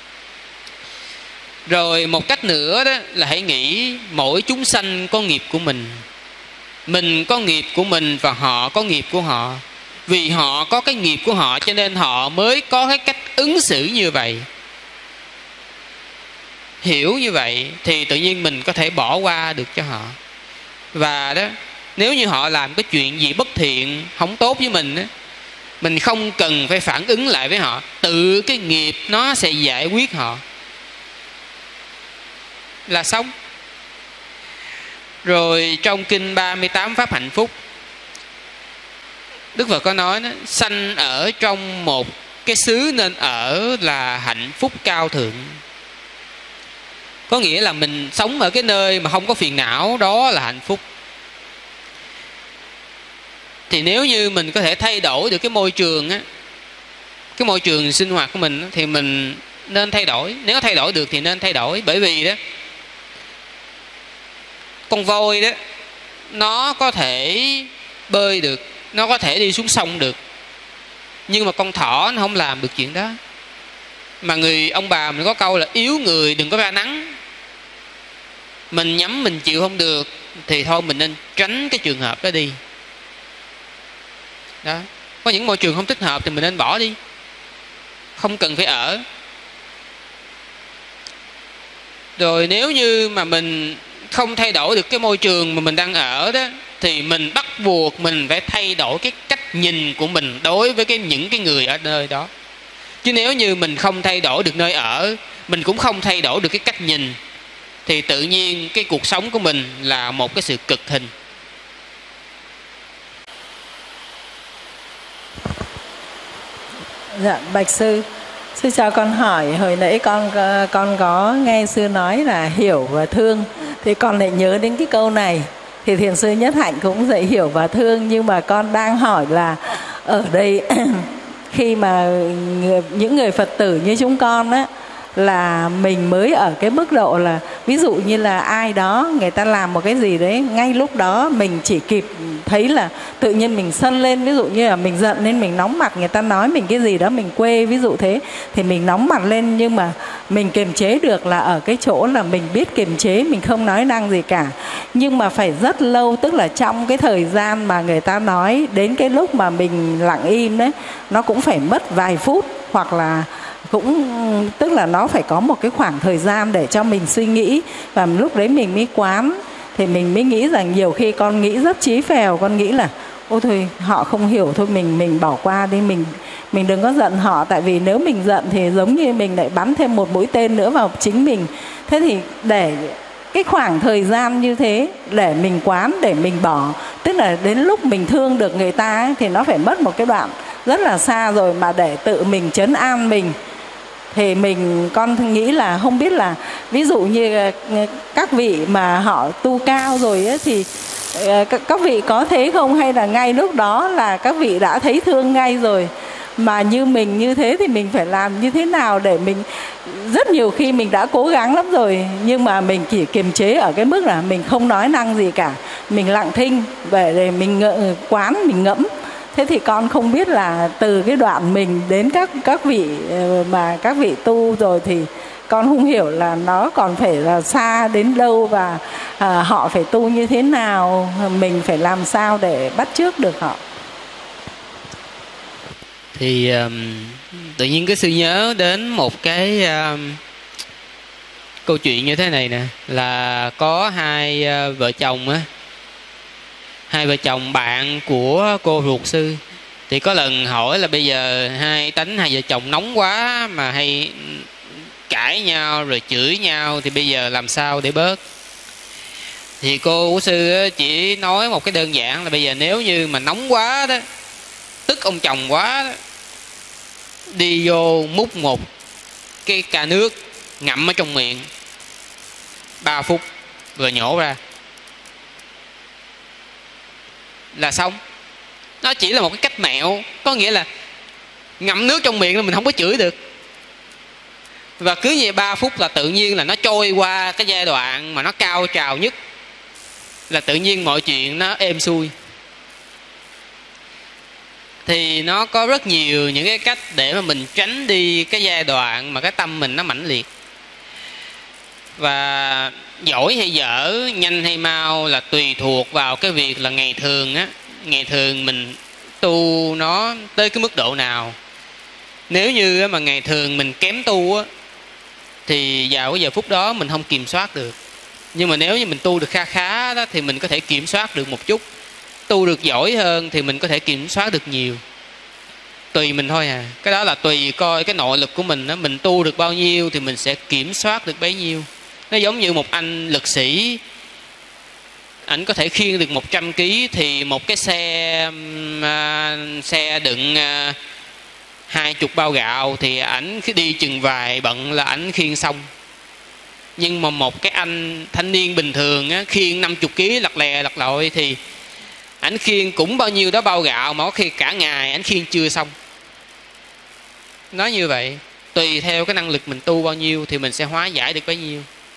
B: Rồi một cách nữa đó là hãy nghĩ mỗi chúng sanh có nghiệp của mình. Mình có nghiệp của mình và họ có nghiệp của họ. Vì họ có cái nghiệp của họ cho nên họ mới có cái cách ứng xử như vậy. Hiểu như vậy thì tự nhiên mình có thể bỏ qua được cho họ. Và đó, nếu như họ làm cái chuyện gì bất thiện, không tốt với mình đó, mình không cần phải phản ứng lại với họ. Tự cái nghiệp nó sẽ giải quyết họ là xong. Rồi trong kinh ba mươi tám Pháp Hạnh Phúc, Đức Phật có nói đó, sanh ở trong một cái xứ nên ở là hạnh phúc cao thượng. Có nghĩa là mình sống ở cái nơi mà không có phiền não, đó là hạnh phúc. Thì nếu như mình có thể thay đổi được cái môi trường á, cái môi trường sinh hoạt của mình, thì mình nên thay đổi. Nếu thay đổi được thì nên thay đổi. Bởi vì đó, con voi đó, nó có thể bơi được, nó có thể đi xuống sông được, nhưng mà con thỏ nó không làm được chuyện đó. Mà người ông bà mình có câu là yếu người đừng có ra nắng. Mình nhắm mình chịu không được thì thôi mình nên tránh cái trường hợp đó đi. Đó. Có những môi trường không thích hợp thì mình nên bỏ đi, không cần phải ở. Rồi nếu như mà mình không thay đổi được cái môi trường mà mình đang ở đó, thì mình bắt buộc mình phải thay đổi cái cách nhìn của mình đối với cái những cái người ở nơi đó. Chứ nếu như mình không thay đổi được nơi ở, mình cũng không thay đổi được cái cách nhìn, thì tự nhiên cái cuộc sống của mình là một cái sự cực hình.
C: Dạ, bạch sư, sư cho con hỏi, hồi nãy con con có nghe sư nói là hiểu và thương, thì con lại nhớ đến cái câu này thì thiền sư Nhất Hạnh cũng dễ hiểu và thương. Nhưng mà con đang hỏi là ở đây khi mà những người Phật tử như chúng con á, là mình mới ở cái mức độ là ví dụ như là ai đó người ta làm một cái gì đấy, ngay lúc đó mình chỉ kịp thấy là tự nhiên mình sân lên, ví dụ như là mình giận nên mình nóng mặt, người ta nói mình cái gì đó mình quê ví dụ thế thì mình nóng mặt lên, nhưng mà mình kiềm chế được là ở cái chỗ là mình biết kiềm chế, mình không nói năng gì cả. Nhưng mà phải rất lâu, tức là trong cái thời gian mà người ta nói đến cái lúc mà mình lặng im đấy, nó cũng phải mất vài phút, hoặc là cũng tức là nó phải có một cái khoảng thời gian để cho mình suy nghĩ. Và lúc đấy mình mới quán, thì mình mới nghĩ rằng nhiều khi con nghĩ rất chí phèo, con nghĩ là ôi thôi họ không hiểu thôi, mình mình bỏ qua đi, mình mình đừng có giận họ, tại vì nếu mình giận thì giống như mình lại bắn thêm một mũi tên nữa vào chính mình. Thế thì để cái khoảng thời gian như thế để mình quán, để mình bỏ, tức là đến lúc mình thương được người ta ấy, thì nó phải mất một cái đoạn rất là xa rồi, mà để tự mình trấn an mình thì mình con nghĩ là không biết là ví dụ như các vị mà họ tu cao rồi ấy, thì các vị có thế không, hay là ngay lúc đó là các vị đã thấy thương ngay rồi, mà như mình như thế thì mình phải làm như thế nào để mình, rất nhiều khi mình đã cố gắng lắm rồi nhưng mà mình chỉ kiềm chế ở cái mức là mình không nói năng gì cả, mình lặng thinh về để mình ngỡ, quán mình ngẫm. Thế thì con không biết là từ cái đoạn mình đến các các vị mà các vị tu rồi thì con không hiểu là nó còn phải là xa đến đâu, và à, họ phải tu như thế nào, mình phải làm sao để bắt chước được họ.
B: Thì um, tự nhiên cái sư nhớ đến một cái um, câu chuyện như thế này nè, là có hai uh, vợ chồng á, hai vợ chồng bạn của cô ruột sư. Thì có lần hỏi là bây giờ hai tánh hai vợ chồng nóng quá mà hay cãi nhau rồi chửi nhau, thì bây giờ làm sao để bớt? Thì cô của sư chỉ nói một cái đơn giản là bây giờ nếu như mà nóng quá đó, tức ông chồng quá đó, đi vô múc một cái ca nước ngậm ở trong miệng ba phút rồi nhổ ra là xong. Nó chỉ là một cái cách mẹo, có nghĩa là ngậm nước trong miệng là mình không có chửi được, và cứ như ba phút là tự nhiên là nó trôi qua cái giai đoạn mà nó cao trào nhất, là tự nhiên mọi chuyện nó êm xuôi. Thì nó có rất nhiều những cái cách để mà mình tránh đi cái giai đoạn mà cái tâm mình nó mãnh liệt. Và giỏi hay dở, nhanh hay mau là tùy thuộc vào cái việc là ngày thường á, ngày thường mình tu nó tới cái mức độ nào. Nếu như mà ngày thường mình kém tu á, thì vào cái giờ phút đó mình không kiểm soát được. Nhưng mà nếu như mình tu được kha khá đó, thì mình có thể kiểm soát được một chút. Tu được giỏi hơn thì mình có thể kiểm soát được nhiều. Tùy mình thôi à. Cái đó là tùy coi cái nội lực của mình đó. Mình tu được bao nhiêu thì mình sẽ kiểm soát được bấy nhiêu. Nó giống như một anh lực sĩ, ảnh có thể khiêng được một trăm ki lô gam, thì một cái xe uh, xe đựng uh, hai chục bao gạo thì ảnh đi chừng vài bận là ảnh khiêng xong. Nhưng mà một cái anh thanh niên bình thường á, khiêng năm mươi ki lô gam lặt lè lặt lội thì ảnh khiêng cũng bao nhiêu đó bao gạo, mà có khi cả ngày ảnh khiêng chưa xong. Nói như vậy, tùy theo cái năng lực mình tu bao nhiêu thì mình sẽ hóa giải được bấy nhiêu.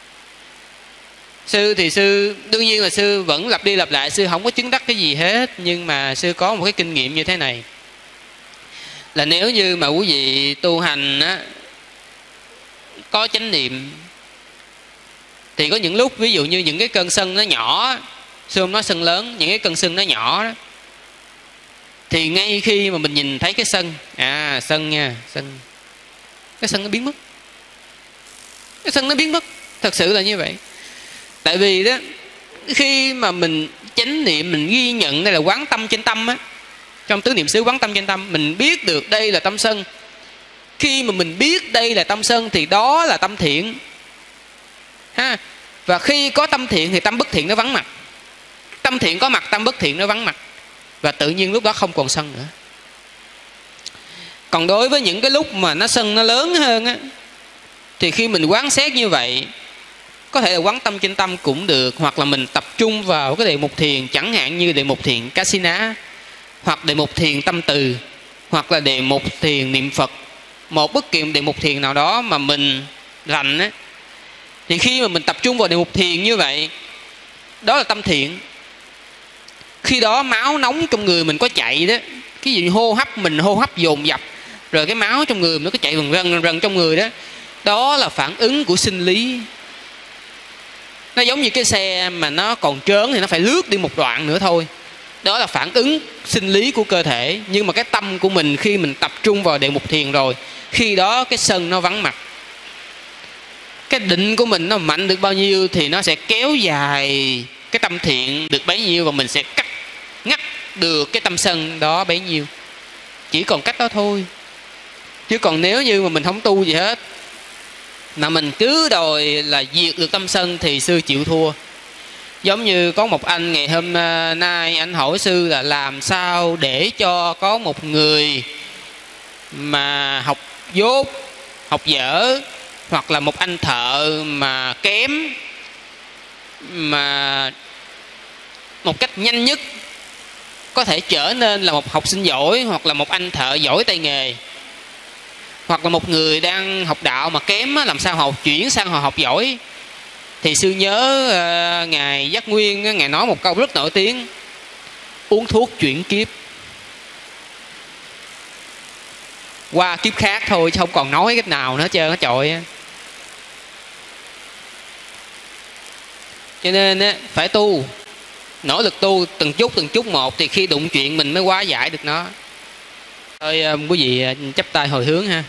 B: Sư thì sư đương nhiên là sư vẫn lặp đi lặp lại, sư không có chứng đắc cái gì hết, nhưng mà sư có một cái kinh nghiệm như thế này, là nếu như mà quý vị tu hành á, có chánh niệm, thì có những lúc ví dụ như những cái cơn sân nó nhỏ, sư không nói sân lớn, những cái cơn sân nó nhỏ đó, thì ngay khi mà mình nhìn thấy cái sân, à sân nha, sân, cái sân nó biến mất, cái sân nó biến mất, thật sự là như vậy. Tại vì đó, khi mà mình chánh niệm, mình ghi nhận đây là quán tâm trên tâm á, trong tứ niệm xứ quán tâm trên tâm, mình biết được đây là tâm sân. Khi mà mình biết đây là tâm sân thì đó là tâm thiện ha. Và khi có tâm thiện thì tâm bất thiện nó vắng mặt. Tâm thiện có mặt, tâm bất thiện nó vắng mặt, và tự nhiên lúc đó không còn sân nữa. Còn đối với những cái lúc mà nó sân nó lớn hơn á, thì khi mình quán xét như vậy, có thể là quán tâm trên tâm cũng được, hoặc là mình tập trung vào cái đề mục thiền, chẳng hạn như đề mục thiền Kasina, hoặc đề mục thiền tâm từ, hoặc là đề mục thiền niệm Phật. Một bất kỳ đề mục thiền nào đó mà mình rành á, thì khi mà mình tập trung vào đề mục thiền như vậy, đó là tâm thiện. Khi đó máu nóng trong người mình có chạy đó, cái gì hô hấp mình hô hấp dồn dập, rồi cái máu trong người mình nó có chạy rần rần rần trong người đó, đó là phản ứng của sinh lý. Nó giống như cái xe mà nó còn trớn thì nó phải lướt đi một đoạn nữa thôi. Đó là phản ứng sinh lý của cơ thể. Nhưng mà cái tâm của mình khi mình tập trung vào đề mục thiền rồi, khi đó cái sân nó vắng mặt. Cái định của mình nó mạnh được bao nhiêu thì nó sẽ kéo dài cái tâm thiện được bấy nhiêu, và mình sẽ cắt ngắt được cái tâm sân đó bấy nhiêu. Chỉ còn cách đó thôi. Chứ còn nếu như mà mình không tu gì hết mà mình cứ đòi là diệt được tâm sân thì sư chịu thua. Giống như có một anh ngày hôm nay anh hỏi sư là làm sao để cho có một người mà học dốt, học dở, hoặc là một anh thợ mà kém, mà một cách nhanh nhất có thể trở nên là một học sinh giỏi, hoặc là một anh thợ giỏi tay nghề. Hoặc là một người đang học đạo mà kém, làm sao học chuyển sang họ học giỏi. Thì sư nhớ uh, Ngài Giác Nguyên, Ngài nói một câu rất nổi tiếng: uống thuốc chuyển kiếp, qua kiếp khác thôi, chứ không còn nói cách nào nữa trơn á trọi. Cho nên á, phải tu, nỗ lực tu từng chút từng chút một, thì khi đụng chuyện mình mới hóa giải được nó. Thôi quý vị chắp tay hồi hướng ha.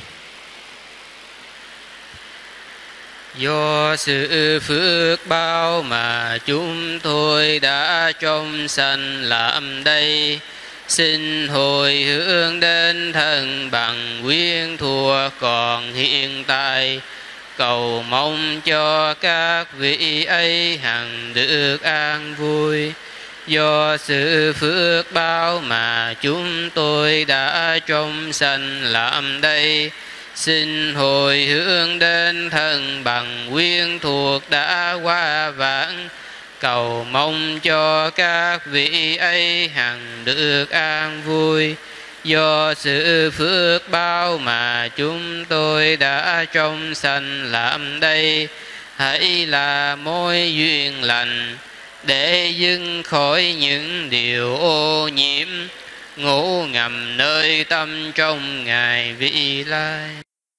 B: Do sự phước báo mà chúng tôi đã trong sanh làm đây, xin hồi hướng đến thân bằng quyến thuộc còn hiện tại, cầu mong cho các vị ấy hằng được an vui. Do sự phước báo mà chúng tôi đã trong sanh làm đây, xin hồi hướng đến thân bằng quyến thuộc đã qua vãng, cầu mong cho các vị ấy hằng được an vui. Do sự phước báo mà chúng tôi đã trong sanh làm đây, hãy là mối duyên lành để dưng khỏi những điều ô nhiễm, ngủ ngầm nơi tâm trong ngày vị lai.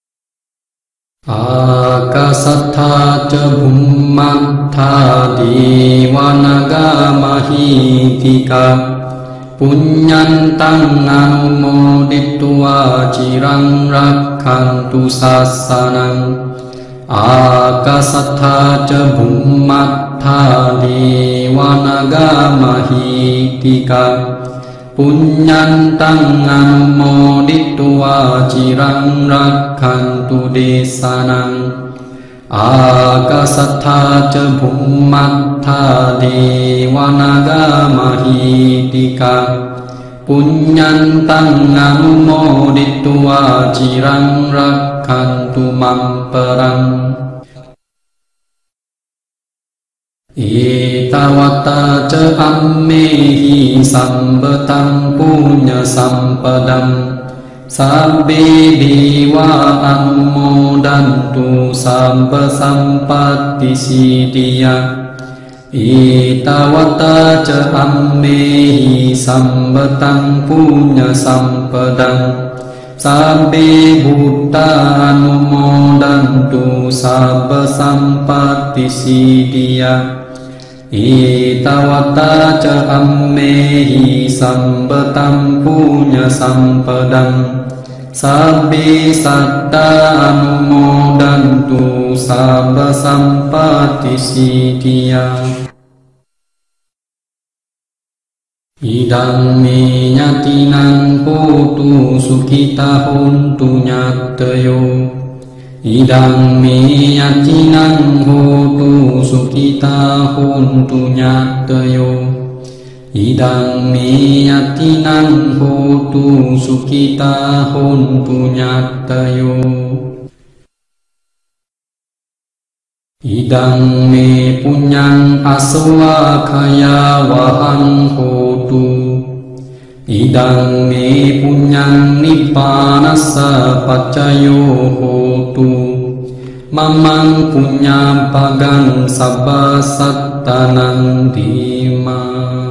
E: Akasattha ca bhummattha divanaga mahitika punyantang anumoditva cirang rakhantu sasanang. Akasattha ca bhummattha divanaga mahitika punyantang anumoditva cirang rakhantu desanang. Akasattha ca bhummattha devanaga mahitika punyantang anumoditva cirang rakhantu mamparang. Etawata ca ammehi sambetang punya sampadam sabbe dewa anumodantu sabba sampatti siddhiya. Etawata ca ammehi sambetang punya sampadam sabbe buddha anumodantu sabba sampatti siddhiya. Etawata ca ammehi sambetam punya sampadam sabbe satta anumodantu sabba sampatti siddhiya. Idang me nyatinang hotu sukhita hontu nyatayo. Idang me yatinang hotu sukhita hontu nyatayo. Idang me yatinang hotu sukhita hontu nyatayo. Idang me punyang aswakaya wahan hotu. Idang me punyang nippanassa paccayo hotu. Mamang punya pagang sabba sattanang dima.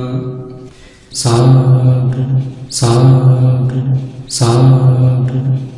E: Sadhu, sadhu, sadhu.